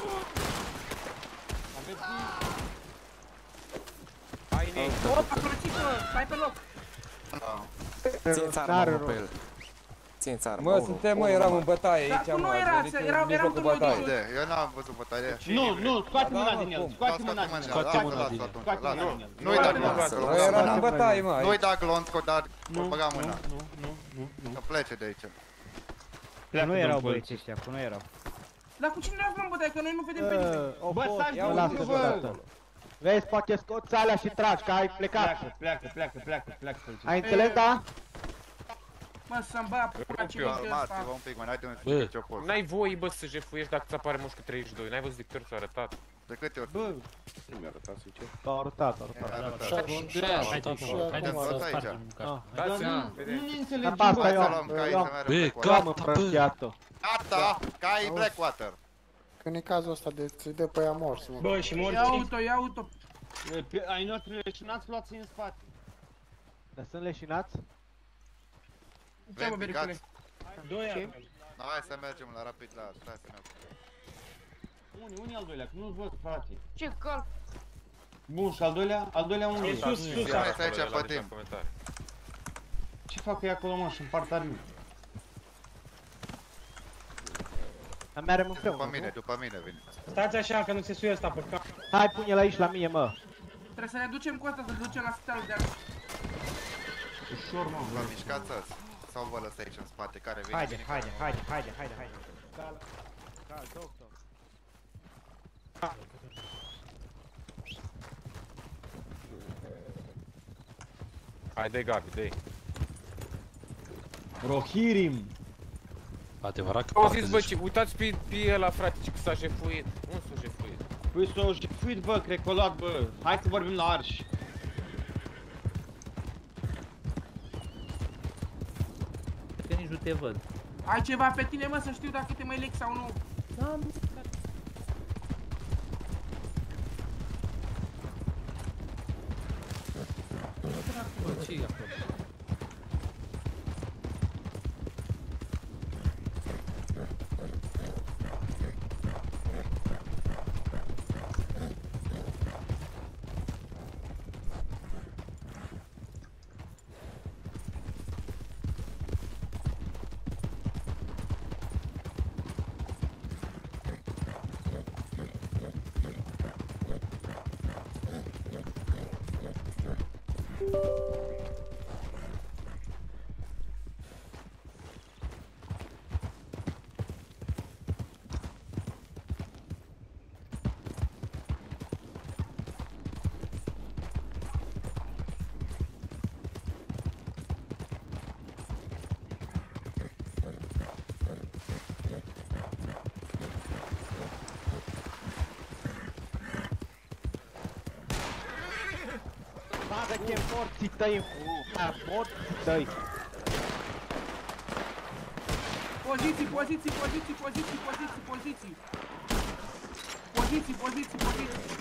G: Hai, Nick.
S: Opa, frățică, stai pe loc.
Q: Da.
P: Țineți arma mă, pe el. Țineți arma,
G: Mă,
P: unul,
G: suntem, mă,
P: unul
G: eram
P: numai.
G: în bătaie
S: Dar
G: aici,
S: tu
G: mă,
S: nu
G: ați
S: era,
G: venit în
S: erau- eram
G: mijlocul
S: cu noi
G: bătaiei.
Q: De, eu n-am văzut bătalia.
H: Nu, nu, scoate
G: Da,
H: mâna
G: mă,
H: din el,
G: cum?
H: scoate
Q: Lasă
H: mâna
Q: mâna
H: din
Q: din
H: el.
Q: el,
H: Scoate
Q: lasă,
H: mâna
Q: lasă
H: din el.
Q: atunci,
H: Scoate
Q: lasă.
H: mâna din el.
Q: Nu-i da glonț.
P: Lasă-l,
G: Bă,
P: lasă-l.
G: eram în bătaie, mă,
Q: Nu-i
G: aici.
Q: da glonț, că dar
H: Nu,
Q: o băga
H: nu,
Q: mâna.
H: nu, nu, nu, nu.
Q: Să plece de aici.
H: Pleacă,
L: Nu erau
H: domn
L: băieții ăștia, că nu erau.
S: Dar cu cine erați, mă, bătaie, că noi nu vedem pe nimeni.
L: Bă, au
H: Bă,
L: fost,
H: stai,
L: ia
H: bă,
L: lasă
H: bă.
L: deodată. Vezi, poate scoți alea și tragi, că ai plecat.
H: Pleacă, pleacă, pleacă, pleacă, pleacă. pleacă.
L: Ai înțeles, da?
S: Mă, să-mi băia pula ce mică
Q: Calmați-vă
S: ăsta.
Q: un pic, mă, n-ai de unde să
B: Bă.
Q: știi ce-o fost.
G: N-ai voie, bă, să jefuiești dacă ți apare mușcă treizeci și doi. N-ai văzut de câte ori s-a arătat.
Q: De câte ori?
H: Bă,
M: Nu mi-a arătat, zice.
L: S-au arătat, s-au arătat.
W: Haideți
Q: Și
W: să
Q: acum-
W: spargem un
H: ah,
W: card.
H: dar
G: Dați-mi,
H: nu,
G: vedem.
H: nu ne
L: Dar
H: înțelegem,
L: pe asta
Q: Hai
L: eu
Q: să
L: am,
Q: luăm cai
L: eu
Q: să
L: am,
Q: mergem
B: Bă,
Q: Blackwater.
L: eu am
B: gata, bă!
L: împrăștiat-o.
Q: Gata, cai Blackwater.
I: Când e cazul ăsta de ți dă pe ea morți, mă.
H: Bă, și
S: Ia
H: morți.
S: auto, ia auto.
H: Pe- Ai noastre leșinați, luați-i în spate.
L: Dar sunt leșinați?
S: Ce mă, bericule?
H: Doi
L: Ce?
H: avem.
Q: No, hai să mergem la rapid la... Stai să mergem.
H: Unii, unii al doilea, că nu-ți văd, frate.
R: Ce cal?
H: Bun, și al doilea? Al doilea unde e?
Q: sus, sus,
G: Iar
Q: hai să aici
G: acolo, el a
Q: pătim.
G: dat comentarii.
H: Ce fac ei acolo, mă, și împart arme?
L: Dar mergem
Q: După
L: împreună,
Q: mine,
L: nu?
Q: după mine vine.
H: Stați așa, că nu se suie ăsta pe cap.
L: Hai, pune-l aici la mine, mă.
S: Trebuie să ne ducem cu asta, să ne ducem la spitalul de acolo.
H: Ușor, mă.
Q: La mișcați sau vă lăsă aici în spate, care vine?
L: Haide,
Q: vine,
L: haide,
Q: care-
L: haide, haide, haide, haide. Cal, cal, doctor.
G: Hai, dă-i Gabi, dă-i.
H: Rohirim.
B: Adevărat că
G: Au
B: parcă
G: zis, bă,
B: zici-
G: ce, uitați pe, pe ăla, frate, ce că s-a jefuit. Unde s-a jefuit?
H: Păi s-o jefuit, bă, cred că o luat, bă. Hai să vorbim la arș.
W: Că nici nu te văd.
S: Ai ceva pe tine, mă, să știu dacă te mai leg sau nu.
W: Da, mă, ce e acolo?
L: Bagă-te în morții tăi, în morții tăi.
S: Poziții, poziții, poziții, poziții, poziții, poziții. Poziții, poziții, poziții.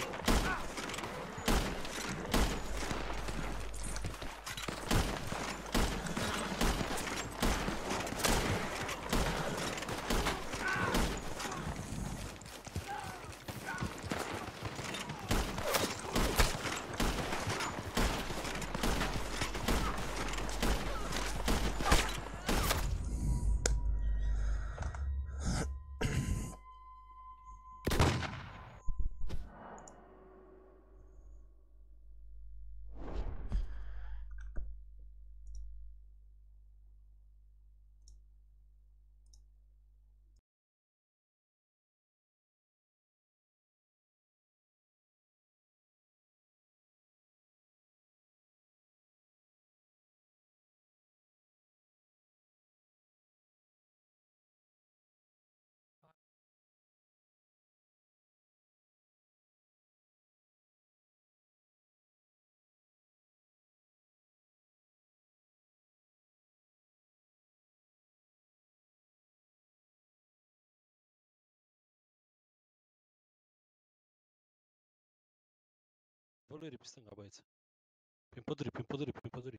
B: Vălării pe stânga, băieți. Prin păduri, prin păduri, prin păduri.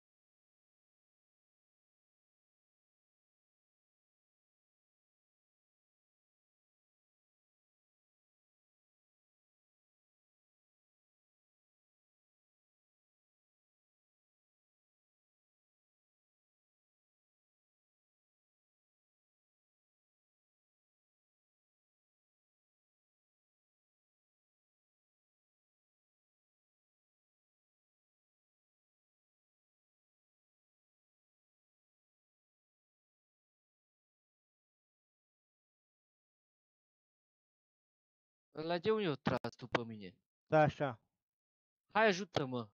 X: La de unde o tras după mine?
L: Da, așa.
X: Hai ajută-mă!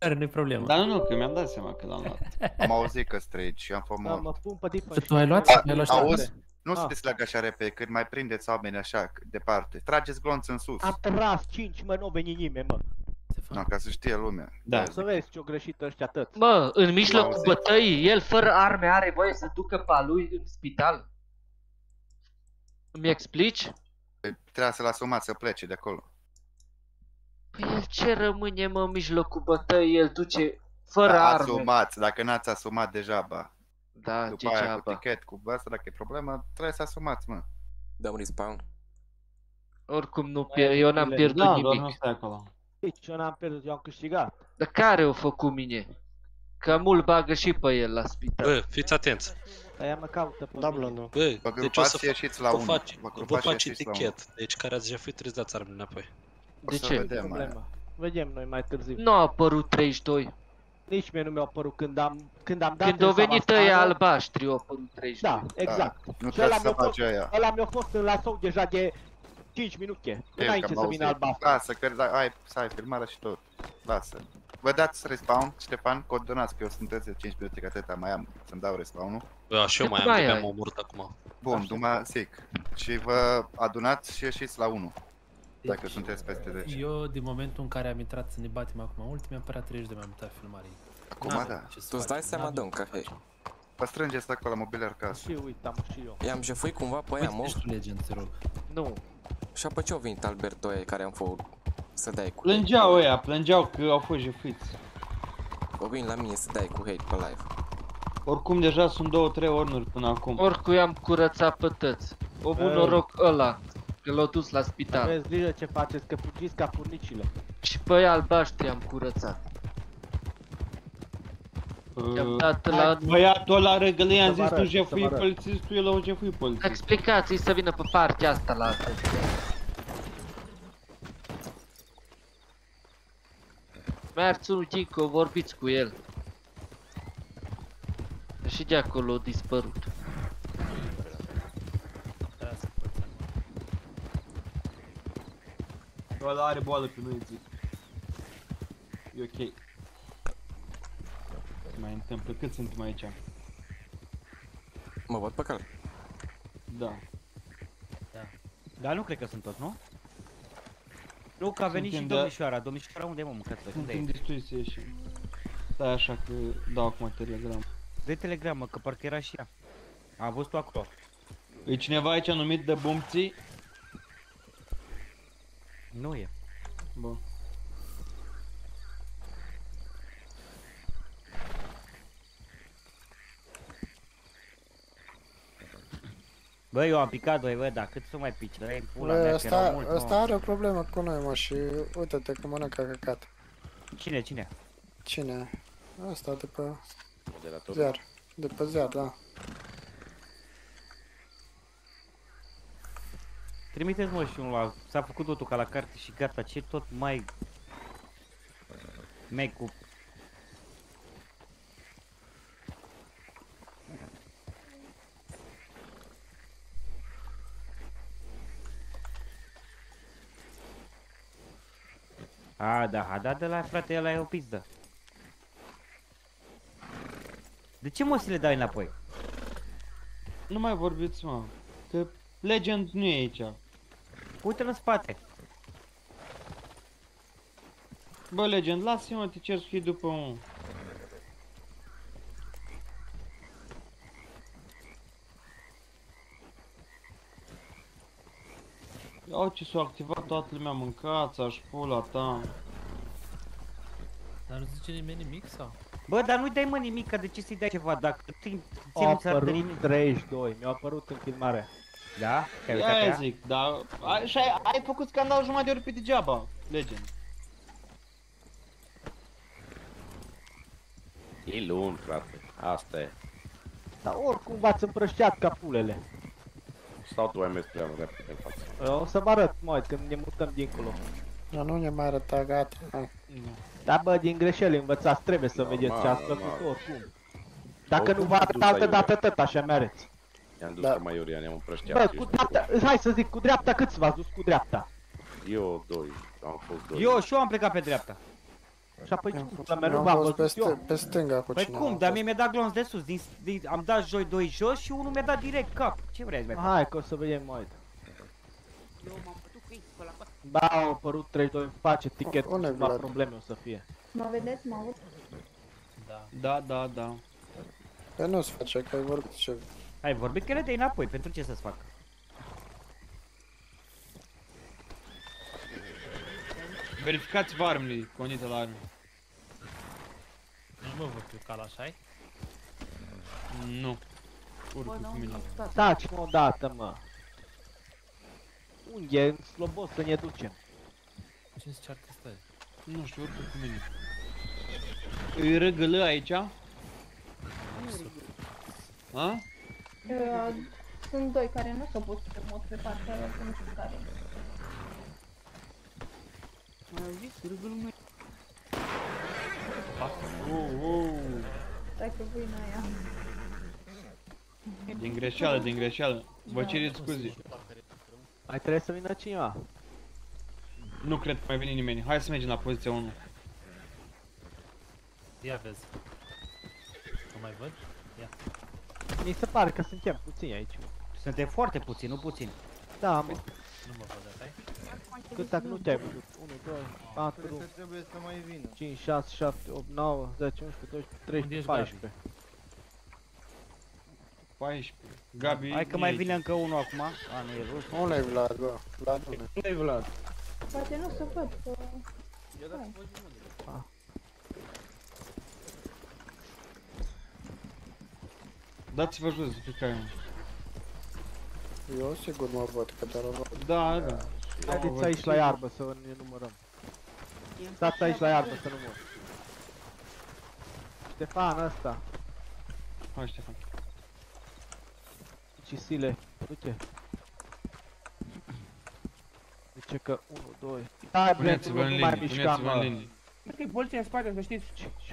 W: Care nu-i problema.
H: Dar nu, nu, că mi-am dat seama că l-am luat.
Q: Am auzit că strigi și am fost
O: Da,
Q: mort.
O: mă pun pe default.
D: Ce tu ai luat?
Q: A-
D: Mi-ai luat
Q: Auzi? Nu
O: Ah.
Q: se desleagă așa repede, când mai prindeți oameni așa, departe. Trageți glonț în sus.
O: Am tras cinci, mă, nu veni nimeni, mă.
Q: No, ca să știe lumea.
H: Da.
O: Să vezi ce-o greșit ăștia tăți.
X: Mă, în mijlocul
Q: Auzi?
X: bătăii, el fără arme are voie să ducă pe a lui în spital? Îmi explici?
Q: Trebuia să-l asumați să plece de acolo.
X: Păi el ce rămâne, mă, în mijlocul bătăii, el duce fără
Q: Da,
X: arme.
Q: asumați, dacă n-ați asumat degeaba.
X: Da,
Q: După aia cu
X: degeaba.
Q: tichet, cu asta, dacă e problemă, trebuie să asumați, mă.
P: Dăm respawn.
X: Oricum nu pierd, eu n-am pierdut
H: Da, doar nu
X: nimic.
H: stai acolo.
O: Deci eu n-am pierdut, eu am câștigat.
X: Dar care o făcut mine? Că mult bagă și pe el la spital.
B: Bă, fiți atenți.
O: Aia mă caută pe
I: Da,
O: mine.
I: blondul.
B: Bă,
Q: Vă
B: deci o
Q: grupați
B: să
Q: și ieșiți la
B: vă
Q: unu.
B: faci,
Q: Vă
B: vă
Q: grupați și
B: faci
Q: ieșiți la unu.
B: etichet. Deci care ați jefuit trebuie să dați armele înapoi.
X: De
Q: O să
X: ce?
Q: vedem, aia.
O: Problemă. Vedem noi mai târziu.
X: Nu a apărut treizeci și doi.
O: Nici mie nu mi-a apărut când am, când am dat
X: Când
O: în
X: au venit
O: Savastano.
X: ăia albaștri, au apărut treizeci și doi.
O: Da, exact.
Q: Nu
O: Și
Q: trebuie
O: ăla
Q: să
O: mi-a fost,
Q: bagi aia.
O: ăla mi-a fost în la sau deja de cinci minute. Înainte să vină albastru.
Q: Lasă, că da, ai, să ai filmarea și tot. Lasă. Vă dați respawn, Ștefan, coordonați că eu sunteți de cinci minute, că atâta mai am să-mi dau respawn-ul.
B: Bă, și eu mai am,
X: mai
B: de
X: ai?
B: am omorât acum.
Q: Bun, numai zic. Și vă adunați și ieșiți la unu. Dacă sunteți peste zece.
W: Eu, din momentul în care am intrat să ne batem acum, ultimii am părat treizeci de mai multe filmare.
Q: Acum
W: N-avem
Q: da.
W: ce să
P: Tu îți
W: facem,
P: dai seama,
W: n-avem
P: domn,
W: ce
P: că
W: să
P: hei.
W: facem.
Q: Vă strângeți acolo la mobiliar casă.
O: Și uite, am și eu.
P: I-am jefuit cumva pe aia, mă.
W: Uite și tu, Legend, te rog.
X: Nu.
P: Și apoi ce au venit Alberto ăia care am făcut să dai cu
H: Plângeau ăia, plângeau că au fost jefuiți.
P: O vin la mine să dai cu hate pe live.
H: Oricum deja sunt două, trei ornuri până acum.
X: Oricum i-am curățat pe tăți. O bun
H: Ei.
X: noroc ăla, că l-au dus la spital.
O: Aveți grijă ce faceți, că fugiți ca furnicile.
X: Și pe aia albaștri am curățat. I-am dat la...
H: Băiatul ăla răgălăi, am
O: Să vă
H: zis tu
O: arăt, să
H: jefui
O: vă arăt.
H: polițistul, el a jefui polițistul.
X: Explicați-i să vină pe partea asta la altă. Merți unul Gico, vorbiți cu el. Și de acolo a dispărut.
H: Ăla are boală pe noi, zic. E ok. Se mai întâmplă, cât suntem aici?
P: Mă văd pe cale.
H: Da.
L: Dar nu cred că sunt toți, nu? Nu, că a venit și
H: Suntem de-
L: domnișoara. Domnișoara unde e, mă, mâncați-vă? Unde
H: Suntem
L: e?
H: destui să ieșim. Stai așa că dau acum telegram.
L: De telegram, mă, că parcă era și ea. Am văzut-o acolo.
H: E cineva aici numit de Bumții?
L: Nu e.
H: Bă.
L: Bă, eu am picat doi, bă, dar cât să mai pici? Dar e în pula
I: Bă,
L: mea, că erau
I: ăsta,
L: mulți,
I: ăsta
L: mă.
I: are o problemă cu noi, mă, și uite-te că mănâncă căcat.
L: Cine, cine?
I: Cine? Ăsta de pe
M: Moderatorul.
I: ziar. De pe ziar, da.
L: Trimiteți, mă, și unul la... S-a făcut totul ca la carte și gata, ce tot mai... Mai cu... A, da, a dat de la frate, ăla e o pizdă. De ce mă să le dai înapoi?
H: Nu mai vorbiți, mă. Că Legend nu e aici.
L: Uite-l în spate.
H: Bă, Legend, lasă-mă, te cer să fii după un... Iau ce s-a activat toată lumea, mâncați, aș pula ta.
W: Dar nu zice nimeni nimic sau?
L: Bă, dar nu-i dai, mă, nimic, că de ce să-i dai ceva, dacă ți
O: Au
L: nu ți arată
O: apărut
L: nimic.
O: treizeci și doi, mi-au apărut în filmare.
L: Da? Te-ai uitat pe
H: Aia
L: ea?
H: zic, dar... ai- Și ai, ai făcut scandal jumătate de ori pe degeaba, Legend.
M: E lung, frate. Asta e.
O: Dar oricum v-ați împrăștiat ca pulele.
M: Stau tu ai mers prea repede în față.
O: O să vă arăt, mă, când ne mutăm dincolo.
I: Dar nu ne mai arăta, gata. Hai.
O: Da, bă, din greșeli învățați, trebuie să
M: Normal,
O: vedeți ce ați
M: normal.
O: făcut oricum. Dacă nu
M: Oricum
O: vă arăt
M: dus
O: altă
M: aiurea.
O: dată, tot așa mi-areți.
M: I-am dus
I: Da.
M: pe Maiuria, ne-am împrășteat.
O: Bă,
M: și
O: cu
M: ăștia.
O: dreapta, hai să zic, cu dreapta cât v-ați dus cu dreapta?
M: Eu doi, am fost doi.
L: Eu și eu am plecat pe dreapta.
O: Și apoi ce pula mea,
I: Eu
O: nu
I: am
O: v-am
I: fost
O: văzut
I: pe,
O: eu?
I: st- pe stânga cu
N: Păi
I: cineva.
N: cum, dar mie mi-a dat glonț de sus, din, din, am dat joi doi jos și unul mi-a dat direct cap. Ce vrei să mai fac?
O: Hai că o să vedem mai.
R: Eu m-am putut cu ei pe la pat.
O: Da, au apărut trei doi, face ticket,
I: Unde
O: ceva
I: Vlad?
O: probleme o să fie.
T: Mă vedeți, mă aud?
W: Da.
H: Da, da, da.
I: Păi nu-ți face, că ai vorbit ce...
N: Ai vorbit că le dai înapoi, pentru ce să-ți fac?
H: Verificați-vă armele, condiția la arme.
W: Nu mă văd pe cal așa-i?
H: Nu. Urcă cu mine.
O: Taci-mă odată, mă. Unde e slobos să ne ducem?
W: Ce încearcă stai?
H: Nu știu, urcă cu mine. Îi răgălă aici? A?
T: Uh, Sunt doi care nu s-au pus pe mod pe partea aia, nu știu care.
R: Mai auziți? Râgul meu.
H: Oh, oh.
T: Stai că voi în aia.
H: Din greșeală, din greșeală. Vă cereți scuze.
O: Mai trebuie să vină cineva.
H: Nu cred că mai vine nimeni. Hai să mergem la poziția unu.
W: Ia vezi. Nu mai văd? Ia.
O: Mi se pare că suntem puțini aici.
N: Suntem foarte puțini, nu puțini.
O: Da, mă.
W: Nu mă văd, asta
O: Cât dacă nu te-ai văzut? unu, doi, patru,
U: Trebuie să mai vină.
O: cinci, șase, șapte, opt, nouă, zece, unsprezece, doisprezece, treisprezece, paisprezece.
H: paisprezece. Gabi.
N: Hai că mai vine încă unul acum. A, nu e rus.
I: Unde-i Vlad, bă? Vlad, unde?
H: Unde-i Vlad?
T: Poate nu se văd, că... Hai.
H: Dați-vă jos de pe care.
I: Eu sigur mă văd, că doar o văd.
H: Da, da.
O: Haideți aici la iarbă să ne numărăm. Stați aici la iarbă să număr. Ștefan ăsta.
H: Hai Ștefan.
O: Cisile, du-te. Zice că unu, doi. Stai,
H: Puneți-vă în
O: nu mai
H: linii,
O: mișcam,
H: puneți-vă în
O: mă.
H: linii.
S: Cred că e poliția în spate, să știți.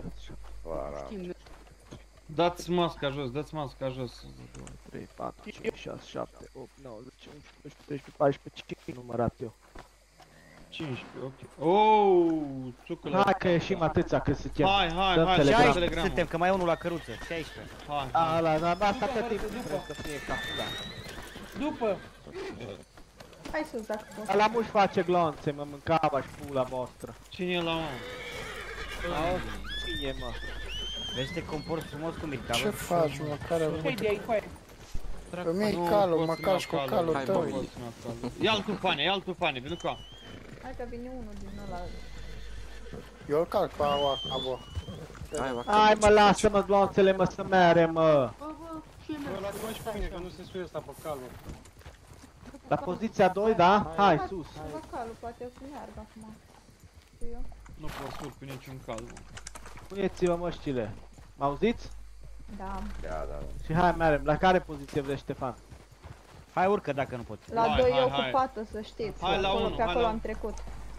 H: Dați masca jos, dați masca jos.
O: doi, trei, patru, cinci, șase, șapte, opt, nouă, zece, unsprezece, doisprezece, paisprezece, cinci numărat eu.
H: cincisprezece, ok. Oh, ciucălă.
O: Hai că ieșim atâția cât suntem.
H: Hai, hai,
O: Dăm
H: hai,
O: telegram.
H: hai, telegramul.
N: Suntem, că mai e unul la căruță, șaisprezece.
H: Hai,
O: A, ăla, dar asta
S: După,
O: pe timp
S: după.
O: trebuie să fie capula.
S: După.
T: Hai sus dacă poți.
O: Ăla muși face glonțe, mă mâncava și pula voastră.
H: Cine e la mă?
O: Cine e, mă?
N: Vezi să te comporți frumos cu Mirca,
I: Ce faci, mă? Care mă?
S: Hai de aici, hai.
I: Pe mine e calul, mă cași cu calul tău.
H: Ia-l tu pane, ia-l tu pane, vino ca.
T: Hai că vine unul din ăla.
I: Eu îl calc pe aua, abo.
O: Hai mă, lasă-mă glonțele, mă, să mere, mă.
T: Bă, bă, ce
U: Bă, lasă-mă și pe mine, că nu se suie ăsta pe calul.
O: La poziția doi, da? Hai, sus.
T: Bă, calul poate o să meargă acum. Știu eu.
H: Nu pot să urc pe niciun cal.
O: Puneți-vă măștile. M-auziți?
T: Da.
M: Da, da, da.
O: Și hai, merem. La care poziție vrei, Ștefan?
N: Hai, urcă dacă nu poți.
T: La
H: Hai,
T: doi
H: hai,
T: e
H: hai.
T: ocupată, să știți.
H: Hai la
T: Acolo,
H: unu,
T: pe
H: hai
T: acolo
H: la
T: am
H: unu.
T: trecut.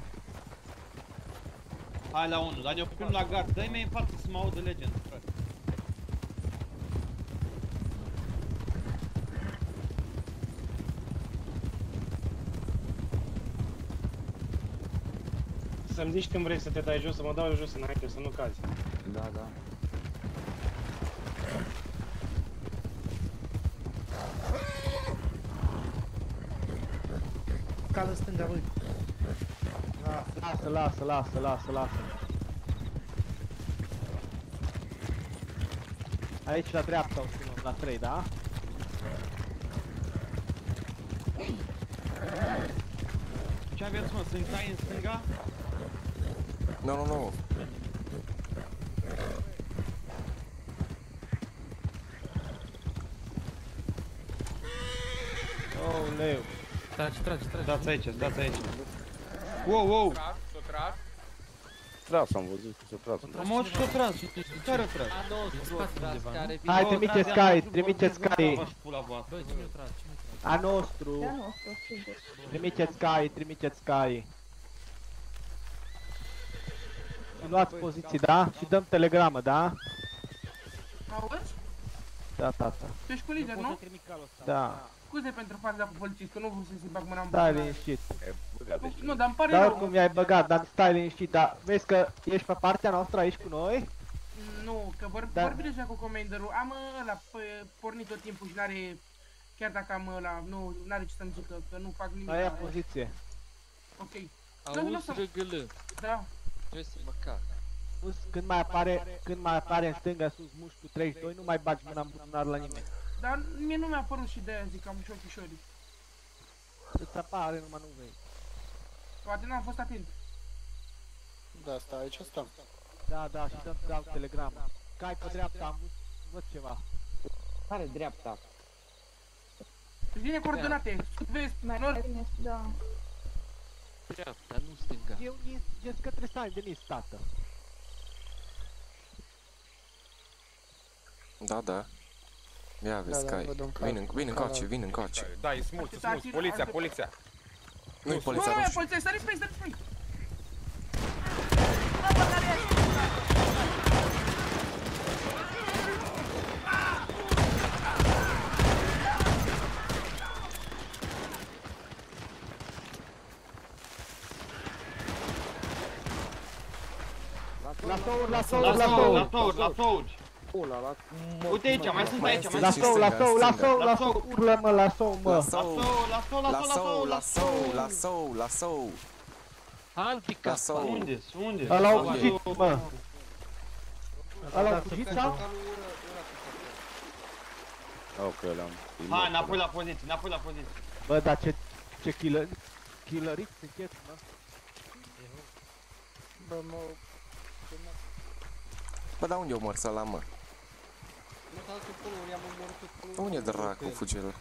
H: Hai la unu, dar ne oprim la gard. Dă-i mie în față să mă audă legend, frate.
U: Să-mi zici când vrei să te dai jos, să mă dau eu jos înainte, să nu cazi.
F: Da, da.
N: Cală stânga, băi.
O: Lasă, lasă, lasă, lasă, lasă. Aici la dreapta o sunăm, la trei, da?
H: Ce aveți, mă, să-mi tai în stânga?
P: Nu, nu, nu.
O: Oh, leu.
W: Tragi, tragi, tragi.
H: Dați aici, dați aici. Wow, wow!
G: S-o tras.
M: Tras, am văzut că s-a tras.
H: Am auzit că tras. Care tras?
O: Hai, trimiteți cai, trimiteți cai.
W: Băi, cine-o tragi?
O: A nostru.
T: De-a nostru, sigur.
O: Trimiteți cai, trimiteți cai. Luați poziții, da? Și dăm telegramă, da?
S: Auzi?
O: Da, tata.
S: Tu ești cu lider, nu?
O: Da.
S: scuze pentru faza cu polițist, că nu vreau să-i bag mâna în
O: Stai
S: buzunar.
O: liniștit.
S: Nu, dar îmi pare
O: Dar
S: rău.
O: oricum i-ai băgat, dar stai liniștit, dar vezi că ești pe partea noastră aici cu noi?
S: Nu, că vor,
O: Dar-
S: vorbi deja cu commanderul. Am ăla p- pornit tot timpul și n-are... Chiar dacă am ăla, nu, n-are ce să-mi zică, că nu fac nimic.
O: Aia poziție.
S: Ok.
X: Auzi, răgălă,
S: Da.
X: trebuie să mă cac.
O: Sus, când mai apare, când mai apare în stânga sus mușchi cu treizeci și doi, nu mai bagi mâna în buzunar la nimeni.
S: Dar mie nu mi-a părut și de-aia zic, am și ochișorii.
O: Îți apare, numai nu vezi.
S: Poate n-am fost atent.
I: Da, stai, aici stăm.
O: Da, da, și dăm dau telegramă. Cai pe dreapta, am văzut, văd ceva.
F: Care dreapta?
S: Vine coordonate, vezi,
T: Mai bine, da.
X: Dreapta, nu stânga.
O: Eu ies către San Denis, tată.
P: Da, da. Ia vezi,
I: Da, da,
P: Cai.
I: văd un car.
P: Vin, vin încoace, vin încoace.
G: Da, e smult, e smult. Poliția, poliția.
P: Nu-i poliția
S: Bă,
P: roșie.
S: poliția, săriți pe ei, săriți pe ei!
O: La souri, la souri,
H: La
O: la
H: souri, la
O: souri.
H: souri, la souri.
F: Ula, la...
H: Uite aici, mai sunt aici, mai
O: La
H: sunt.
O: soul, la soul, la soul, la soul, urlă mă, la soul,
P: La
O: mă.
P: soul,
H: La soul, la soul,
P: la soul, la soul, la soul.
X: Handicap.
P: La soul.
H: Unde? Unde?
O: Ăla au fugit, mă. Ăla au fugit sau?
M: Ok, l-am.
H: Hai, înapoi la poziție, înapoi la poziție.
O: Bă, dar ce, ce killer, killeriți sunteți, mă.
I: Bă, mă...
P: Bă, dar unde omor ăla, mă? Unde dracu fuge el?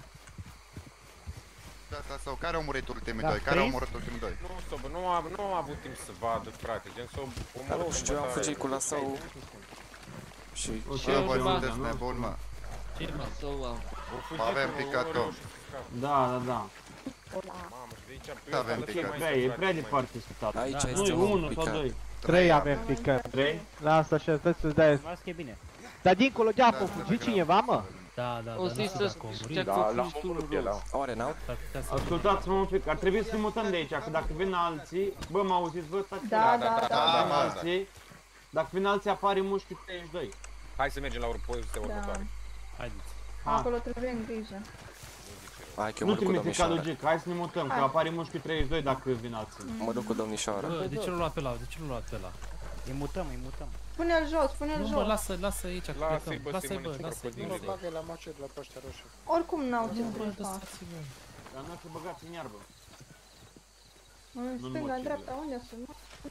Q: Da, da, sau care au murit ultimii
O: Da,
Q: doi? Care au
O: prins?
Q: murit ultimii doi?
G: Nu, stop, nu am, nu am avut timp să vadă, frate, gen să o
P: Nu știu, eu am fugit cu la sau... Și...
Q: Bă, voi sunteți nebuni, mă.
X: Ce mă, sau am?
Q: Avem picator.
H: Da, da, da.
G: Mamă, și de aici
Q: Da, avem
G: pe
Q: picat.
H: Prea, e prea departe să tată.
P: Aici
H: Nu,
P: este
H: e
P: un
H: unul sau
P: picat.
H: doi.
O: Trei avem picat.
H: Trei?
O: Lasă așa, stai să-ți dai.
L: Las că e bine.
O: Dar dincolo de apă, a fugit cineva, mă?
W: Da, da,
X: O
W: da,
X: să-i
W: nu știu
X: să
W: dacă a
X: spui
W: murit.
X: ce-a
M: Da, l-am
X: făcut tu
M: omorât pe el,
X: rost.
P: Oare n-au?
W: S-ar putea să-
H: Ascultați-mă un pic, ar trebui să ne mutăm de aici, că dacă vin alții... Bă, mă auziți, vă, taci?
T: Da, da,
H: Dacă
T: da.
H: vin alții... Dacă vin alții, apare mușchiul treizeci și doi.
G: Hai să mergem la ur- poziția următoare.
W: Haideți.
T: Acolo trebuie în grijă.
P: Hai că eu
H: Nu
P: mă duc cu
H: trimite
P: domnișoara.
H: calugic, hai să ne mutăm, că
T: Hai.
H: apare mușchiul treizeci și doi dacă vin alții.
P: Mă duc cu domnișoara.
W: Bă, de ce nu luat pe ăla? De ce nu luat pe ăla?
L: Îi mutăm, îi mutăm.
T: Pune-l jos, pune-l
W: Nu,
T: jos.
W: mă, lasă, lasă aici, că
G: Lasă-i,
W: plecăm.
G: bă,
W: Lasă-i,
G: Simone,
W: bă,
G: ce
W: lasă-i,
G: crocodil.
W: lasă-i.
I: Bagă la macet la peștea roșie.
T: Oricum n-au ce
W: Bă,
T: să fac.
W: lăsați, bă.
H: Dar nu să băgați în iarbă.
T: În
H: Nu-l
T: stânga, în
H: motive.
T: dreapta, unde sunt?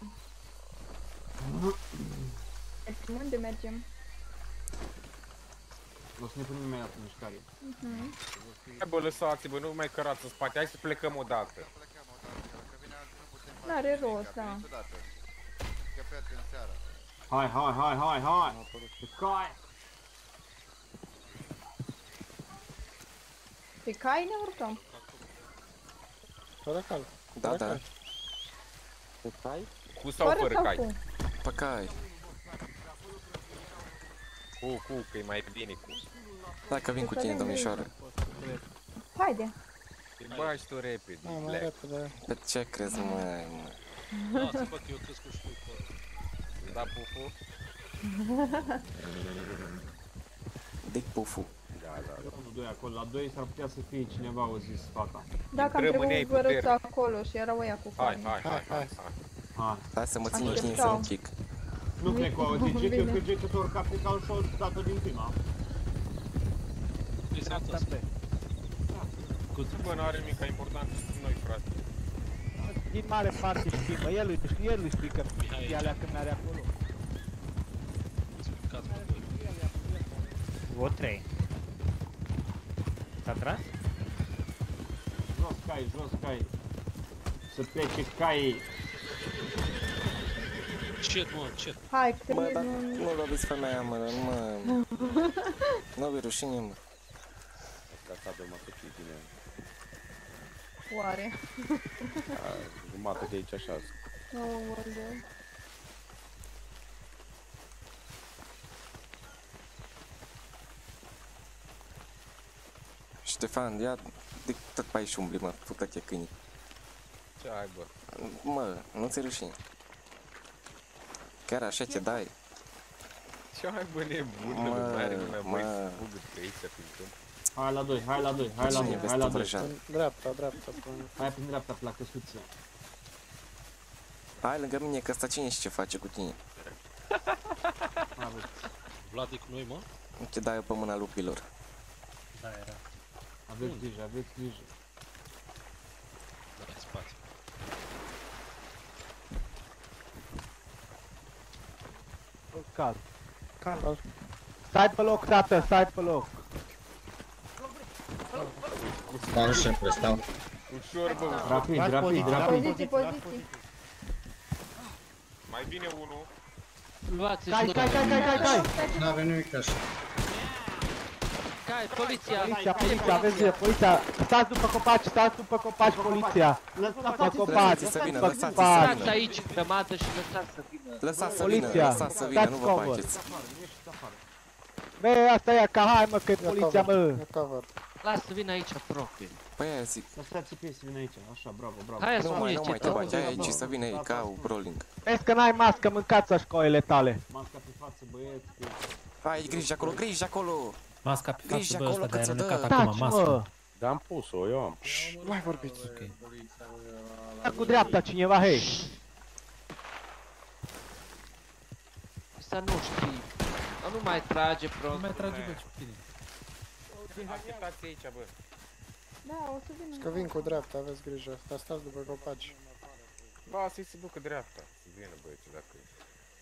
T: Mergem, unde mergem?
H: O să ne punem mai în mișcare.
T: Mhm.
G: Hai bă, lăsați-vă, nu mai cărați în spate, hai să plecăm odată.
T: N-are rost, da.
Q: Că pierdem seara.
H: Hai, hai, hai, hai, hai! Pe cai!
T: Pe cai ne urcăm.
I: Fără cal.
P: Da, da.
F: Pe cai?
G: Cu sau
T: Fără
G: fără
T: sau
G: cai?
T: cu?
P: Pe cai.
G: Cu, cu, că e mai bine cu.
P: Dacă vin cu tine, domnișoară.
T: Haide.
G: Te bagi tu repede,
I: Hai, mai
G: black.
I: repede.
P: Pe ce crezi, mă? mă?
B: Dați, bă, că eu crescut și tu acolo.
G: Da, pufu?
P: Dic pufu.
H: Unul, doi acolo, la doi s-ar putea să fie cineva, o zis fata.
T: Dacă am
G: Rămâneai
T: trebuit vărâți
G: puternic.
T: acolo și erau ăia cu
G: Hai,
T: carne.
G: hai, hai, hai, hai.
H: Hai.
P: Hai să mă țin
T: Așteptau.
P: închin să un pic.
H: Nu cred că au auzit
T: Bine.
H: Jack, că Jack s-a urcat pe cal și-a dat-o din prima.
B: Îi s-a atras.
G: Bă, n-are nimic ca important, suntem noi, frate.
O: Din mare parte știi, mă, el, uite, știi, el îi explică chestia alea când are acolo.
B: Explicați, mă, voi.
L: O trei. S-a tras?
H: Jos cai, jos cai. Să plece caii.
B: Cet, mă, cet.
T: Hai, că
P: Bă,
T: trebuie
P: dar
T: nu...
P: nu loviți femeia, mă, nu mă... Nu vi rușine, mă.
M: Asta de mă să fie bine.
T: Oare?
M: Jumate de aici așa.
T: Aoleu.
P: Ștefan, ia de tot pe aici umbli, mă, pută-te câinii.
G: Ce ai, bă?
P: Mă, nu ți-e rușine. Chiar așa te dai.
G: Ce ai, bă, nebun,
P: Mă,
G: nu mai are lumea, băi,
P: mă.
G: să fugă pe aici prin câmp.
H: Hai la doi, hai la doi, hai la
P: Cine
H: doi,
P: vezi
H: hai la
P: tu
H: doi.
P: vrăjean?
I: Dreapta, dreapta.
H: Hai prin dreapta, la căsuță.
P: Hai lângă mine că ăsta cine și ce face cu tine?
B: Vladic nu-i, mă?
P: Nu te dai eu pe mâna lupilor.
B: Da, era.
H: Aveți grijă, aveți grijă.
B: Da, spațiu.
L: Calm.
I: Calm.
L: Stai pe loc, tată, stai pe loc.
A: Stau, nu știu, stau.
G: Ușor, bă, ușor.
H: Rapid, rapid, rapid.
T: Poziții, poziții.
G: Mai bine unul.
X: Luați-și
L: Cai,
X: tot.
L: cai, cai, cai, cai, cai.
A: N-avem nimic așa.
X: Cai, poliția.
L: Poliția, poliția, aveți grijă, poliția. Stați după copaci, stați după copaci, poliția. După copaci,
P: Lăsați să vină,
L: după
P: lăsați să
L: copaci.
X: Stați aici, grămadă și lăsați să vină.
P: Lăsați să vină,
L: Poliția,
P: lăsați să vină,
L: dați
P: nu vă
L: cover.
P: faceți.
L: Bă, asta e, ca hai mă, că e poliția, mă.
X: Lasă să vină aici aproape.
P: Păi aia zic.
H: Să stați pe să vină aici, așa, bravo, bravo.
X: Hai,
P: Nu mai, nu mai te
X: tot.
P: bagi, ai aici să vină ei ca un brawling.
L: Vezi că n-ai mască, mâncați școile tale.
H: Masca pe față, băieți.
P: Hai, grijă acolo, grijă acolo!
W: Masca pe
P: Grijă
W: față, bă,
P: acolo
W: ăsta
P: că
W: de-aia
P: ți-o
W: alunecat
P: dă.
W: acum,
L: Taci,
W: mască.
L: mă.
M: Dar am pus-o, eu am.
I: Nu mai vorbiți.
L: Ia cu dreapta cineva, hei.
X: Să nu știi. Nu mai trage prost.
W: Nu mai trage, bă, ce bine.
G: Așteptați aici, bă.
T: Da, o să vină.
I: Că vin cu dreapta, aveți grijă. Dar stați după copaci.
G: Ba, să-i se ducă dreapta. Să vină, băieți, dacă e.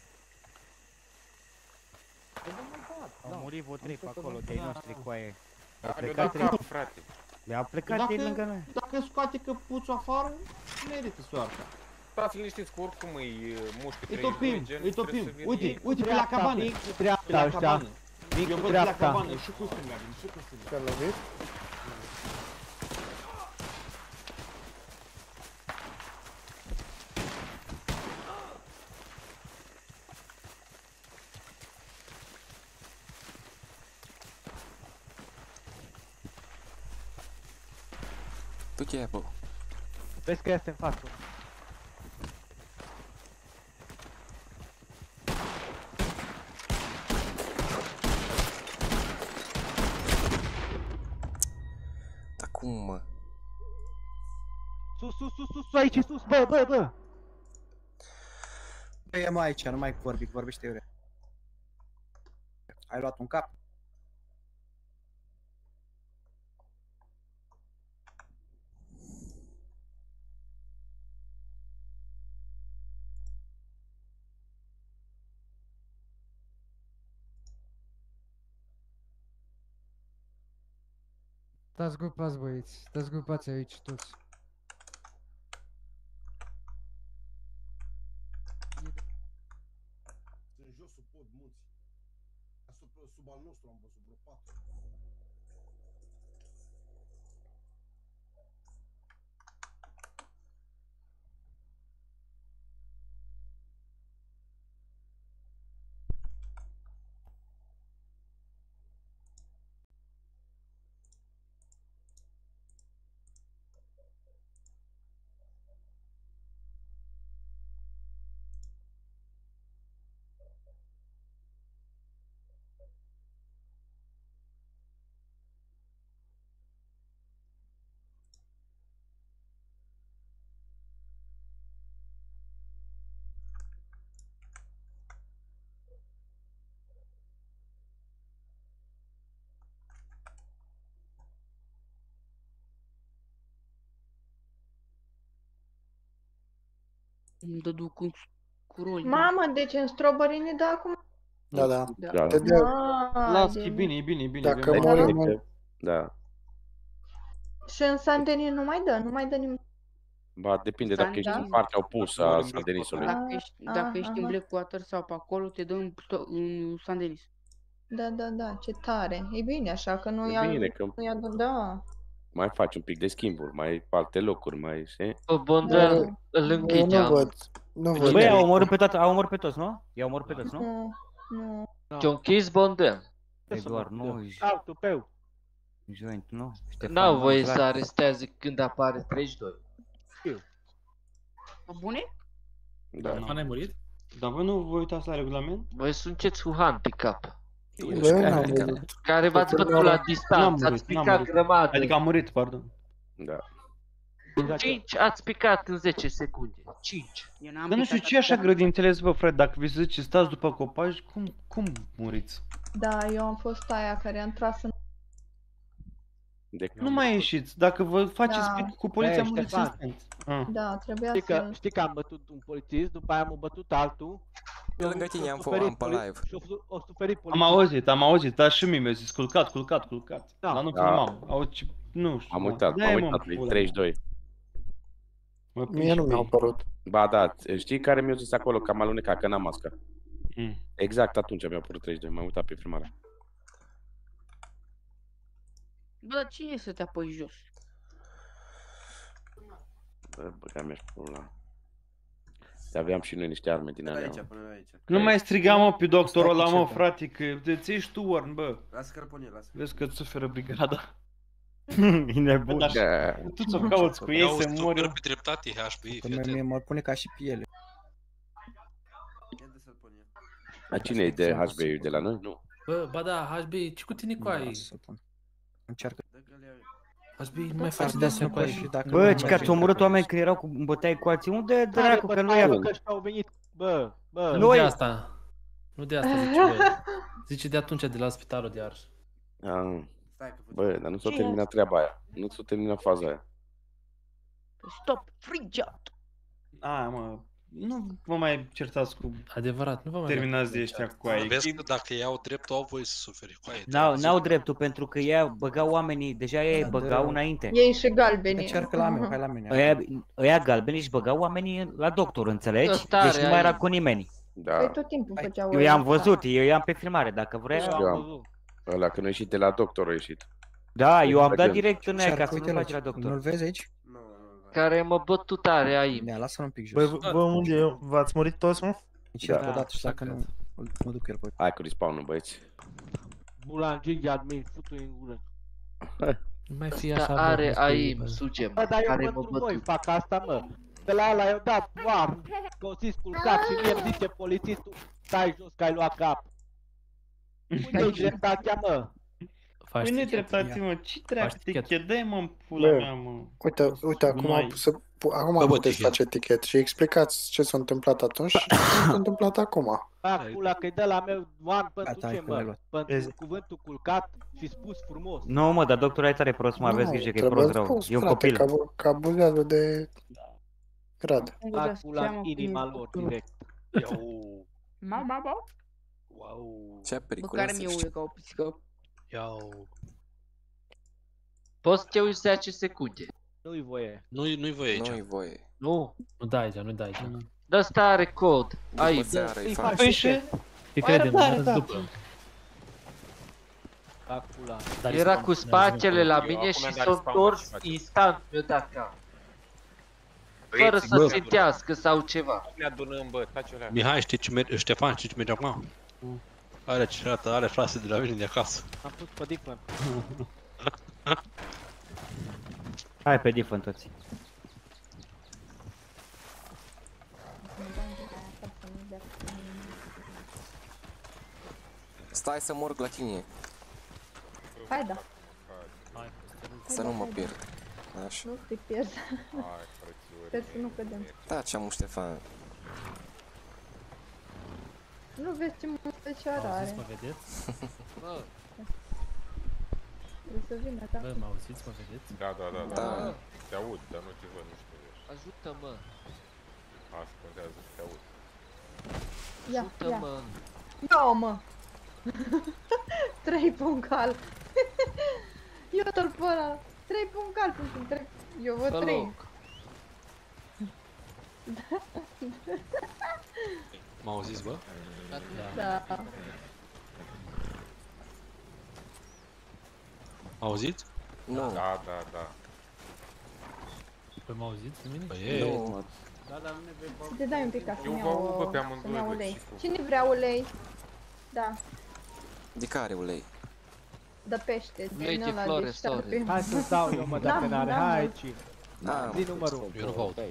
N: Au murit vreo trei pe acolo, de-ai noștri cu aia. Au
G: Da, le-o
N: plecat
G: dat cap,
N: trei.
G: frate.
N: Le-au plecat ei lângă noi.
H: Dacă scoate căpuțul afară, merită soarta.
G: Stați liniștiți că oricum îi mușcă
H: Îi
G: trei
H: topim,
G: legeni,
H: îi
G: trebuie
H: topim.
G: să vină
H: Uite,
G: ei.
H: uite pe la cabană.
L: Vin cu
H: Pe
L: dreapta
H: la
L: ăștia.
H: cabană.
L: Vin
H: Eu
L: cu
H: văd pe la
L: dreapta.
H: cabană și cu stânga, vin și cu stânga.
I: Te-a lovit?
P: Tu ce e, bă?
L: Vezi că este în față.
P: Dar cum, mă?
L: Sus, sus, sus, sus, aici, sus, bă, bă, bă.
A: Bă, e mă aici, nu mai vorbi, vorbește Iurea. Ai luat un cap?
E: Stați grupați, băieți, stați grupați aici toți.
K: Sunt jos sub pod munți. Asupra, sub al nostru am văzut vreo patru.
R: Îmi dă duc cu, cu roli.
T: Mamă, deci în Strawberry ne dă acum?
I: Da, da.
R: Da.
I: Te dă.
T: Ah,
H: Las,
T: de-
H: e bine, e bine, e bine.
I: Dacă
H: bine.
I: mori, mori.
M: Da.
T: Și în San Denis nu mai dă, nu mai dă nimic.
M: Ba, depinde dacă ești în partea opusă a San Denisului.
R: Dacă ești, dacă
T: Ah,
R: ești în
T: aha.
R: Blackwater sau pe acolo, te dă în, to- în San Denis.
T: Da, da, da, ce tare. E bine așa, că nu
M: E
T: ia...
M: bine că-
T: Nu ia, da.
M: Mai faci un pic de schimburi, mai alte locuri, mai, știi?
X: Bă, Bondel, îl închideam.
I: Nu
N: văd. Băi, au omorât pe toți, au omorât pe toți, nu? I-au omorât pe toți, nu?
T: Nu, nu.
X: Ce-o închis Bondel.
N: Eduard, nu.
L: Au, tupeu.
F: Joint, nu?
X: N-au voie să aresteze când apare treizeci și doi.
R: Bune?
M: Da.
H: Nu.
W: N-ai murit?
H: Dar voi nu vă uitați la regulament?
X: Voi sunteți cu Han pe cap.
I: Bă, n-am văzut.
X: Care v-ați bătut la distanță, ați picat grămadă.
H: Adică am murit, pardon.
M: Da.
X: cinci ați picat în zece secunde. cinci.
H: Dar nu știu ce e așa greu de înțeles, bă, frate, dacă vi se zice stați după copaci, cum, cum muriți?
T: Da, eu am fost aia care am tras în...
M: De
H: Nu mai ieșiți, dacă vă faceți
T: Da.
H: pic cu poliția,
L: Ei,
H: muriți
L: Ștefan.
H: instant. Ah.
T: Da, trebuia
L: Știi că,
T: să...
L: știi că am bătut un polițist, după aia am bătut altul.
P: Pe lângă tine am
L: O
P: fost
L: suferit
P: am pe
L: poli-
P: live.
L: și o su- O suferit
H: Am
L: polițist.
H: auzit, am auzit, dar și mie mi-a zis culcat, culcat, culcat.
L: Da.
H: Dar nu
M: Da.
H: filmam. Au, ce- nu știu.
M: Am
H: mă.
M: uitat,
H: De-aia,
M: am
H: mă,
M: uitat, e
H: pula.
M: treizeci și doi.
H: Mă
I: Mie
H: piși
I: nu
H: pe
I: mi-au
H: ei.
I: părut.
M: Ba da, știi care mi-a zis acolo că am alunecat, că n-am mască.
H: Mm.
M: Exact atunci mi-a părut treizeci și doi, m-am uitat pe filmare.
R: Bă, dar cine să te apoi jos?
M: Bă, băga mea și pula. Aveam și noi niște arme din alea. mă.
H: Nu mai striga, mă, pe doctorul ăla, mă,
A: Stai,
H: frate, că îți ești tu, Warren, bă.
A: Lasă că-l pune, lasă.
H: Vezi că îți suferă brigada.
F: E nebun.
H: Dar
M: Da.
H: tu ți-o cauți cu ei
B: Iau
H: să
B: super
H: mori.
B: pe dreptate, H P I,
A: Că
B: fii
A: mie
B: atent.
A: mă pune ca și piele.
M: Dar cine e de H B I de la noi? Nu.
W: Bă, ba da, H B, ce cu tine cu ai?
A: Încearcă.
W: H B, nu mai faci
A: Faci
W: de
A: de
W: cu ai.
A: și dacă...
F: Bă, ce că ați omorât oameni că erau cu în bătaie cu alții. Unde dracu, că nu
L: e
F: e...
L: că ăștia au venit, bă, bă.
W: Nu de asta. Nu de asta zice, bă. Zice de atunci, de la spitalul de Arș.
M: Ah. Bă, dar nu s-a
R: Ce
M: terminat treaba aia. Nu s-a terminat faza aia.
R: Stop, free out.
H: A, mă, nu vă mai certați cu
W: Adevărat, nu vă mai
H: terminați de ăștia cu aia.
B: Vezi că dacă iau dreptul, au voie să suferi cu aia.
F: N-au, n-au dreptul, pentru că ei băgau oamenii, deja ei băgau înainte.
T: Ei și galbeni.
A: Încearcă la meu, hai la mine.
F: Ăia, ăia galbeni își băgau oamenii la doctor, înțelegi?
R: Ăsta
F: Deci
R: are
F: nu mai era
R: aici.
F: cu nimeni.
M: Da.
T: Păi tot timpul făceau
F: Eu i-am văzut, eu i-am pe filmare, dacă vrea.
M: Și eu am. Ăla când a ieșit de la doctor a ieșit.
F: Da, eu am dat
M: Legând.
F: direct în aia ca să nu
A: Uite-l
F: faci la
A: aici.
F: doctor.
A: Nu-l vezi aici?
X: Care mă bătut tare aici.
A: Ia, lasă-l un pic jos.
K: Băi, v- vă unde v-ați murit toți, mă?
A: Încerc
M: Da.
A: o dată și dacă nu, îl- mă duc el pe
M: Hai cu respawn-ul, băieți.
L: Bulangic de admin, futu în gură.
W: Nu mai fi
X: Ăsta
W: așa, bă,
X: are
W: despre-
X: aim,
W: bă.
X: sugem.
L: Bă, dar eu
X: Care mă
L: pentru voi
X: bătut.
L: fac asta, mă. De la ăla i-au dat doar, că o zis culcat și mie îmi zice polițistul, stai jos că ai luat cap. Unde-i dreptatea, mă?
W: Faci
H: Păi nu-i
W: tichet.
H: dreptate, mă, ce dracu
W: Faci
H: te
W: tichet.
H: chedai, mă, în pula
I: Bă,
H: mea, mă.
I: Uite, uite, acum,
H: Mai.
I: să, pu- acum
B: Bă, bă,
I: puteți
B: tichet.
I: face tichet și explicați ce s-a întâmplat atunci și ce s-a întâmplat acum.
L: Fac pula că-i de la meu oan pentru
A: Gata, hai
L: ce,
A: că le-ai
L: mă?
A: luat.
L: Pentru
K: Vezi?
L: cuvântul culcat și spus frumos.
F: Nu, mă, dar doctorul ai tare prost, mă, aveți grijă că e
I: trebuie
F: prost rău.
I: spus,
F: E un
I: frate,
F: copil.
I: Că, abu- că abuzează de grad.
L: Fac pula în inima lor direct.
B: Iau.
R: Ma, ma, ma.
B: Wow.
P: Ce
R: Bă,
P: periculos
R: care mi-e
P: ești.
R: uie ca o pisică.
B: Iau.
X: Poți să te uiți zece secunde.
L: Nu-i voie.
B: Nu-i nu-i voie aici.
P: Nu-i voie.
X: Nu.
W: Nu dai aici, nu dai aici.
X: Dar ăsta are cod. Aici.
P: După seară îi
L: Îi
P: faci.
L: faci
H: Păi
L: și
H: și...
W: Te credem,
H: răbdare,
W: arăți
H: da.
W: după.
L: fac pula.
W: Dar
X: Era
W: respawn,
X: cu
W: ne-a
X: spatele la
G: Eu
X: mine
G: acum
X: și
G: mi-am
X: s-a
G: dat respawn,
X: întors
G: mă, și
X: instant, mi-a dat cap. Fără
G: Băieți,
X: să
G: bă.
X: țintească sau ceva.
G: Ne adunăm, bă, taci alea.
B: Mihai, știi ce merge? Ștefan, știi ce merge acum? Are ce arată, are frase de la mine de acasă.
L: Am pus pe diclă.
F: Hai pe different toți.
P: Stai să morg la tine,
T: Hai da,
P: să nu mă pierd. Așa.
T: nu te pierzi.
G: Hai, frățiori.
T: Sper să nu cădem.
P: Da, ce-am Ștefan.
T: Nu vezi ce mult fecioară
W: Auziți,
T: are.
W: mă vedeți?
X: Bă,
T: Trebuie să vină, da.
W: Bă, mă auziți, mă vedeți?
G: Da, da, da,
P: Da.
G: da. Te aud, dar nu te văd, nu știu de ce.
X: ajută-mă.
G: Asta contează, te aud.
T: Ia, ia.
X: Ajută-mă.
T: Ia-o, mă! Trei puncal. Eu tot pe ăla. Trei puncal, pentru trei. Eu văd
X: Să
T: trei.
X: loc.
B: M-au auzit, bă?
T: Da.
B: Auziți?
P: Nu.
G: Da, da, da.
W: Păi m-au auzit pe mine?
B: Păi e,
P: Nu.
L: Da, dar nu ne vei bă.
T: Te dai un pic ca
G: Eu
T: să-mi
G: vă aud, bă,
T: iau,
G: pe
T: să-mi
G: amândoi,
T: iau
G: bă,
T: ulei.
G: și cu-
T: Cine vrea ulei? Da.
P: De care ulei?
T: de pește, din
X: Lady
T: ăla
X: Flore,
T: de
X: sorry.
T: șarpe.
L: Hai să-ți dau eu, mă, dacă
T: N-am-
L: n-are.
T: n-am
L: Hai,
T: mult.
L: cine?
P: Da,
L: Zi numărul.
B: Eu nu vă aud.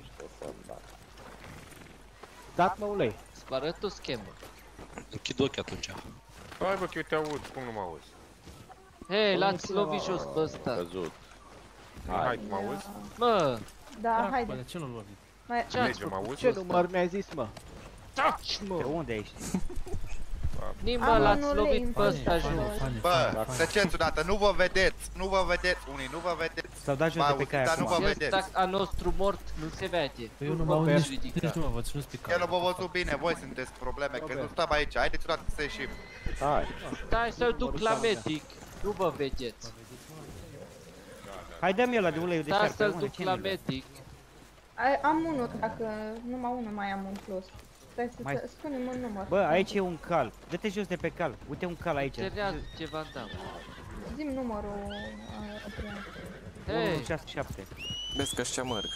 L: Dat, mă, ulei.
X: Îți arăt o schemă.
B: Închid ochii atunci.
G: Hai bă, că eu te aud, cum nu mă auzi?
X: Hei, l-ați lovit jos pe ăsta.
F: Căzut.
G: Hai, tu mă auzi?
X: Mă,
T: Da, haide.
W: De ce nu-l lovi?
T: Mai...
X: ce ați
G: Lege, mă
X: făcut?
G: auzi?
L: Ce număr mi-ai zis, mă?
X: Taci,
L: De
X: mă!
L: unde ești?
X: Nimă
T: Am
X: l-ați
T: un
X: lovit
T: ulei
X: pe
T: în
X: ăsta
T: față.
X: jos.
Q: Bă, tăceți odată, nu vă vedeți, nu vă vedeți, unii nu vă vedeți.
L: S-au dat jos
Q: Mă
L: de pe
Q: auziți,
L: cai
Q: dar nu vă
L: acum.
Q: vedeți.
X: Ăsta a nostru mort nu se vede.
W: Eu nu
X: mă
W: mă aud
X: veți
W: nici,
X: ridica.
W: nici nu mă văd și nu spică.
Q: Eu nu vă văzut bine, voi sunteți probleme, că nu stăm aici, haideți odată să ieșim.
L: Hai.
X: Stai să-l duc la medic. Nu vă vedeți.
L: Hai, dă-mi ăla de uleiul de
X: Stai
L: șarpe.
X: să-l
L: unde?
X: duc
L: Ce
X: la
L: mi-l dă?
X: medic.
T: Ai- Am unul, dacă numai unul mai am în plus. Stai să
L: Mai-
T: mai... spune-mi un număr.
L: Bă, aici e un cal. Dă-te jos de pe cal. Uite un cal aici.
X: Cerează ceva dam.
T: Zi-mi numărul. uh, Adrian.
X: Hei,
L: unu șase șapte.
P: Vezi că ăștia merg.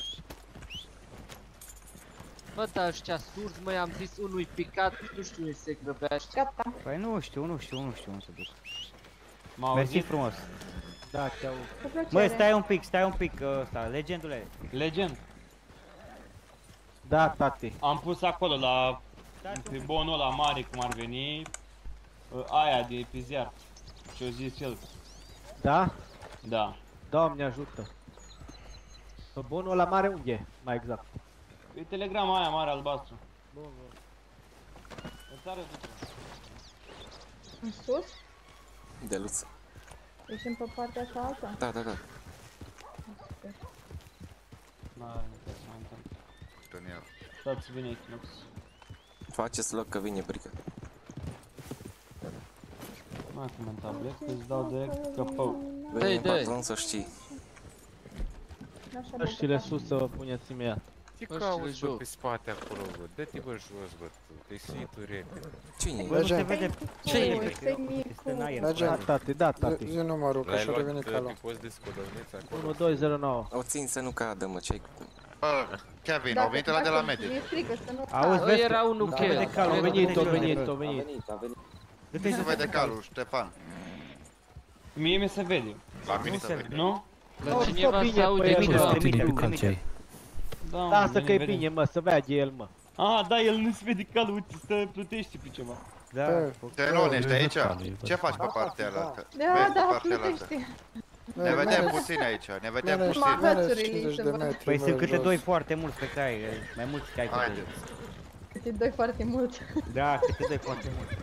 X: bă, dar ăștia surzi, măi, am zis unui picat, nu știu unde se grăbește.
T: Gata.
L: Păi nu știu, nu știu, nu știu unde să duc.
H: M-au
L: Mersi
H: auzit?
L: frumos.
H: Da, te aud.
T: Cu plăcere.
L: Măi, stai un pic, stai un pic ăsta, legendule.
H: Legend.
L: Da, tati.
H: Am pus acolo la pe bonul ăla mare cum ar veni uh, aia de pe ziar. Ce-o zis el.
L: Da?
H: Da.
L: Doamne ajută. Pe bonul ăla mare unde e, mai exact?
H: Pe telegrama aia mare albastru. Îți arăt ce.
T: În sus?
P: Deluț.
T: Ieșim pe partea asta alta?
P: Da, da, da.
T: Super.
H: N-are nicio să mai întâmplă.
Q: Daniel.
H: Stați, vine Equinox.
P: Faceți loc că vine brică.
H: Mai comenta Black, îți dau direct căpău.
P: Veni patron să știi.
T: Așa,
L: Ăștile sus să puneți imediat.
G: Ce cauți, bă, pe spate acolo, bă? Dă-te, bă, jos, bă, tu. Te situ repede.
P: Cine
L: Bă, nu se vede.
T: Ce e?
L: Este în aer.
I: Mergem.
L: Da, tati, da, tati.
I: Zi numărul, că
G: L-ai
I: și-a
G: luat
I: revenit
G: pe
I: calul.
G: post de scodăvneț acolo?
L: unu doi zero nouă.
P: O țin să nu cadă, mă, ce-ai cu...
Q: Bă, Kevin, au venit ăla de la medic.
T: Mi-e frică să nu
L: Auzi,
T: cad.
L: vezi că-
X: Era unul
L: Da,
X: chel.
L: vede calul,
X: A
L: venit, a venit,
F: A venit, a venit.
Q: Nu se vede calul, Ștefan.
H: Mie mi se vede.
Q: La mine se vede.
H: Nu?
X: Dar cineva se aude
L: Trimite,
X: că...
L: trimite,
W: Trimite,
L: trimite.
H: Da, mă,
L: Lasă
H: bine,
L: că e
H: vedem.
L: bine, mă, să vede el, mă.
H: Ah, da, el nu se vede calul, uite, stă, plutește pe ceva.
L: Da.
Q: Teron, ești
W: eu
Q: aici?
W: văd calul, eu văd
Q: Ce faci pe partea alaltă?
T: Da,
Q: Vezi pe
T: da,
Q: partea alaltă.
T: plutește.
Q: Ne vedem puțin aici, ne vedem
I: Mere,
Q: puțin.
T: Mă,
I: mere,
T: hățurile
I: cincizeci
T: se
I: de
T: văd.
I: metri.
L: Păi
I: mă,
L: sunt câte
I: jos.
L: doi foarte mulți pe cai, mai mulți cai pe doi.
Q: Haideți.
T: Câte doi foarte mult.
L: Da, câte doi foarte mulți.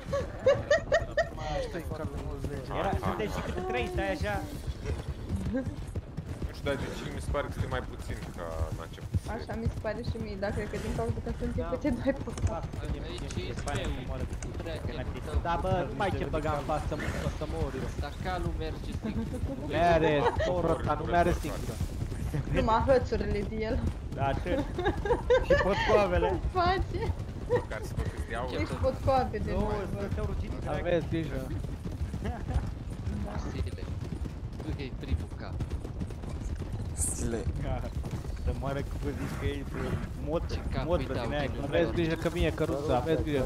L: Era, sunteți și câte trei, stai așa.
G: Nu știu, dar de ce mi se pare că sunt mai puțin ca la început.
T: Așa mi se pare și mie, dar cred că din cauza că sunt câte doi pe cap.
X: Aici e speu.
L: Da, bă, nu mai ce băga în pas să mă să mor eu.
X: Dar calul merge singur.
L: Mere, soră ta, nu mere singură.
T: Numai hățurile de el.
L: Da, atât. Și potcoavele.
T: Face.
G: Care să facă de aur.
T: Ești potcoave de
L: Nu,
T: noi,
L: bă,
T: bă.
L: te-au ruginit. Aveți grijă.
X: Vasile. Tu că e primul cap.
P: Stile.
L: Să moară cu vă zici că e mod,
X: Ce cap
L: mod
X: îi dau
L: din aia.
X: din
L: Aveți grijă că vine căruța, aveți grijă.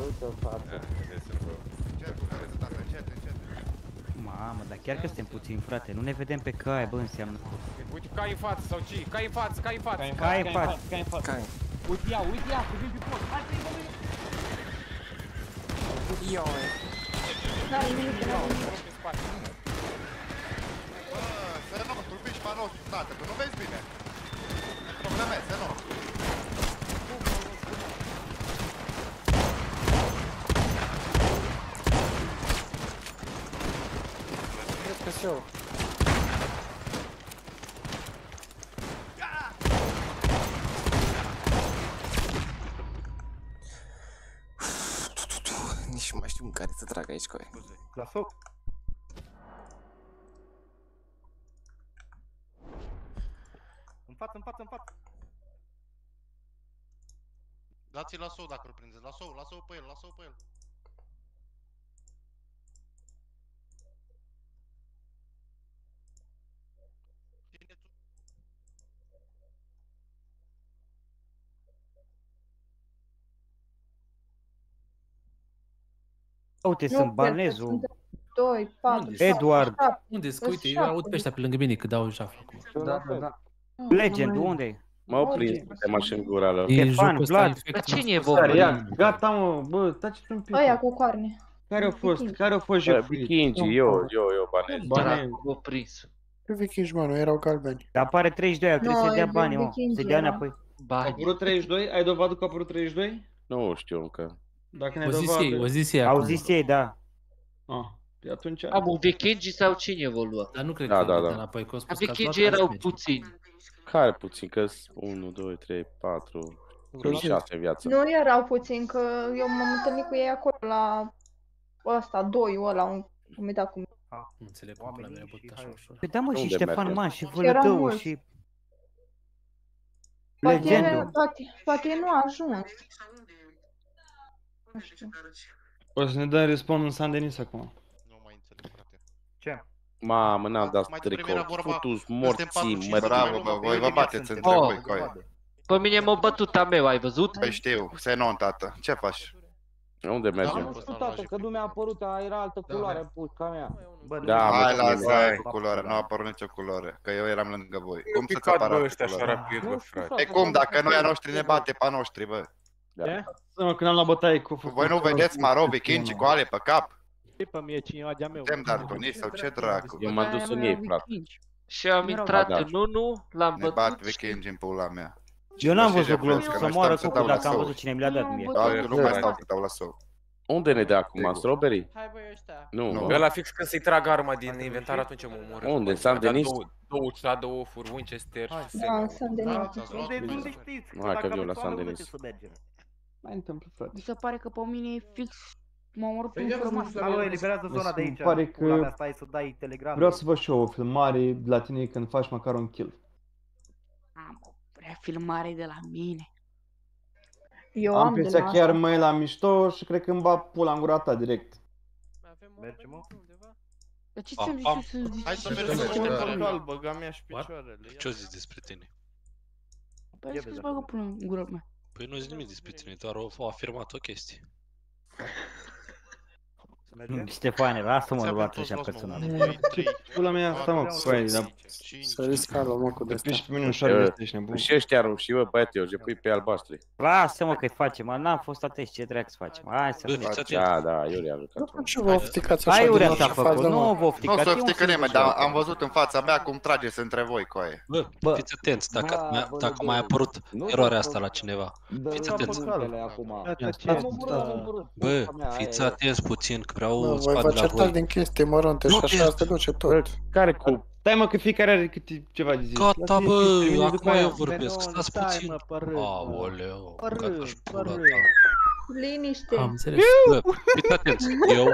L: Mamă, dar chiar că suntem puțini, frate, nu ne vedem pe cai, bă, înseamnă.
G: Uite, cai în față sau ce? Cai în față, cai în față.
L: Cai în față.
H: Cai în față.
P: Cai.
H: Uite ia, uite ia, că vin pe post. Hai să-i bă,
P: Io,
T: N-are nimic, n-are nimic.
Q: Bă, să nu, tu bici manos, tată, tu nu vezi bine. Probleme, să nu.
I: Cred că se eu.
P: nici nu mai știu în care să trag aici, coi.
I: La foc.
L: În față, în față, în față.
C: Dați-l la sou dacă îl prindeți, la sou, la sou pe el, la sou pe el.
L: Uite,
T: Nu,
L: sunt
T: cred că
L: balnezul.
T: sunt- doi, patru,
N: Eduard.
W: Unde sunt? Uite, eu aud pe ăștia pe lângă mine că dau jaf acum.
N: Da, da, da. Legend, unde e?
M: M-au prins pe mașini gura lor.
N: Ștefan, Vlad.
W: Cine
N: e
H: Care, ia, gata mă, bă, taci un pic.
T: Ăia cu coarne.
H: Care au fost? Care au fost jefuiți?
M: Vikingi, eu, eu, eu, banezi.
H: Bani.
N: M-a prins.
I: Ce vikingi, mă, nu erau galbeni.
N: Dar apare treizeci și doi, trebuie să
T: Nu,
N: dea
T: e
N: bani, mă.
T: Vikingi
N: Să dea
T: era.
N: înapoi.
H: A apărut treizeci și doi? Ai dovadă că a apărut treizeci și doi?
M: Nu știu încă.
H: Dacă ne-ai
W: O zis
H: dovadă...
W: ei, o zis ei
N: Au
W: acum.
N: zis ei, da.
H: Ah, pe atunci...
N: Am un Vikingi sau cine vă lua?
W: Dar nu cred
M: Da,
W: că
M: da,
W: da,
M: da.
W: da. Înapoi, că au spus că ați
N: Vikingi
W: luat
N: erau
W: alți
N: puțini.
M: Care puțin? Că unu, doi, trei, patru, șase în viață.
T: Nu erau puțini, că eu m-am întâlnit cu ei acolo la ăsta, doi ăla, un cum e dat cum.
W: Nu înțeleg cum la mine a bătut așa ușor.
N: Păi da, mă, și
M: Unde
N: Ștefan
M: mergem?
N: Man, și
T: Erau
N: Vălătău,
T: mulți.
N: și...
T: Poate,
N: Legendul.
T: poate, poate nu a ajuns. Nu știu.
H: O să ne dăm respawn în San Denis acum.
C: Nu mai înțeleg, frate.
O: Ce?
M: Mamă, n-am dat
C: Mai devreme era
M: tricou.
C: vorba,
M: Futu-s
C: suntem
M: morții,
C: patru,
M: mă.
C: cinci,
Q: Bravo, bă, voi vă bateți între
N: Oh.
Q: voi, coi.
N: Pe mine m-a bătut a meu, ai văzut?
Q: Păi știu, Xenon, tată. Ce faci?
M: Unde
L: Nu
M: mergem?
L: știu, tată, că lumea a apărut, era altă culoare, pușca mea.
O: Bă,
M: Da, mă,
Q: Hai la
M: bine,
Q: zi cu culoare, nu a apărut nicio culoare, că eu eram lângă voi. Cum să-ți apare altă culoare?
G: rapid, bă, frate.
Q: E cum, dacă noi a noștri ne bate pe a noștri, bă.
H: Să mă, când am la bătaie cu...
Q: Voi nu vedeți maro, vikingi cu ale pe cap?
L: Ce pe mie cineva de-a meu?
Q: Suntem daltoniști sau ce dracu?
M: Eu m-am dus în ei, frate.
N: Și am intrat în unu, l-am
Q: Ne bat
N: bătut și...
Q: vikingi în pula mea.
N: Eu n-am
Q: Și
N: văzut
Q: Jefresc,
N: glonțul
Q: că
N: să
Q: noi
N: moară
Q: stăm să
N: cucu
Q: dau la
N: dacă am
Q: sau.
N: văzut cine mi le-a dat mie.
Q: Da, eu nu mai stau să dau la sau.
M: Unde ne dă acum? Strawberry?
G: Hai băi ăștia.
M: Nu,
Q: Nu.
M: mă.
G: Ăla fix când să-i trag arma din inventar, atunci mă omoră.
M: Unde? San Denis?
G: Două Shadow of-uri, Winchester și
T: Da,
G: Sentinel.
T: sunt de
C: Da,
T: nici.
C: ați luat
O: Unde, unde
C: bine.
O: știți?
M: Hai că
O: Dacă
M: vin eu la
O: aveți
M: San
O: oameni,
M: Denis.
O: unde să mergem?
H: Mai întâmplă, frate.
R: Mi se pare că pe mine e fix... M-am omorât pe
S: Păi
R: un
S: ia
R: frămas.
S: să-mi
O: Da, bă, eliberează
H: Mi
O: zona
H: se
O: de aici.
H: pare
O: Pula
H: că-
O: mea, stai să dai telegram.
H: Vreau să văd și eu o filmare de la tine când faci măcar un kill.
R: Am o prea filmare de la mine.
T: Eu
H: Am
T: am de
H: impresia
T: la
H: chiar
T: asta.
H: mai la mișto și cred că îmi bat pula în gura ta direct.
O: Mergem, mă?
R: Dar ce
B: Pa,
R: ți-am
B: pa.
R: zis să zici?
C: Hai să
R: Ce
C: mergem,
R: ți-am
C: mă,
R: zis?
C: ce
R: Păi,
C: băga mea și
B: picioarele. Ce-o zis despre tine?
R: Păi ai zis că-ți bagă până în gura mea.
B: Păi nu zic nimic despre tine, doar au, au afirmat o chestie.
O: Să mergem?
N: Ștefane, lasă-mă, nu
C: Ți-am
N: luați
C: toți
N: așa
C: luați, mă,
N: personal.
C: unu, doi, trei,
H: Pula mea asta, mă,
C: patru,
H: băi, dar...
C: cinci,
I: Să riscală, mă, cu
H: Te
I: de-astea.
H: piși pe mine un șoare de ăsta, ești nebun.
M: Și ăștia ruși, bă, băiat, eu jepui pe albaștri.
N: Lasă-mă că-i facem, mă, n-am fost atent, ce trebuie să facem. Hai să
B: Bă,
N: vedem.
B: fiți atent.
M: Da, da, eu le-am jucat.
I: Ce vă ofticați așa
N: Hai,
I: din
N: Urea
I: orice
N: s-a făcut,
I: fază,
N: nu
I: mă?
N: vă
Q: Nu
N: ofticați,
Q: să
N: e un
Q: oftică nimeni,
N: singur
Q: dar
N: joc.
Q: am văzut în fața mea cum trageți între voi, coaie.
B: Bă,
N: Bă.
B: fiți atenți, dacă,
N: Da,
B: mai,
N: bă,
B: dacă
N: bă,
B: mai a
N: bă.
B: apărut
N: Nu
B: eroarea
N: te
B: asta la cineva.
N: Dă
B: Fiți
N: la
B: atenți.
N: păcălele acum.
O: Tată, ce?
N: Am omorât, am omorât.
B: Bă,
N: Pușca mea,
B: fiți
N: aia e.
B: atenți puțin, că
I: Bă,
B: vreau
I: voi vă
B: spate la
I: certați
B: voi.
I: din chestii mărunte și
B: Nu
I: așa
B: te-
I: se duce tot.
M: Care cu...
H: Stai mă că fiecare are câte ceva de zis.
B: Gata,
H: Lasă-i
B: bă,
H: chestii, vine după
B: acum
H: aia.
B: eu vorbesc,
O: Menon,
B: stați
O: stai,
B: puțin.
O: mă, părât, mă.
B: Aoleu,
O: Părât,
B: gata-și pula
O: părât.
B: ta.
T: Liniște.
W: Am înțeles.
B: Bă, fiți atenți, eu...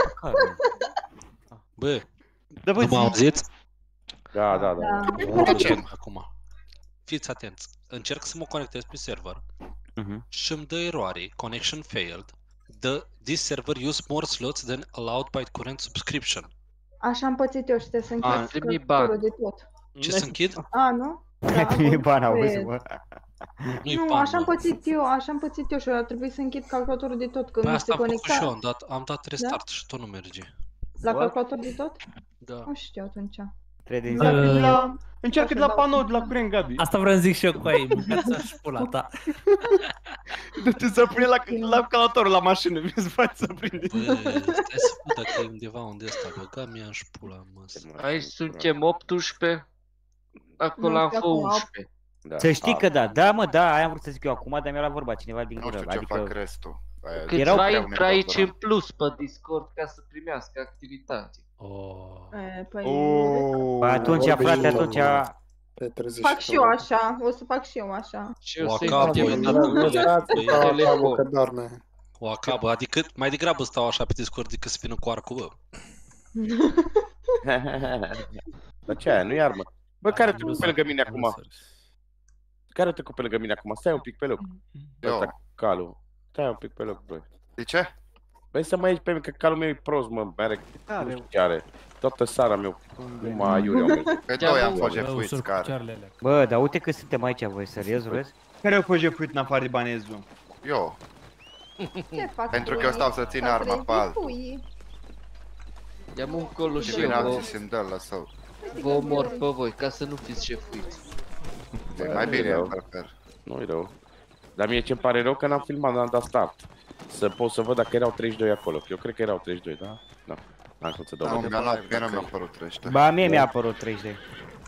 B: Bă,
H: Da, bă,
B: nu mă
H: zi.
B: auziți?
M: Da, da, da.
T: Da.
B: Ce? Acum. Fiți atenți. Încerc să mă conectez pe server
N: Mhm.
B: și îmi dă eroare. Connection failed. The, this server use more slots than allowed by current subscription.
T: Așa am pățit eu și te să
N: A,
T: închid
N: trimit
T: căpătorul
N: bani.
T: de tot.
B: Ce să închid?
T: A, nu? Da,
N: Mi-e bani,
T: am
N: auzi,
T: văzut.
N: mă.
B: Nu-i
T: Nu,
B: bani,
T: așa am
B: mă.
T: pățit eu, așa am pățit eu și ar trebui să închid calculatorul de tot, că
B: Păi
T: nu
B: asta
T: se
B: am făcut și eu,
T: conecta.
B: am dat, am dat restart și tot nu merge.
T: La
H: What?
T: calculator de tot?
B: Da.
T: Nu știu atunci.
N: Trebuie
T: Da,
N: să...
T: prin,
H: La-
T: uh,
H: Încearcă de la panou, de la curent, Gabi.
W: Asta vreau să zic și eu cu ei, mâncați și pula ta.
H: Du-te să pune la, la calatorul la mașină, vezi, faci să prinde.
B: Bă, stai să văd dacă e undeva unde ăsta, băga mi-a și pula, mă.
N: Aici suntem optsprezece, acolo
T: Nu
N: am
T: știu,
N: fost
T: acum
N: unsprezece.
M: Da.
N: Să știi că da, da mă, da, aia am vrut să zic eu acum, dar mi-a luat vorba cineva din
Q: Nu
N: gură.
Q: știu ce fac
N: Adică
Q: restul. Aia-
N: câțiva
Q: greu
N: intră aici
Q: mi-e
N: în plus pe Discord ca să primească activitate.
B: Oh.
T: E, păi,
H: Oh,
N: Păi atunci,
I: vorbești
N: frate,
I: cu
N: atunci...
I: Pe treizeci
T: fac și eu așa, o să fac și eu așa.
N: Și eu
B: O
N: să-i
B: acabă,
N: facem
B: e
N: în
B: dat
N: urmă.
B: în
I: Lăsați
B: Păi,
I: ca
N: telefon.
I: capul că doarme.
B: O acabă, adică mai degrabă stau așa pe Discord decât să vină cu arcul, bă.
M: Dar ce aia, nu-i armă. Bă, care te
W: Nu
M: pe lângă mine
W: s-a-
M: acum?
W: nu s-a-
M: Care te pe lângă mine acum? Stai un pic pe loc.
Q: Eu.
M: Ăsta, calul. Stai un pic pe loc, băi.
Q: De ce?
M: Băi, să mă ieși pe mine, că calul meu e prost, mă, are, nu știu ce are. Toată sara meu, numai aiurea meu.
Q: Pe doi am fost
W: Bă,
Q: jefuiți,
W: ușor cu
Q: care.
W: picioarele alea.
N: Bă, dar uite că suntem aici, voi, serios, vezi?
H: Care au fost jefuit în afară de Banezu?
Q: Eu.
T: Ce fac
Q: Pentru
T: cu
Q: că eu
T: ei?
Q: stau să țin
T: Să
Q: arma
T: trezi
Q: pe altul.
T: pui.
X: Ia-mă un colo și
Q: Și
X: eu,
Q: vine alții
X: vă,
Q: să-mi dă la sau.
X: vă omor pe voi, ca să nu fiți șefuiți.
Q: E mai bine, altfel.
M: Nu-i rău. Dar mie ce-mi pare rău că n-am filmat, n-am dat start. Să pot să văd dacă erau treizeci și doi acolo. Eu cred că erau treizeci și doi, da? Da. N-am cum să dau.
Q: Nu, mi-a luat, mie nu mi-a apărut treizeci și doi.
N: Ba, mie mi-a apărut treizeci de.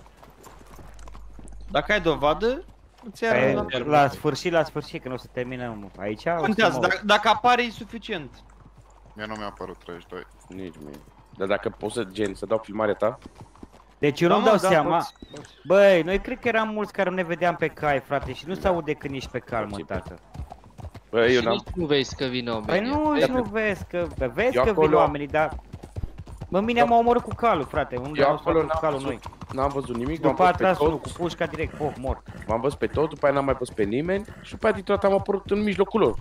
H: Dacă ai dovadă, îți
N: Păi,
H: ia
N: la sfârșit, la sfârșit, când o să terminăm aici, o să
H: Contează,
N: mă
H: dacă, dacă apare e suficient.
Q: Mie nu mi-a apărut treizeci și doi.
M: Nici mie. Dar dacă poți să, gen, să dau filmarea ta?
N: Deci eu
H: Da,
N: nu-mi
H: mă,
N: dau
H: da,
N: seama.
H: poți, poți.
N: Băi, noi cred că eram mulți care ne vedeam pe cai, frate, și nu se aude când ești pe cal, mă, tată.
M: Băi, eu
X: Și
M: n-am...
X: nici nu vezi că vin oamenii.
N: Păi nu, și nu vezi că, vezi
M: Eu
N: că vin
M: acolo-
N: oamenii, dar... Mă, mine m-a omorât cu calul, frate, unde
M: Eu
N: am
M: acolo
N: cu
M: n-am
N: calul noi.
M: văzut, n-am văzut nimic, m-am
N: După aia
M: pus pe
N: tras unul
M: tot,
N: cu pușca direct, pof, mort.
M: m-am văzut pe tot, după aia n-am mai pus pe nimeni și după aia dintr-o dată am apărut în mijlocul lor.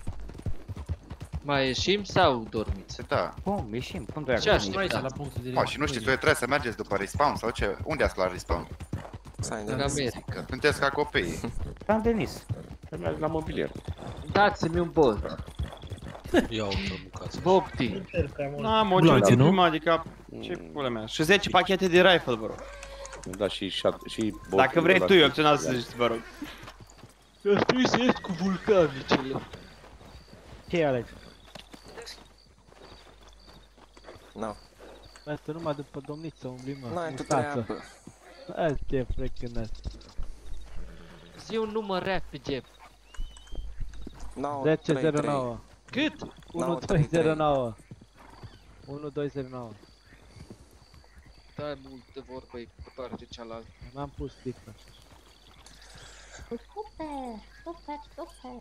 X: Mai ieșim sau dormiți?
Q: Da.
N: Cum, ieșim, cum doi
X: Ce
N: acum?
X: aștept?
W: La punctul de
Q: Mă, și nu știți, voi trebuie să mergeți după respawn sau ce? Unde ați la respawn?
X: În America.
Q: Sunteți ca copii.
N: San Denis.
M: Să merg la mobilier.
X: Dați-mi un bot.
B: Ia uite, bucați.
X: Bopti.
H: N-am o
W: Blanțe,
H: ce
W: nu?
H: prima, adică, ce pula mea. Și zece pachete de rifle, vă rog.
M: Da, și, shot- și
H: Dacă vrei tu, e opțional să zici, vă rog.
X: Eu trebuie să ies cu vulcanicele.
N: Ce alegi?
P: No.
L: Asta numai după domniță umblim, mă.
P: N-ai tu
L: Mustață.
P: treabă.
L: Hai, ce frecânat.
X: Zi un număr repede.
P: nouă,
L: zece
P: trei,
L: zero
P: trei.
L: nouă.
X: Cât?
L: unu doi zero nouă. unu doi zero nouă.
X: Dai multe vorbe pe partea cealaltă.
L: N-am pus sticlă.
T: Super, super, super.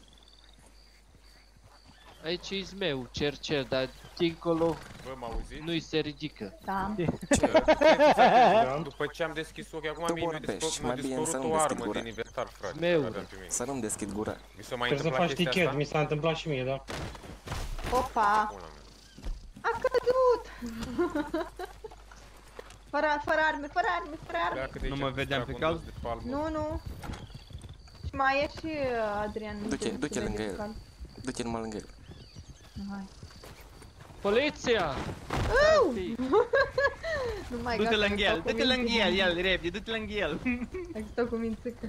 X: Aici e meu, cer cer, dar dincolo
G: Bă, mă auziți?
X: nu-i se ridică.
T: Da.
G: După ce am deschis ochii, acum
P: Tu
G: mie mi-a
P: vorbești,
G: dispărut, mi-a
P: mai bine să
G: dispărut
P: nu
G: o
P: deschid
G: armă
P: gura.
G: din inventar, frate,
X: Meu.
G: care aveam pe mine.
P: Să nu-mi deschid gura.
G: Mi s-a mai
K: Trebuie să
G: întâmplat
K: faci
G: chestia
K: tichet,
G: asta?
K: mi s-a întâmplat și mie, da.
T: Opa! A căzut! Fără, fără arme, fără arme, fără arme.
G: Pleacă de
H: Nu
G: aici,
H: mă vedeam pe cal?
G: de palmă.
T: Nu, nu. Și mai e și uh, Adrian.
P: Du-te,
T: de-
P: du-te
T: de
P: lângă el.
T: cal.
P: Du-te numai lângă el.
T: Hai.
X: Poliția!
T: Au! Nu mai
H: Du-te
T: gata,
H: lângă
T: stau
H: el,
T: cu
H: du-te lângă
T: mințică.
H: el, el, repede, du-te lângă el.
T: Hai, stau cu mințică.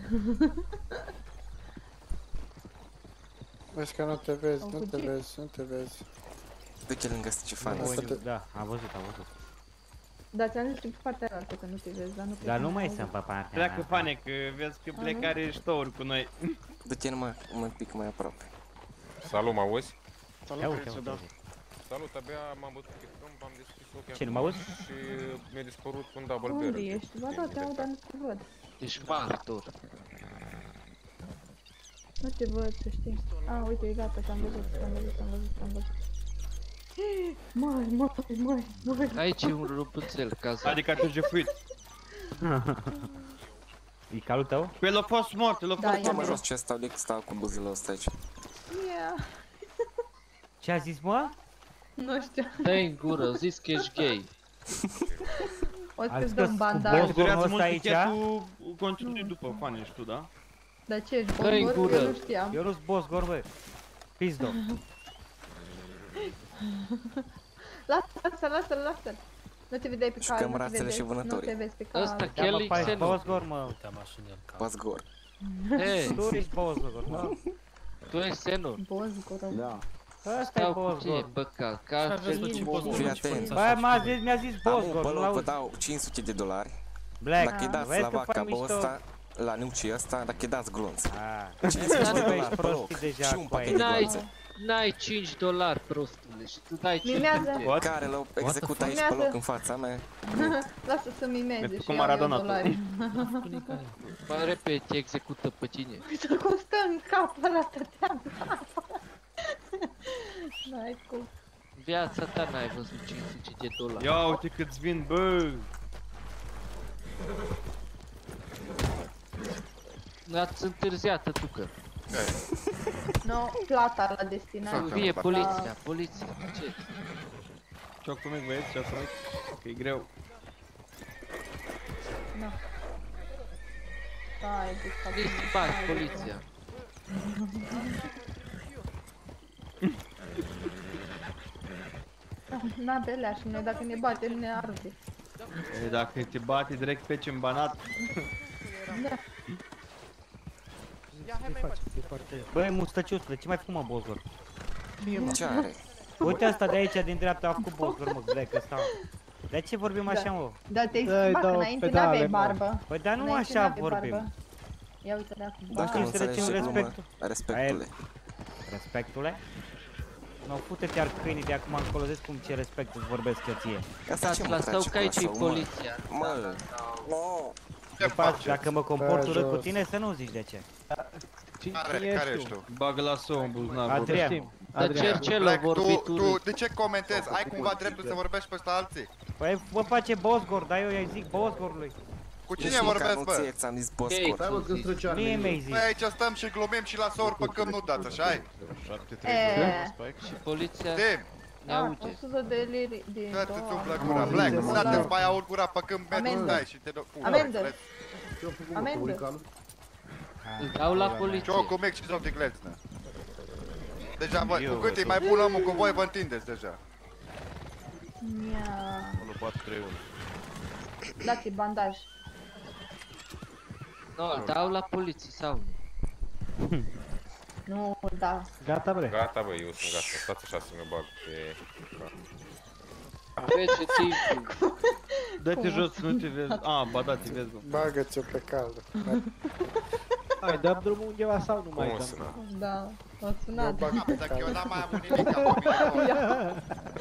I: Vezi că nu te vezi,
T: Au
I: nu te
T: fugit.
I: vezi, nu te vezi.
P: Du-te lângă Stefan.
I: Să te-
N: Da, am văzut, am văzut.
T: Da, ți-am zis și pe partea altă că nu te vezi, dar nu cred
N: Dar
T: că
N: nu mai
T: auzi.
N: sunt pe partea
H: Pleacă
N: mea.
H: pane, că vezi că plecare ștouri cu noi.
P: Du-te numai un pic mai aproape.
G: Salut, mă auzi?
N: Ia uite, uite.
G: Salut, abia m-am bătut pe câmp, am deschis ochii
N: Ce, nu
G: acum
N: mă auzi?
G: și mi-a dispărut un double
T: Unde
G: barrel.
T: ești? Ba da, te aud, dar nu te văd.
X: Ești martor.
T: Nu te văd, să știi. A, uite, e gata, te-am văzut, te-am văzut, te-am văzut, te-am văzut. Mai, mai, mai, mai.
X: Aici e un rupuțel, ca să...
H: Adică te-ai jefuit.
N: E calul tău?
H: Pe el a fost mort, el a
T: Da,
H: fost
T: e
P: Mă
H: mort.
P: jos ce stau de stau cu buzele ăsta aici.
T: Yeah.
N: Ce a zis, mă?
T: Nu știu.
X: Dă-i în gură, zis că ești gay.
T: O
N: Ai
T: să-ți
N: zis
T: dăm
N: că
T: bandaj.
N: cu
H: Durează
N: ăsta
H: mult
N: aici?
H: tichetul, continui după, pane, ești tu, da?
T: Dar ce ești,
X: Dă-i în
T: bongor?
X: gură.
T: Eu nu știam.
N: Eu nu-s boss, gorbe. Pizdo.
T: Lasă-l, lasă-l, lasă-l. Nu te vedeai pe cal,
P: Jucăm
T: nu te
P: rațele
T: vedeai.
P: și
T: Nu
P: vânătorii.
T: te vezi pe cal.
X: Ăsta
N: Da, mă,
X: Kelly
N: faci
X: Xenu.
N: boss, gor, mă.
W: Uite, mașină în cap.
P: Bazgor.
X: Hei,
N: Tu ești boss, gor, da.
X: tu ești Xenu.
T: Bozgor.
F: Da.
N: Ăsta e
X: Stau cu
N: boss,
X: tine
N: gor.
X: pe cal,
W: Și
X: ca
W: aveți tot ce
X: altfel
W: poți
X: nu
P: Fii
W: ce
P: atent.
W: faceți
N: Bă,
W: așa
N: m-a
W: și
N: zis, mi-a zis
P: Am
N: boss,
P: un
N: gor, nu
P: băloc, vă
N: l-auzi.
P: dau cinci sute de dolari.
N: Black,
P: Dacă îi dați
N: vezi
P: la
N: că fac
P: vacabul
N: mișto.
P: ăsta, la nucii ăsta, dacă îi dați glonț.
N: Ah,
P: cinci sute de
N: bă,
P: dolari
N: ești
P: pe loc.
N: prostit deja
P: Și un
N: cu
P: pachet
N: aia.
P: de
X: N-ai,
P: glonțe.
X: n-ai cinci dolari, prostule, și tu dai
T: Mimează.
X: cinci sute.
P: Care l-au executat aici pe
T: Mimează.
P: loc în fața mea.
T: Lasă să mimeze
H: Mergi
T: și
H: cu
T: iau eu
H: Maradona
T: dolari.
X: Mai repede, te execută pe tine.
T: Uite cum stă în cap ăla, stăteam. N-ai cum.
X: Viața ta n-ai văzut cinci sute de dolari.
H: Ia uite câți vin, bă!
X: Ați întârziat, tătucă.
T: Nu, plata la
X: Să
T: destinație.
X: fie poliția, poliția, ce?
H: Ce-o cu mic, băieți, ce-o cu mic? Că e greu.
T: Nu. Stai, duc
X: Nici bani, poliția.
T: N-a belea și noi dacă ne bate, ne arde.
H: E, dacă te bate direct pe ce în banat.
T: Da.
N: Băi, mustăciusule, ce mai fumă Bozor?
P: Ce are?
N: Uite asta de aici, din dreapta, a făcut Bozor, mă, Black, ăsta. De ce vorbim așa, mă?
T: Da, te-ai schimbat, că înainte n-aveai barbă.
N: Păi, dar nu
T: Înainte
N: așa
T: n-aveai
N: vorbim.
T: barbă. Ia uite de acum.
P: Dacă nu
N: Știi să reținem
P: înțelegi glumă,
N: respectul?
P: respectule.
N: Respectule? Nu, fute-te ar câinii de acum încolo, vezi cum ce respect îți vorbesc eu ție.
P: Asta ce mă trage cu asta, poliția? Mă, nu.
N: Dacă mă comport urât cu tine, să nu zici de ce.
Q: Care, care ești tu?
H: Bagă la sou în buzunar.
N: Adrian.
Q: Adrian. Black, tu, tu de ce comentezi? Ai cumva dreptul să vorbești peste alții?
N: Păi vă face Bosgor, dar eu îi zic Bosgorului.
Q: Cu cine vorbesc, bă?
P: Nu ți-am zis Bosgor.
N: Mie mi-ai zis.
Q: Păi aici stăm și glumim și la sor pe câmp nu dați, așa-i?
T: Eee.
X: Și poliția ne
T: Ah,
X: aude.
T: o sută de liri din...
Q: Dă-ți umblă gura, Black, dă-te-ți mai aud gura pe câmp, mergi, stai și te dă...
T: Amendă. Amendă.
X: Îl dau la poliție.
Q: Ciocu mic și s-o ticleți, nă. Deja, bă, cu cât e mai bun omul cu voi, vă întindeți deja.
T: Ia.
G: unu patru trei unu.
T: Dați-i bandaj.
X: Nu, îl dau la poliție sau nu?
T: Nu, da.
H: Gata, bre.
G: Gata, bă, eu sunt gata. Stați așa să mă bag pe...
X: Trece timpul.
H: Dă-te jos, nu te vezi. Ah, ba da, te vezi, bă.
I: Bagă-ți-o pe caldă.
L: Hai, dăm drumul undeva sau nu mai
G: Cum o
L: dăm?
G: sună?
T: Da, o sunat.
Q: Dacă eu n-am mai avut nimic ca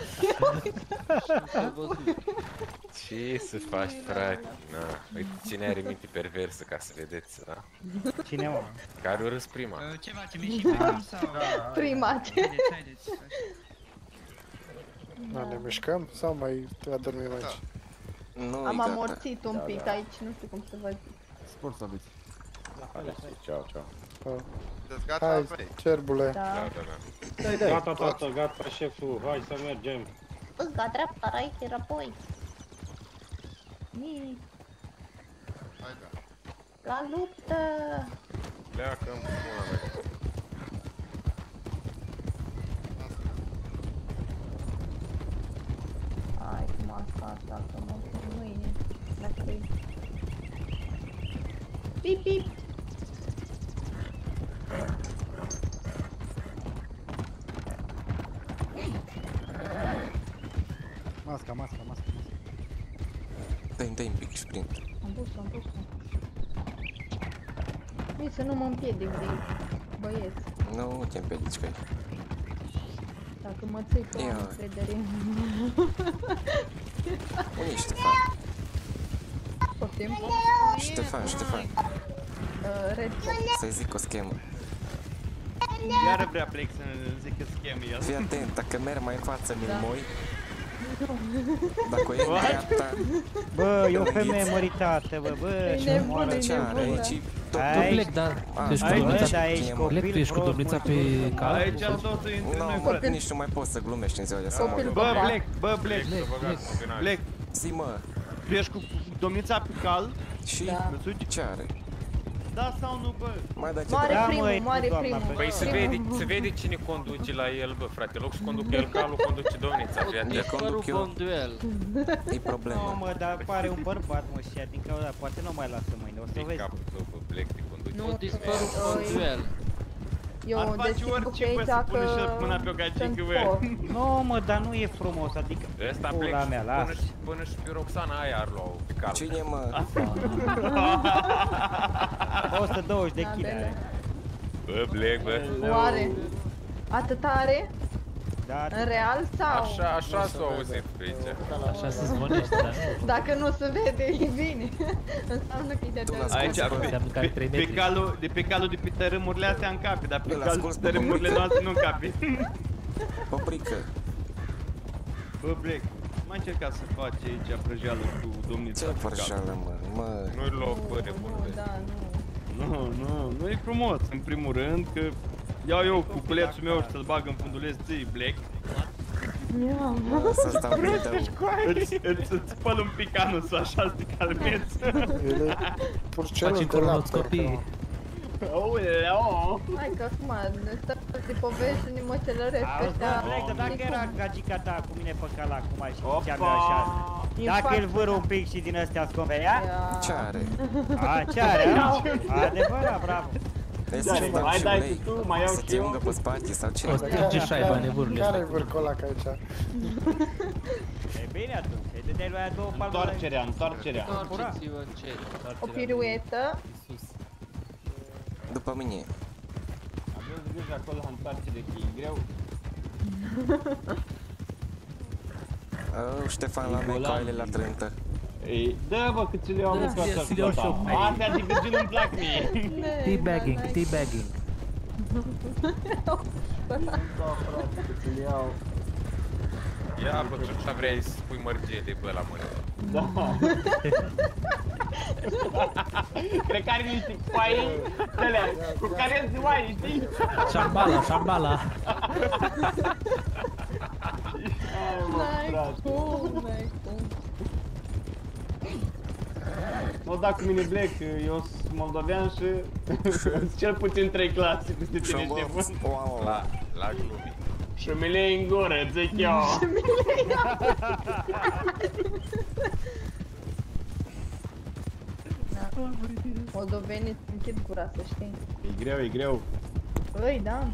G: Ce să faci, frate? Na, uite cine are minte perversă, ca să vedeți, da?
N: Cine, mă?
G: Care o râs prima?
D: Ce facem? Ieșim pe cam sau...
T: Prima.
D: Haideți, haideți.
I: Da, ne mișcăm sau mai adormim aici?
P: Nu,
T: Am amorțit un pic aici, nu știu cum să văd.
H: Spor să aveți.
M: Ciao, ciao.
I: Hai, cerbule.
T: Da.
G: Da, da, da.
H: Gata, tată, gata, șeful, hai să mergem.
T: Stânga, dreapta, right, înapoi. Nii. La luptă!
G: Pleacă în pula mea.
T: Hai, cum asta, asta, că mă pun mâine. Dacă e... Pip, pip!
E: Masca, masca, masca, masca.
P: Dă-i, dă-i un pic sprint.
T: Am pus-o, am pus-o. Mie să nu mă împiedic de băieți.
P: Nu te împiedici că
T: Dacă mă ții cu
P: Ia.
T: încredere.
P: unde e Ștefan?
T: Poftim?
P: Ștefan, Ștefan.
T: Uh, Red.
P: Să-i zic o schemă.
H: Iară vrea plec să zic că schemă el.
P: Fii atent, dacă merg mai în față min
T: Da.
P: moi, dacă o iei în dreapta,
N: Bă, e o
P: înghiți.
N: femeie măritată, bă, bă,
T: E
N: ce
T: nebună,
N: moară.
T: e
P: Ce are
T: nebună.
P: aici?
N: Aici,
W: Plec, da. Tu ești cu
N: aici,
W: domnița,
N: da, aici,
P: Plec,
N: copil
W: Plec, tu ești cu
N: prost,
W: domnița
N: mă.
W: pe cal?
H: Aici totul intră noi,
P: Nu,
H: frate.
P: nici nu mai poți să glumești în ziua de seară.
T: Copil
H: Bă,
T: Bă,
H: Black, bă, Black, Black,
P: Zi, mă,
H: tu ești cu domnița pe cal?
P: și
T: Da.
P: ce are?
H: Da sau nu, bă?
P: Mai da ce
T: Moare
N: Da,
T: primul,
N: măi,
T: moare
N: doamna,
T: primul.
G: Păi se
T: Primul.
G: vede, se vede cine conduce la el, bă, frate. În loc să conducă el calul, conduce domnița. Fii atent.
P: conduc
X: Conduc
P: eu.
X: un duel.
P: E
N: Nu,
P: problema.
N: mă, dar pare un bărbat, mă, și din cauza, poate nu mai lasă mâine, o să
G: Din
N: vezi.
G: capul tău, bă, Black, te conduce.
X: Nu dispărut un duel.
T: Eu
H: Ar face
T: deschid
H: orice,
T: buchei
H: bă, să
T: dacă
H: pune și mâna pe o gagică,
T: sunt
H: bă.
T: foc.
N: Nu, mă, dar nu e frumos, adică
G: Ăsta
N: pula
G: Black,
N: mea,
G: până
N: lasă.
G: și, până și pe Roxana aia ar lua pe cal.
P: Cine, mă?
N: o sută douăzeci de
T: Da,
N: kg are.
G: Bă, Black, bă.
T: Oare? Atât are?
N: Da,
T: În real sau?
G: Așa, așa s-o auzit pe aici.
W: Așa se zvonește, da.
T: Dacă nu se vede, e bine. Înseamnă că e de
P: Tu l-asculti,
H: Aici,
P: bă.
H: pe,
W: Înseamnă că ai
H: pe,
W: trei
H: pe,
W: metri.
H: calul, de pe calul de pe tărâmurile astea încape, dar pe
P: Îl
H: calul
P: asculti,
H: de tărâmurile
P: bă.
H: noastre nu încape.
P: Poprică.
H: Bă, Black, mai încercat să faci aici prăjeală cu domnița
P: Ce
H: pe cal.
P: părșală, mă? Mă,
G: Nu-i loc, bă, de bun.
T: Nu, da, nu.
H: Nu, nu, nu e frumos, în primul rând, că iau eu cuculețul meu și să-l bag în funduleț ții, Black.
P: să stau pridă.
H: Îți, îți, îți spăl un pic anusul așa să te calmezi.
I: El e purcelul
W: Faci
I: de lapte.
W: colonoscopii.
H: Aoleu!
T: Hai că acum ne stăm de povești și ne măcelăresc
N: Auzi,
T: ăștia.
N: da, Black, dar dacă
T: Nicum.
N: era gagica ta cu mine pe cala acum și ziceam eu așa, dacă îl vâr un pic și din astea scoveia?
P: Ce are?
N: A, ce are, a? Adevărat, bravo.
P: Hai
H: mai dai și tu, mai iau
P: Să
H: și
P: ți
H: eu.
P: ungă pe spate sau ce?
W: O strânge șaiba neburile
I: Care-i
W: astea.
I: vârcolac aici?
N: E bine atunci, ai de-ai luat două palme.
H: Întoarcerea, întoarcerea.
X: Întoarceți-vă în cer.
T: O piruetă.
P: După mine.
H: Aveți grijă acolo la întoarcere, că e greu.
P: Oh, Ștefan la mea coaile la trântă.
H: Ei, dă bă, că ți le iau
W: Da,
H: cu asta
W: ți le iau și eu,
H: cu
W: mai.
H: astea de cât nu-mi plac mie.
W: Teabagging, teabagging.
G: Ia bă, ce vrei să pui mărgele bă la mână.
H: Da. Cred că are niște coaie alea cu care se mai, știi?
W: Șambala, șambala.
T: N-ai cum, n-ai cum.
H: Nu da cu mine Black, eu sunt moldovean și cel puțin trei clase peste tine, Ștefan.
G: La, la glumi.
H: Și mi le în gură, zic eu.
T: Moldovenii închid gura, să știi.
H: E greu, e greu.
T: Băi, da.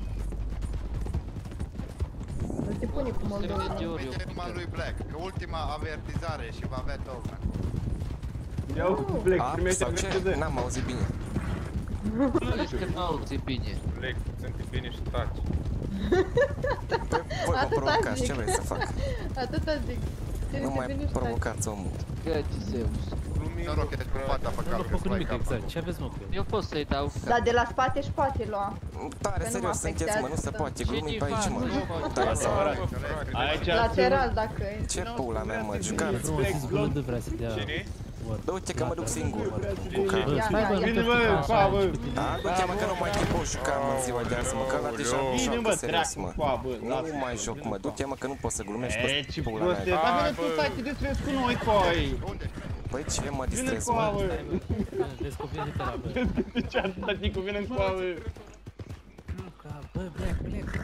T: Nu te pune cu moldovenii.
Q: Uite numai lui Black, că ultima avertizare și va avea token.
H: Iau, Black,
P: A,
H: primește
P: sau ce?
H: avertizări.
P: N-am auzit bine.
X: Ești că nu auzi bine.
G: Black, sunt bine și taci.
P: Voi mă
T: Atâta
P: provocați,
T: zic.
P: ce vrei să fac?
T: Atâta zic.
P: Nu mai provocați omul.
X: Găti Zeus.
Q: Noroc, e cu fata pe
W: Nu
Q: cap,
W: a
Q: că
W: făcut
Q: îți
W: nimic
Q: vai capul.
W: exact. Ce aveți mă cu el?
X: Eu pot să-i dau.
T: Dar de la spate își poate lua.
P: Tare
T: Că nu
P: serios
T: mă
P: sunteți, mă, nu se
T: afectează.
P: poate,
X: Și
P: glumim
X: din
P: pe aici,
X: față,
P: mă.
X: nu poate.
P: Da, sau
H: Aici
T: Lateral, dacă e.
P: ce pula mea, mă,
W: E
P: jucați.
W: frumos, zis blândă vrea să dea...
G: Cine?
P: Da, uite că mă duc singur. Cu
W: Bă,
P: carul.
T: Ia,
W: stai,
T: ia,
W: bă,
T: ia.
H: Bine, bă,
W: așa,
H: pa, bă.
P: Da, du-te, mă, că nu mai te pot juca, mă, în ziua de azi, mă, că ăla deja nu
H: Bine,
P: joacă
H: bă,
P: serios,
H: dracu,
P: mă.
H: pa, bă,
P: Nu
H: lasă.
P: mai joc, mă, du-te, mă, că nu poți să glumești
H: E,
P: pe
H: ce
P: pula
H: prost e,
P: mea.
H: dar vine tu, stai, te distrezi cu noi, coi.
P: Păi ce mă
H: Vine
P: distrez,
H: cu
P: mă?
H: bă.
W: Descoperi pe la bă.
H: Ce atâta ticu vine cu bă.
W: Nu, ca, bă, Black, Black.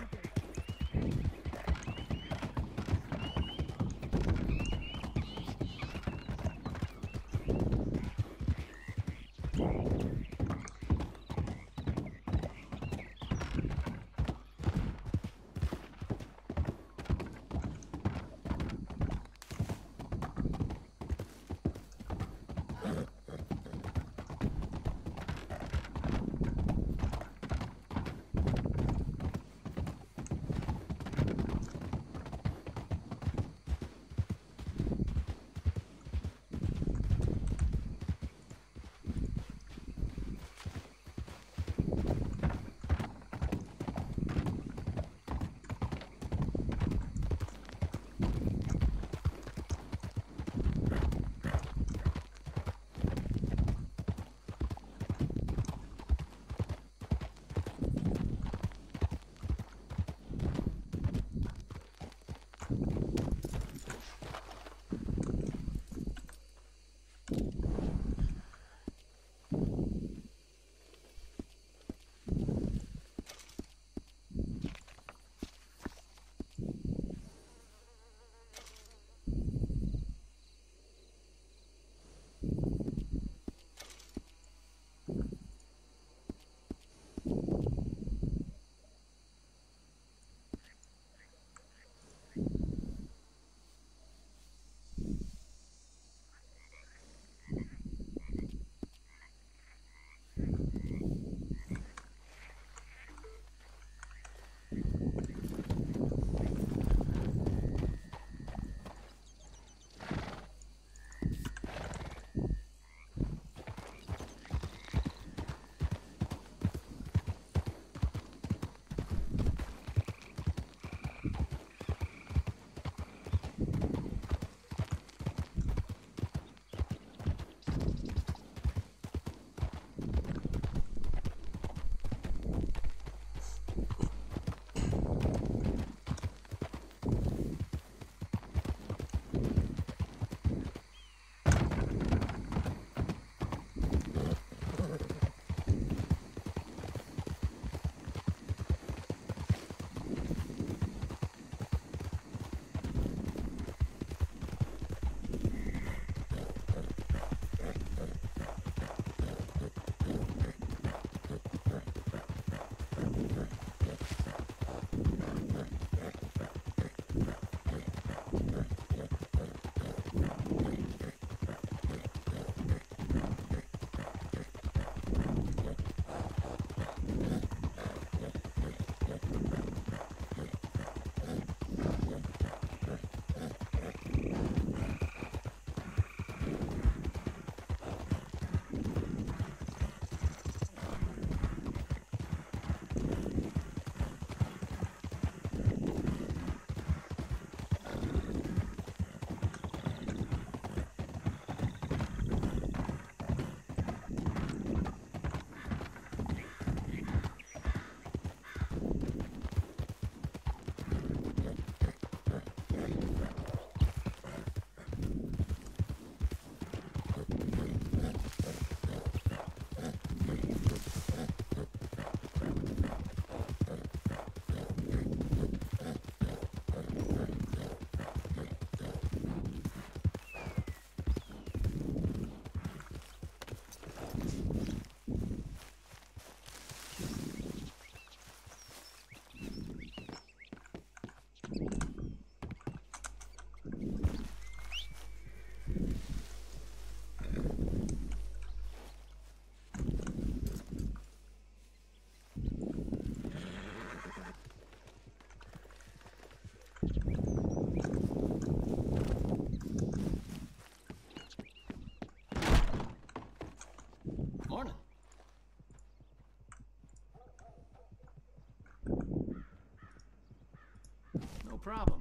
W: problem.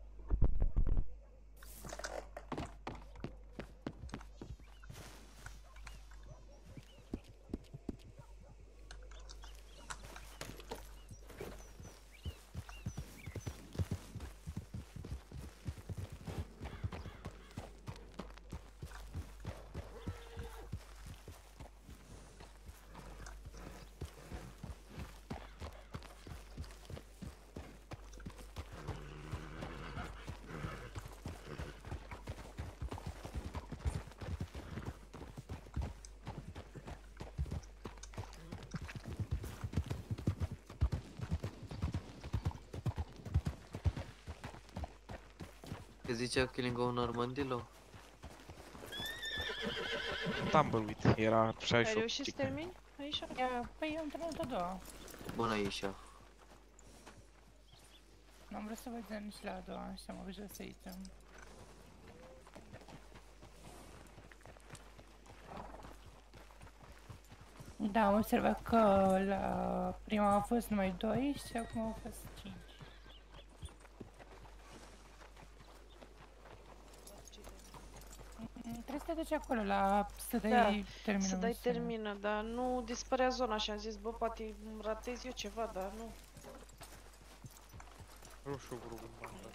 A: Că zicea Killing of Armadillo?
G: Tumbleweed, era
J: Ai
G: șaizeci și opt.
J: reușit să termini, Aisha? Ia, păi eu am terminat a doua.
A: Bună, Aisha.
J: N-am vrut să văd nici la a doua și am obișnuit să uităm. Da, am observat că la prima au fost numai doi și acum au fost cinci. Trebuie să te duci acolo la să dai Da, termină. să dai misiunea. termină, dar nu dispărea zona și am zis, bă, poate îmi ratez eu ceva, dar nu.
G: Roșu grup în bandă.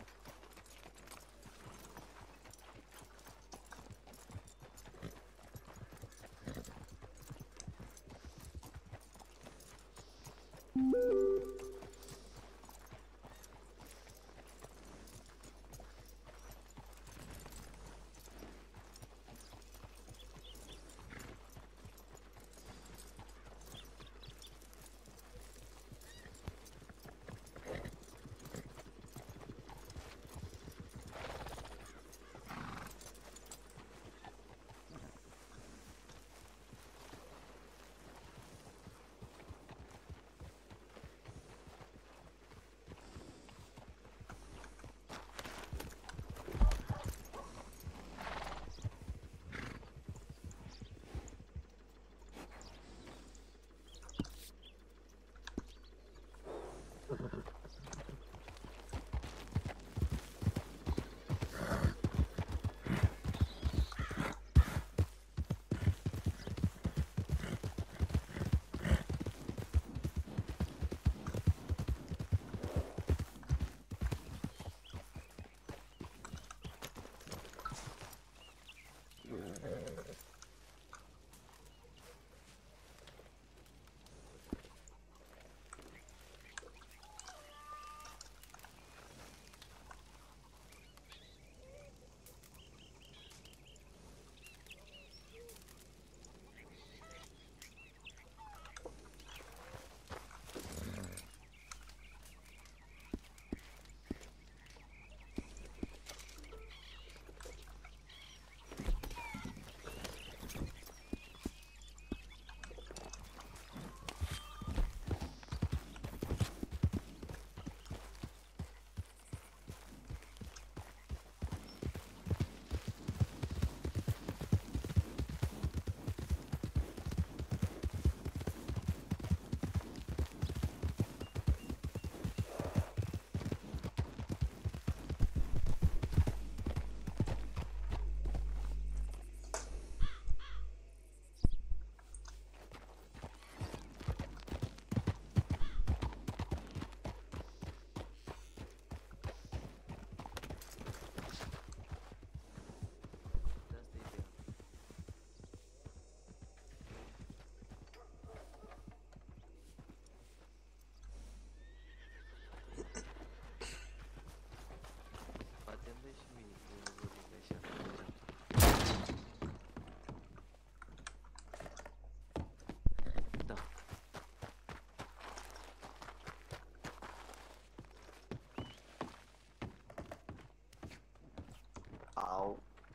A: Au.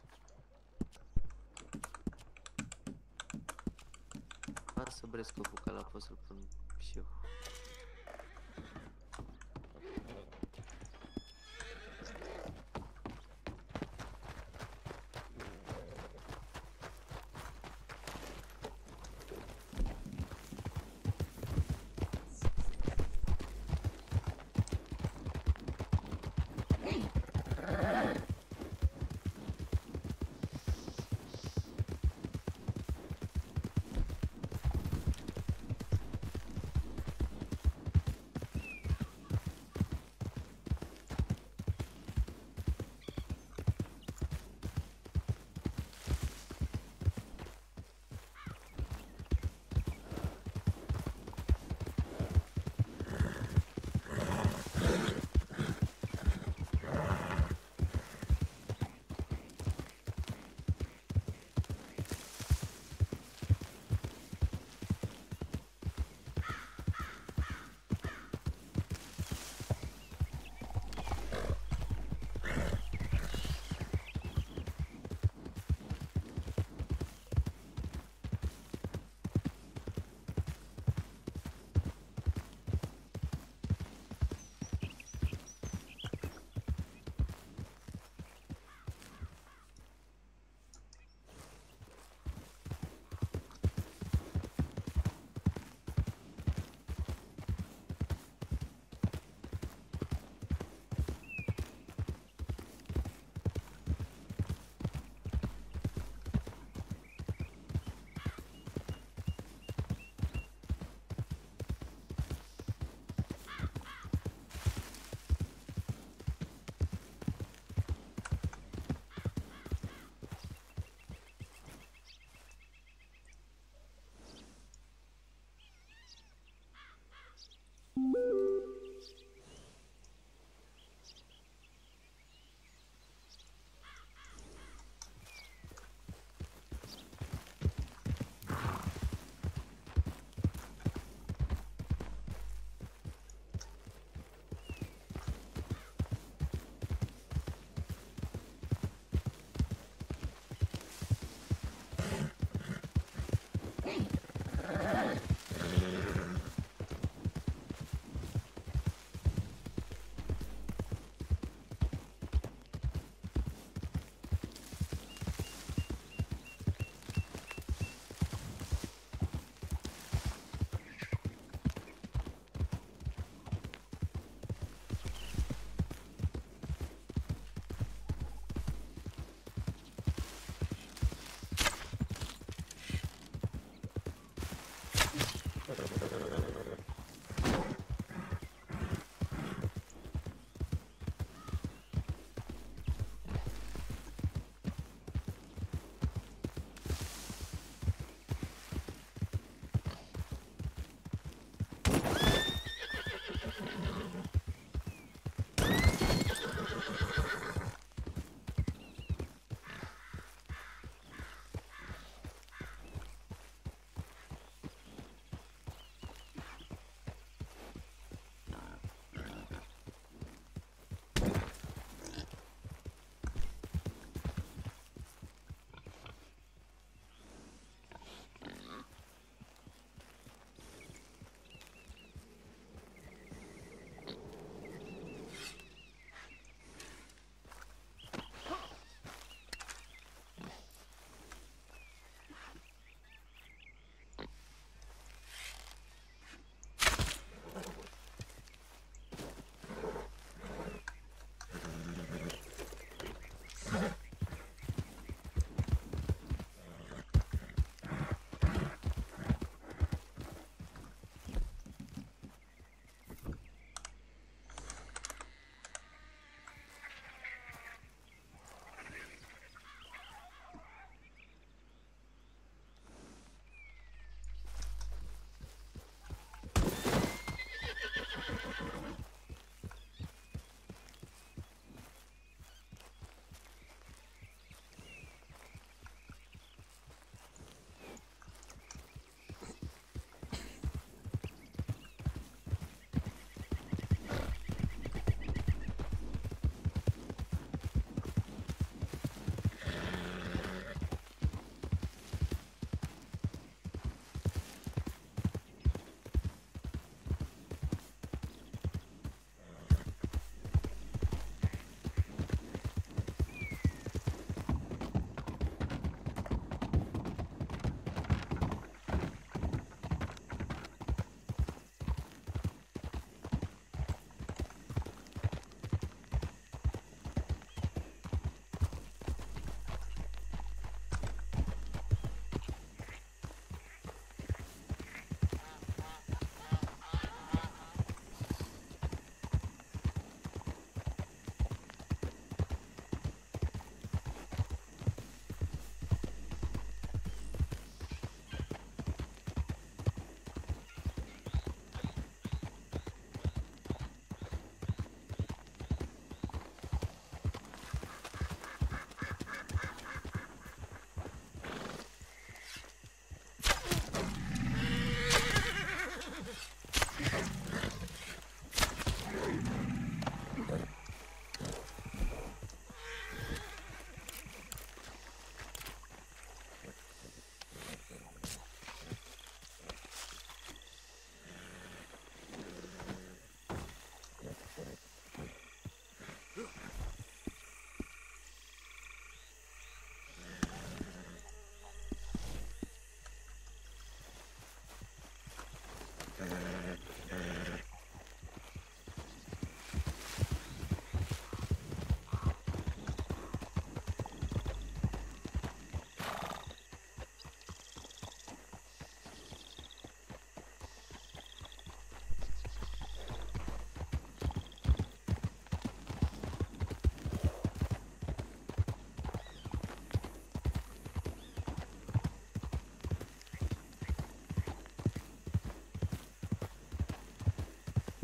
A: Lasă brescopul că l-a fost să-l pun și eu.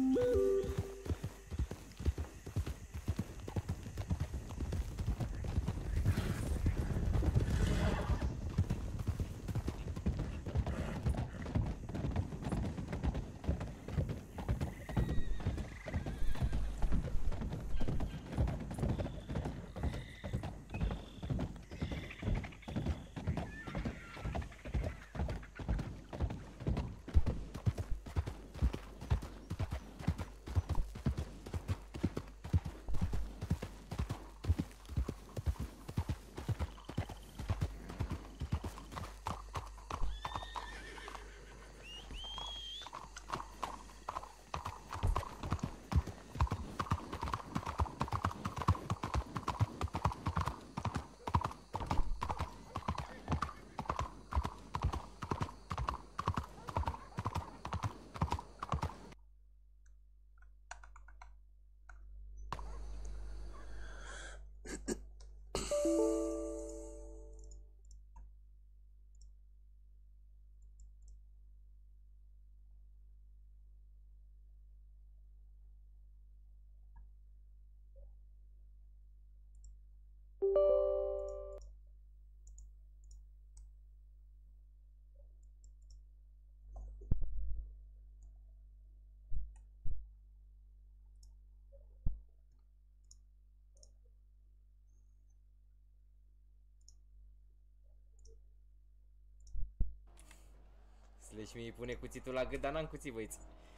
R: Slash mi pune cuțitul la gât, dar n-am cuțit, băieți.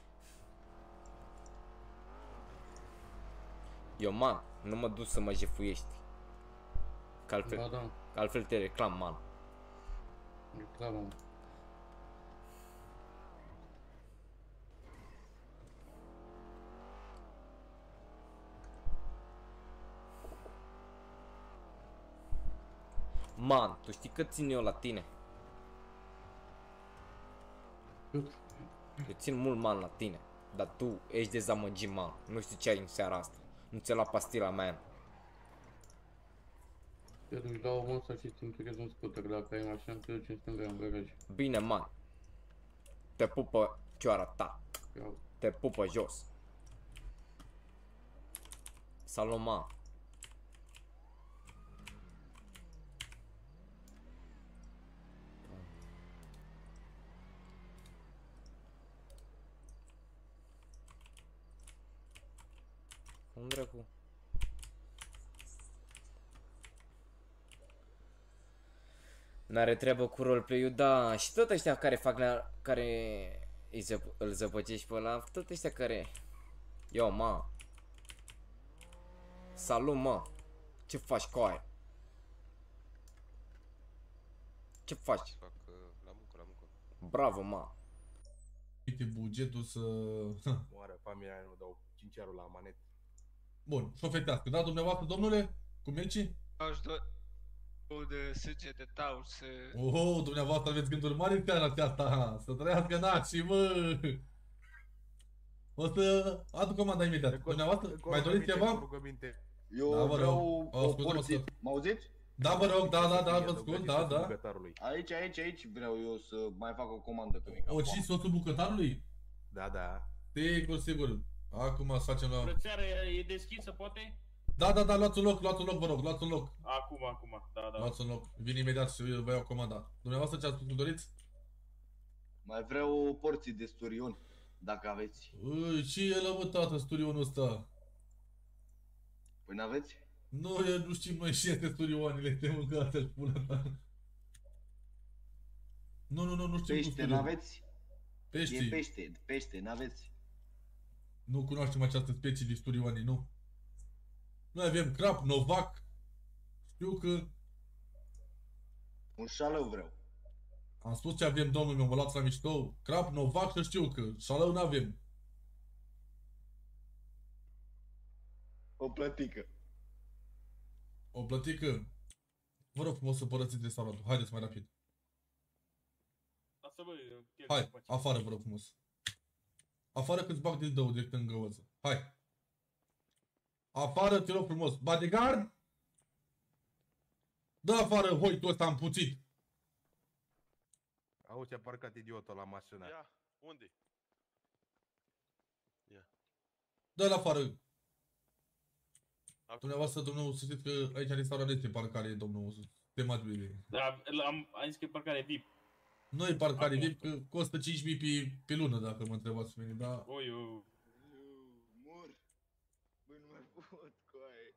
R: Eu, man, nu mă duc să mă jefuiești. Că altfel,
W: Da, da.
R: că altfel te reclam, man.
W: Reclamă.
R: Man, tu știi cât țin eu la tine? Eu țin mult, man, la tine. Dar tu ești dezamăgit, man. Nu știu ce ai în seara asta. Nu ți-ai luat pastila, man.
W: Te duci la omul ăsta și îți închiriezi un scooter. Dacă ai mașină, te duci în stânga în garaj.
R: Bine, man. Te pupă cioara ta.
W: Iau.
R: Te pupă jos. Salut, man. Cum dracu? N-are treabă cu roleplay-ul, da. Și tot ăștia care fac la... care îi zăp îl zăpăcești pe ăla, tot ăștia care... Yo, ma. Salut, mă. Ce faci cu aia? Ce faci?
G: Fac uh, la muncă, la muncă.
R: Bravo, ma.
S: Uite bugetul să...
G: Moară familia, nu dau cinci euro la manet.
S: Bun, șofetească, da, dumneavoastră, domnule? Cu meci?
U: Aș dori de sânge de taur să...
S: Oh, dumneavoastră aveți gânduri mari în seara aceasta, să trăiască nacii, mă! O să aduc comanda imediat. Dumneavoastră, mai doriți ceva?
V: Eu
S: Da, vă
V: vreau
S: rog.
V: o
S: Ascultă-mă,
V: porție.
S: ascultă.
V: Mă auziți?
S: Da, vă rog, da, da, da, vă ascult, da, da.
V: Aici, aici, aici vreau eu să mai fac o comandă că mi-e cam
S: O și
V: foame.
S: soțul bucătarului?
G: Da, da.
S: Sigur, sigur. Acum să facem la...
H: Frățeară e deschisă, poate?
S: Da, da, da, luați un loc, luați un loc, vă rog, luați un loc.
H: Acum, acum, da, da.
S: Luați un loc. Vin imediat și vă iau comanda. Dumneavoastră ce ați spus, doriți?
V: Mai vreau o porție de sturioni, dacă aveți.
S: Ui, și el, mă, tată, studionul ăsta.
V: Păi n-aveți?
S: Nu, eu nu știm noi și este studioanele, te mâncate-și pula ta. Nu, nu, nu, nu știm.
V: Pește n-aveți?
S: Pești.
V: E pește, pește, n-aveți?
S: Nu cunoaștem această specie de studioanii, nu. Noi avem crap, novac. Știu că...
V: Un șalău vreau.
S: Am spus ce avem, domnul meu, mă luați la mișto. Crap, novac, să știu că șalău n-avem.
V: O plătică.
S: O plătică. Vă rog frumos să părăsiți restaurantul. Haideți mai rapid.
H: Lasă, bă,
S: Hai, afară, vă rog frumos. Afară că-ți bag dildău direct în găuăță. Hai. Afară, te rog frumos. Bodyguard? Dă afară, hoitul ăsta împuțit.
G: Auzi, a parcat idiotul la mașină.
C: Ia, unde? Ia.
S: Dă-l afară. Dumneavoastră, domnul, să știți că aici în restaurant este parcare, domnul, tematiile.
H: Da, am, am zis că e parcare V I P.
S: Nu e parcare V I P, că costă cinci mii pe, pe lună, dacă mă întrebați pe mine, dar...
H: Oi, eu...
V: Mor. Băi, nu mai pot, coaie.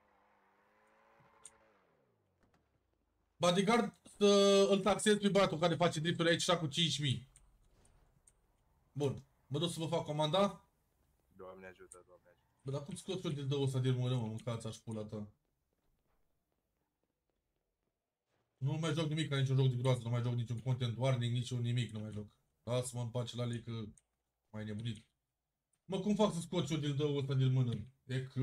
S: Bodyguard, să îl taxez pe băiatul care face drifturi aici cu cinci mii. Bun. Mă duc să vă fac comanda?
G: Doamne ajută, Doamne ajută.
S: Bă, dar cum scot eu dildăul ăsta din mână, mă, mâncați-aș pula ta. Nu mai joc nimic ca niciun joc de groază, nu mai joc niciun content warning, niciun nimic, nu mai joc. Lasă-mă în pace la lei că mai nebunit. Mă, cum fac să scot eu dildăul ăsta din mână? E că?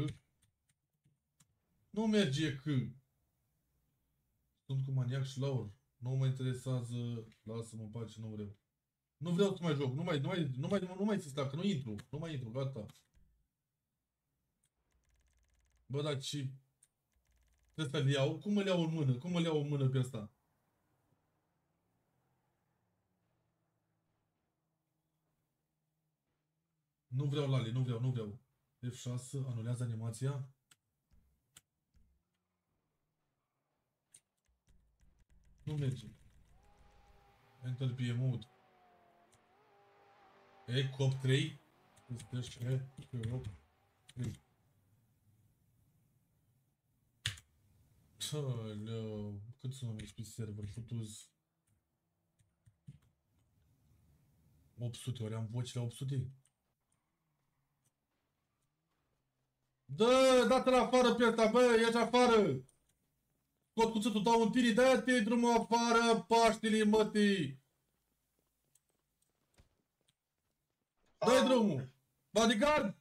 S: Nu merge, e că. Sunt cu maniac și laur. Nu mă interesează, lasă-mă în pace, nu vreau. Nu vreau să mai joc, nu mai, nu mai, nu mai, nu mai insista, că nu intru, nu mai intru, gata. Bă, dar ce... Ăsta îl iau? Cum îl iau în mână? Cum îl iau în mână pe ăsta? Nu vreau Lali, nu vreau, nu vreau. F șase, anulează animația. Nu merge. Enter P M mode. E, cop trei. Este e, cop trei. Aleu, cât să nu pe server, futuz? opt sute, ori am voci la opt sute? Dă, dă-te la afară pe ăsta, bă, ieși afară! Scot cuțetul, dau un tiri, dă-te drumul afară, Paștele, mătii! Dă-i drumul! Bodyguard!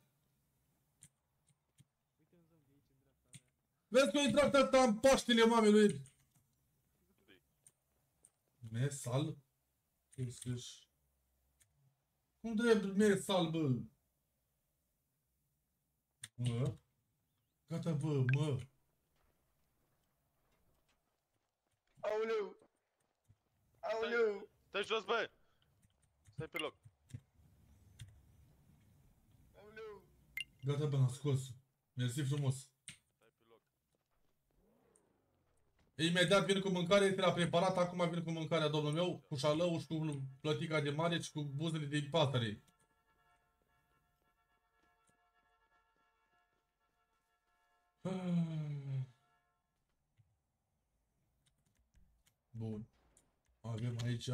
S: Vezi că a intrat ăsta în Paștele mamei lui! Mesal? Cum drept mesal, bă? Mă? Gata, bă, mă!
V: Aoleu! Aoleu!
G: Stai jos, bă! Stai pe loc.
V: Aoleu!
S: Gata, bă, l-am scos. Mersi frumos. Imediat vin cu mâncare, este la preparat, acum vin cu mâncarea, domnul meu, cu șalău și cu plătica de mare și cu buzele de pasăre. Bun. Avem aici...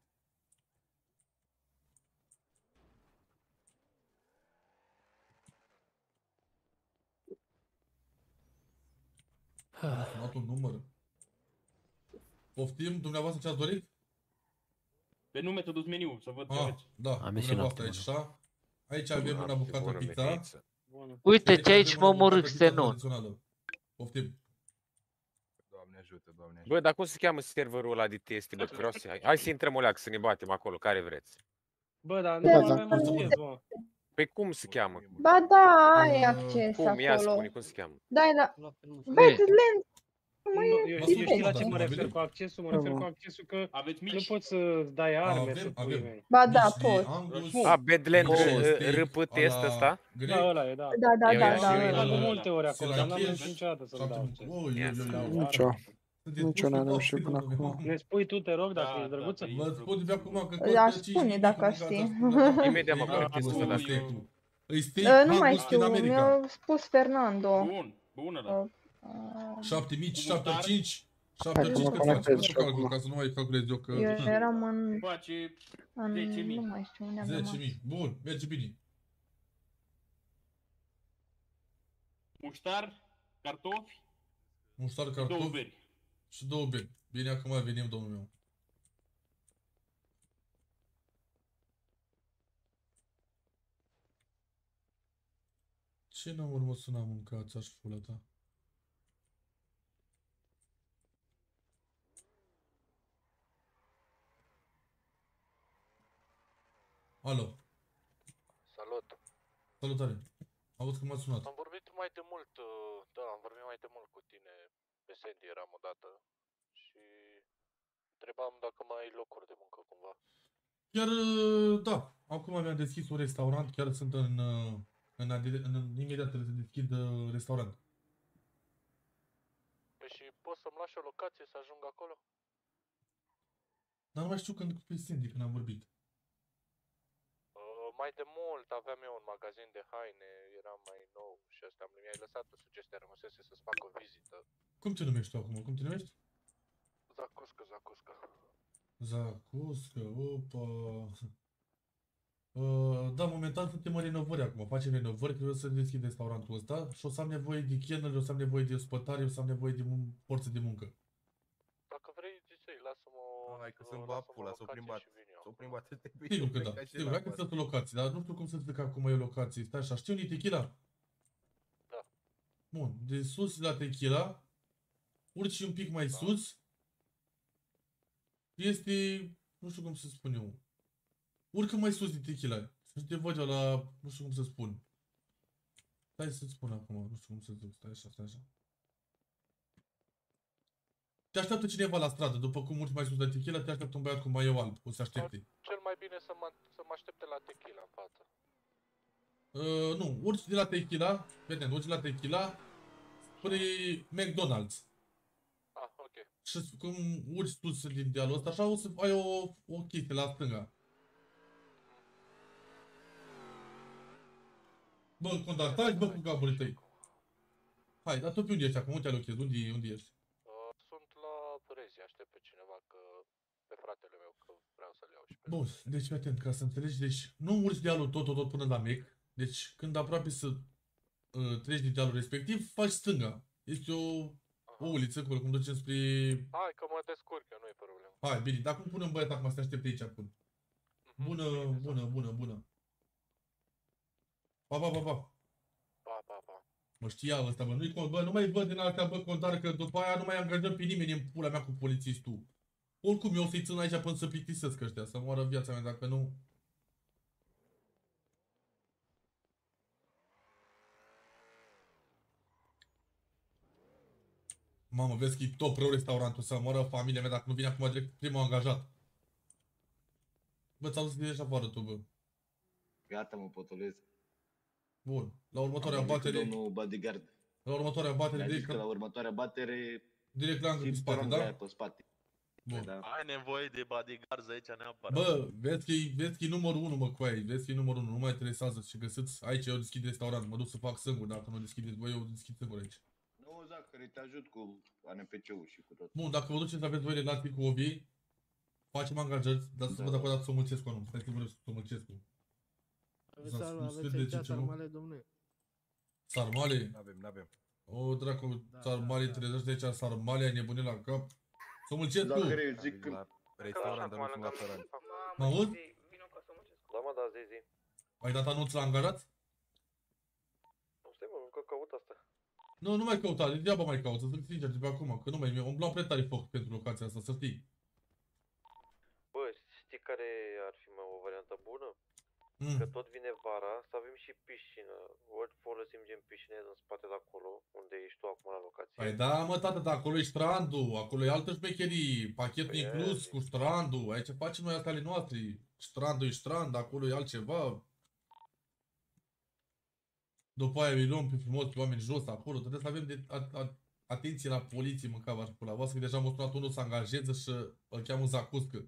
S: Am sunat un număr. Poftim, dumneavoastră ce ați dorit?
H: Pe nume te duci meniu, să văd ce
S: Ah,
H: aveți.
S: da, dumneavoastră aici, așa. Aici avem una bucată pizza.
X: Uite-te aici, mă omorâ xenon.
S: Poftim.
G: Doamne ajută, Doamne ajută. Bă, dar cum se cheamă serverul ăla de teste, bă, că vreau să... Hai să intrăm o leacă, să ne batem acolo, care vreți.
B: Bă, dar nu avem acces, mă.
G: Păi cum se cheamă?
T: Ba da, ai acces
G: Cum? Ia
T: acolo.
G: spune, cum se cheamă?
T: Dai la... Badlands.
B: Nu, eu știu, știi la ce mă refer cu accesul? Mă refer cu accesul că nu poți să dai arme, să pui mei.
T: Ba da, poți.
G: A, Badlands R P T ăsta?
B: Da, ăla e, da.
T: Da, da, da, da.
B: Eu am de multe ori acolo, dar n-am reușit niciodată să-mi dau acces.
I: Nicio. Nicio n-am reușit până acum.
B: Ne spui tu, te rog, dacă ești drăguță?
S: Vă spun de acum că...
T: Le-aș spune dacă aș ști.
G: Imediat mă conectez să văd
T: asta. Nu mai știu, mi-a spus Fernando.
H: Bun, bună, da.
S: șapte mii șapte sute cinci. șapte sute cinci cât faci? Nu calcul, ca să nu mai calculez eu că...
T: Eu eram în...
H: Face
T: în...
H: zece mii.
T: Nu mai știu unde am rămas.
S: zece mii. Bun, merge bine.
H: Muștar, cartofi.
S: Muștar, cartofi.
H: Două beri.
S: Și două beri. Bine, acum venim, domnul meu. Ce număr mă suna mâncați aș pula ta? Alo.
F: Salut.
S: Salutare. Auzi că m-ați sunat.
F: Am vorbit mai de mult, da, am vorbit mai de mult cu tine. Pe Sandy eram odată și întrebam dacă mai ai locuri de muncă cumva.
S: Chiar, da. Acum mi-am deschis un restaurant, chiar sunt în, În, adire, în, în imediat trebuie să deschid uh, restaurant.
F: Păi și poți să-mi lași o locație să ajung acolo?
S: Dar nu mai știu când pe Cindy, când am vorbit.
F: Uh, mai de mult aveam eu un magazin de haine, eram mai nou și asta. Mi-ai lăsat o sugestie, rămăsese să-ți fac o vizită.
S: Cum te numești tu acum? Cum te numești?
F: Zacuscă, Zacuscă.
S: Zacuscă, opa... Uh, da, momentan suntem în renovări acum, facem renovări, trebuie să deschid restaurantul ăsta și o să am nevoie de chenări, o să am nevoie de ospătari, o să am nevoie de forță de muncă.
F: Dacă vrei, zicei, lasă-mă o...
G: Hai că sunt bapula, s-o plimbat. S-o plimbat de pe
S: Sigur că da, sigur, hai că sunt locații, dar nu știu cum să zic acum e o locație. Stai așa, știi unde e tequila?
F: Da.
S: Bun, de sus la tequila, urci un pic mai sus, este, nu știu cum să spun eu, urcă mai sus de tequila, să te văd eu la, nu știu cum să spun. Stai să-ți spun acum, nu știu cum să zic, stai așa, stai așa. Te așteaptă cineva la stradă, după cum urci mai sus de tequila, te așteaptă un băiat cu maieu alb, o să aștepte.
F: Cel mai bine să mă, să mă aștepte la tequila în față.
S: Uh, nu, urci de la tequila, vedem, urci de la tequila spre McDonald's.
F: Ah, ok.
S: Și cum urci sus din dealul ăsta, așa o să ai o, o chestie la stânga. Bă, contactați, bă, cu gaburii tăi. Hai, dar tu pe unde ești acum? Unde te alochezi? Unde, unde ești?
F: Uh, sunt la Rezi, aștept pe cineva, că pe fratele meu, că vreau să-l iau și pe...
S: Bun, deci fii atent, ca să înțelegi, deci nu urci dealul tot, tot, tot până la Mac. Deci când aproape să uh, treci din dealul respectiv, faci stânga. Este o, o uliță acolo, cum ducem spre...
F: Hai că mă descurc eu, nu e problemă.
S: Hai, bine, dar cum pune un băiat acum să te aștepte aici acum? Bună, bună, bună, bună. Pa, pa, pa, pa.
F: Pa, pa, pa.
S: Mă știa ăsta, bă, nu-i cont, bă, nu mai văd din altea, bă, contar, că după aia nu mai angajăm pe nimeni în pula mea cu polițistul. Oricum, eu o să-i țin aici până să plictisesc ăștia, să moară viața mea, dacă nu... Mamă, vezi că e top rău restaurantul, să moară familia mea, dacă nu vine acum direct primul angajat. Bă, ți-au zis că ești afară tu, bă.
V: Gata, mă potolesc.
S: Bun, la următoarea
V: Am
S: batere...
V: domnul bodyguard.
S: La următoarea batere,
V: Mi-a zis
S: direct...
V: că la următoarea batere...
S: Direct la pe spate, da?
V: Pe spate.
S: Bun.
V: Da.
D: Ai nevoie de bodyguards aici neapărat.
S: Bă, vezi că e, vezi că e numărul unu, mă, cu aia, vezi că e numărul unu, nu mai interesează și găsiți, aici eu deschid restaurant, mă duc să fac singur, dacă nu deschideți voi, eu deschid singur aici.
V: Nu, Zachary, te ajut cu A N P C-ul și cu tot.
S: Bun, dacă vă duceți să aveți voi relații cu obii, facem angajări, dar să văd dacă o dată Somulcescu nu, stai să vă Somulcescu.
W: Aveți aici sarmale, domnule?
S: Sarmale?
G: N-avem, n-avem.
S: O, dracu, sarmale, trezești de aici, sarmale, ai nebunit la cap. Somulcescu!
V: Zachary, zic că...
G: Restaurant, dar nu sunt la restaurant.
S: Mă aud?
F: Da, mă, da, zi, zi.
S: Ai dat anunț la angajați?
F: Nu stai, mă, încă caut asta.
S: Nu, nu mai căuta, degeaba mai caut, să fiți sincer de pe acum, că nu mai, umblam prea tare foc pentru locația asta, să știi.
F: Bă, știi care ar fi mai o variantă bună?
S: Mm.
F: Că tot vine vara, să avem și piscină. Ori folosim gen piscine în spate de acolo, unde ești tu acum la locație.
S: Păi da, mă, tată, dar acolo e strandul, acolo e altă șmecherie, pachetul
F: Păi
S: inclus
F: e,
S: cu strandul, aici facem noi asta ale noastre, strandul e strand, acolo e altceva. După aia îi luăm pe frumos pe oameni jos acolo, trebuie să avem de a, a, atenție la poliție, mâncava și pula voastră, că deja m-a sunat unul să angajeze și îl cheamă Zacuscă.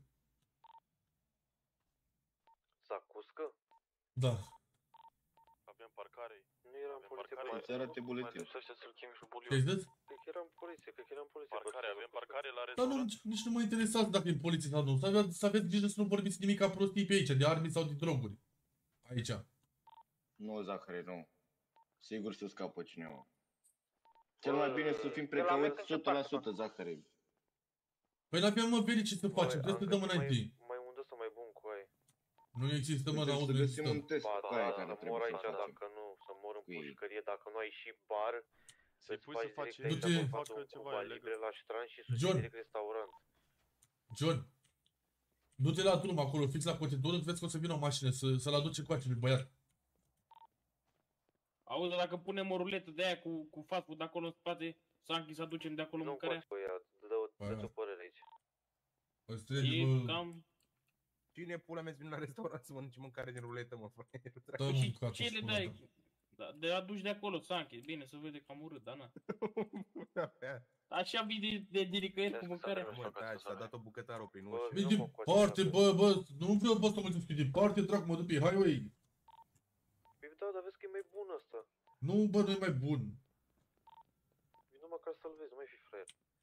F: Zacuscă?
S: Da.
D: Avem parcare.
F: Nu eram poliție,
D: parcare.
V: Îți arate buletin.
S: Ce-ai zis?
F: Cred că eram poliție, cred că eram poliție.
D: Parcare, avem parcare la
S: Dar
D: restaurant.
S: nu, nici nu mă interesează dacă e poliție sau nu, să aveți, să aveți grijă să nu vorbiți nimic ca prostii pe aici, de arme sau de droguri. Aici.
V: Nu, Zachary, nu. Sigur să scapă cineva. Cel mai bine să fim precauți o sută la sută, Zachary.
S: Păi n-avem mă veri ce să facem, trebuie să dăm înainte.
F: Mai unde să mai bun cu aia?
S: Nu există, mă,
V: Trebuie
S: n-auzi,
V: să
S: nu
V: găsim
S: există.
V: un test
F: Ba
V: cu
F: da,
V: aia
F: să
V: care
F: mor
V: trebuie să
F: aici
V: facem.
F: dacă nu, să mor în
V: Cu ei.
F: pușcărie, dacă nu ai și bar, să-ți
D: pui
F: faci
D: să faci-
F: direct
S: Du-te-
F: aici, faci
D: facă
F: un
D: ceva
F: cuba
D: ilegal.
F: libre la strand și sus
S: John.
F: direct restaurant.
S: John, du-te la drum acolo, fix la cotitură, vezi că o să vină o mașină să, să-l aduce cu acel băiat.
H: Auzi, dacă punem o ruletă de aia cu, cu fast food acolo în spate, să închis să aducem de acolo
F: Nu
H: mâncarea?
F: poți, băiat, dă-ți o părere aici.
S: Îți trebuie,
H: E
S: bă,
H: cam...
G: Cine pula mea vine la restaurant să mănânci mâncare din ruletă, mă, frate?
S: dă
H: Și
S: mâncatul
H: ce le
S: și pula
H: dai?
S: ta.
H: Da, de aduci de acolo, Sanche. Bine, să vede că am urât, dar na. Așa vii de, de diricăieri cu mâncare.
G: Mă, da, și-a dat o bucătară prin ușă.
S: Vii departe, bă, bă, nu vreau bă să mă duc departe, dracu, mă duc pe highway.
F: Păi da, dar vezi că e mai bun ăsta.
S: Nu, bă, nu e mai bun.
F: Vino măcar să-l vezi, nu mai fi fraier.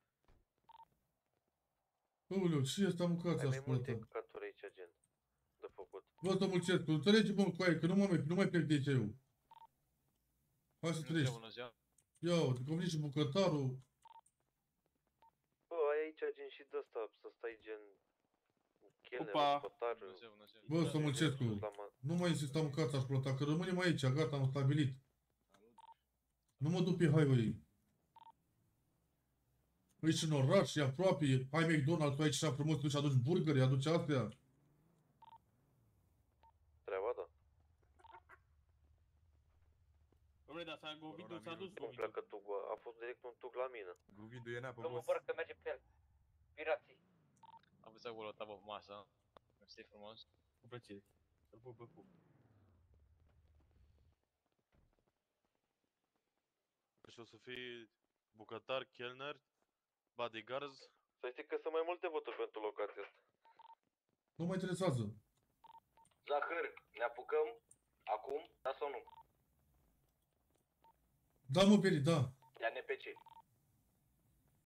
S: Aoleu, ce asta mâncați
F: Ai mai
S: ascultă?
F: multe căcaturi aici, gen, de făcut.
S: Bă, să mulțesc, înțelegi, bă, cu aia, că nu, mă, nu mai plec de aici eu. Hai să treci. Ia, te convine și bucătarul.
F: Bă, ai aici gen și de asta, să stai gen... Chelner,
H: Opa.
F: ospătar...
S: Bă, să mulțesc, nu mai insista mâncați ascultă, că rămânem aici, gata, am stabilit. Nu mă duc pe highway. Ești în oraș, e aproape, hai McDonald's, tu aici și frumos, tu și aduci burgeri, aduci astea.
F: Treaba, da.
H: Dom'le, dar s-a Govidu, s-a dus
F: Cum pleacă tugul? A fost direct un tug la mine.
G: Govidu e neapă,
X: Domnul
G: boss.
X: Bărcă merge pe el. Pirații.
K: Am văzut acolo o tavă pe masă. Mersi frumos.
H: Cu plăcere. Să-l pup pe cup.
D: Și o să fii bucătar, chelner, bodyguards.
F: Să știi că sunt mai multe voturi pentru locația asta.
S: Nu mă interesează.
V: Zahăr, ne apucăm acum, da sau nu?
S: Da, mă, Peri, da.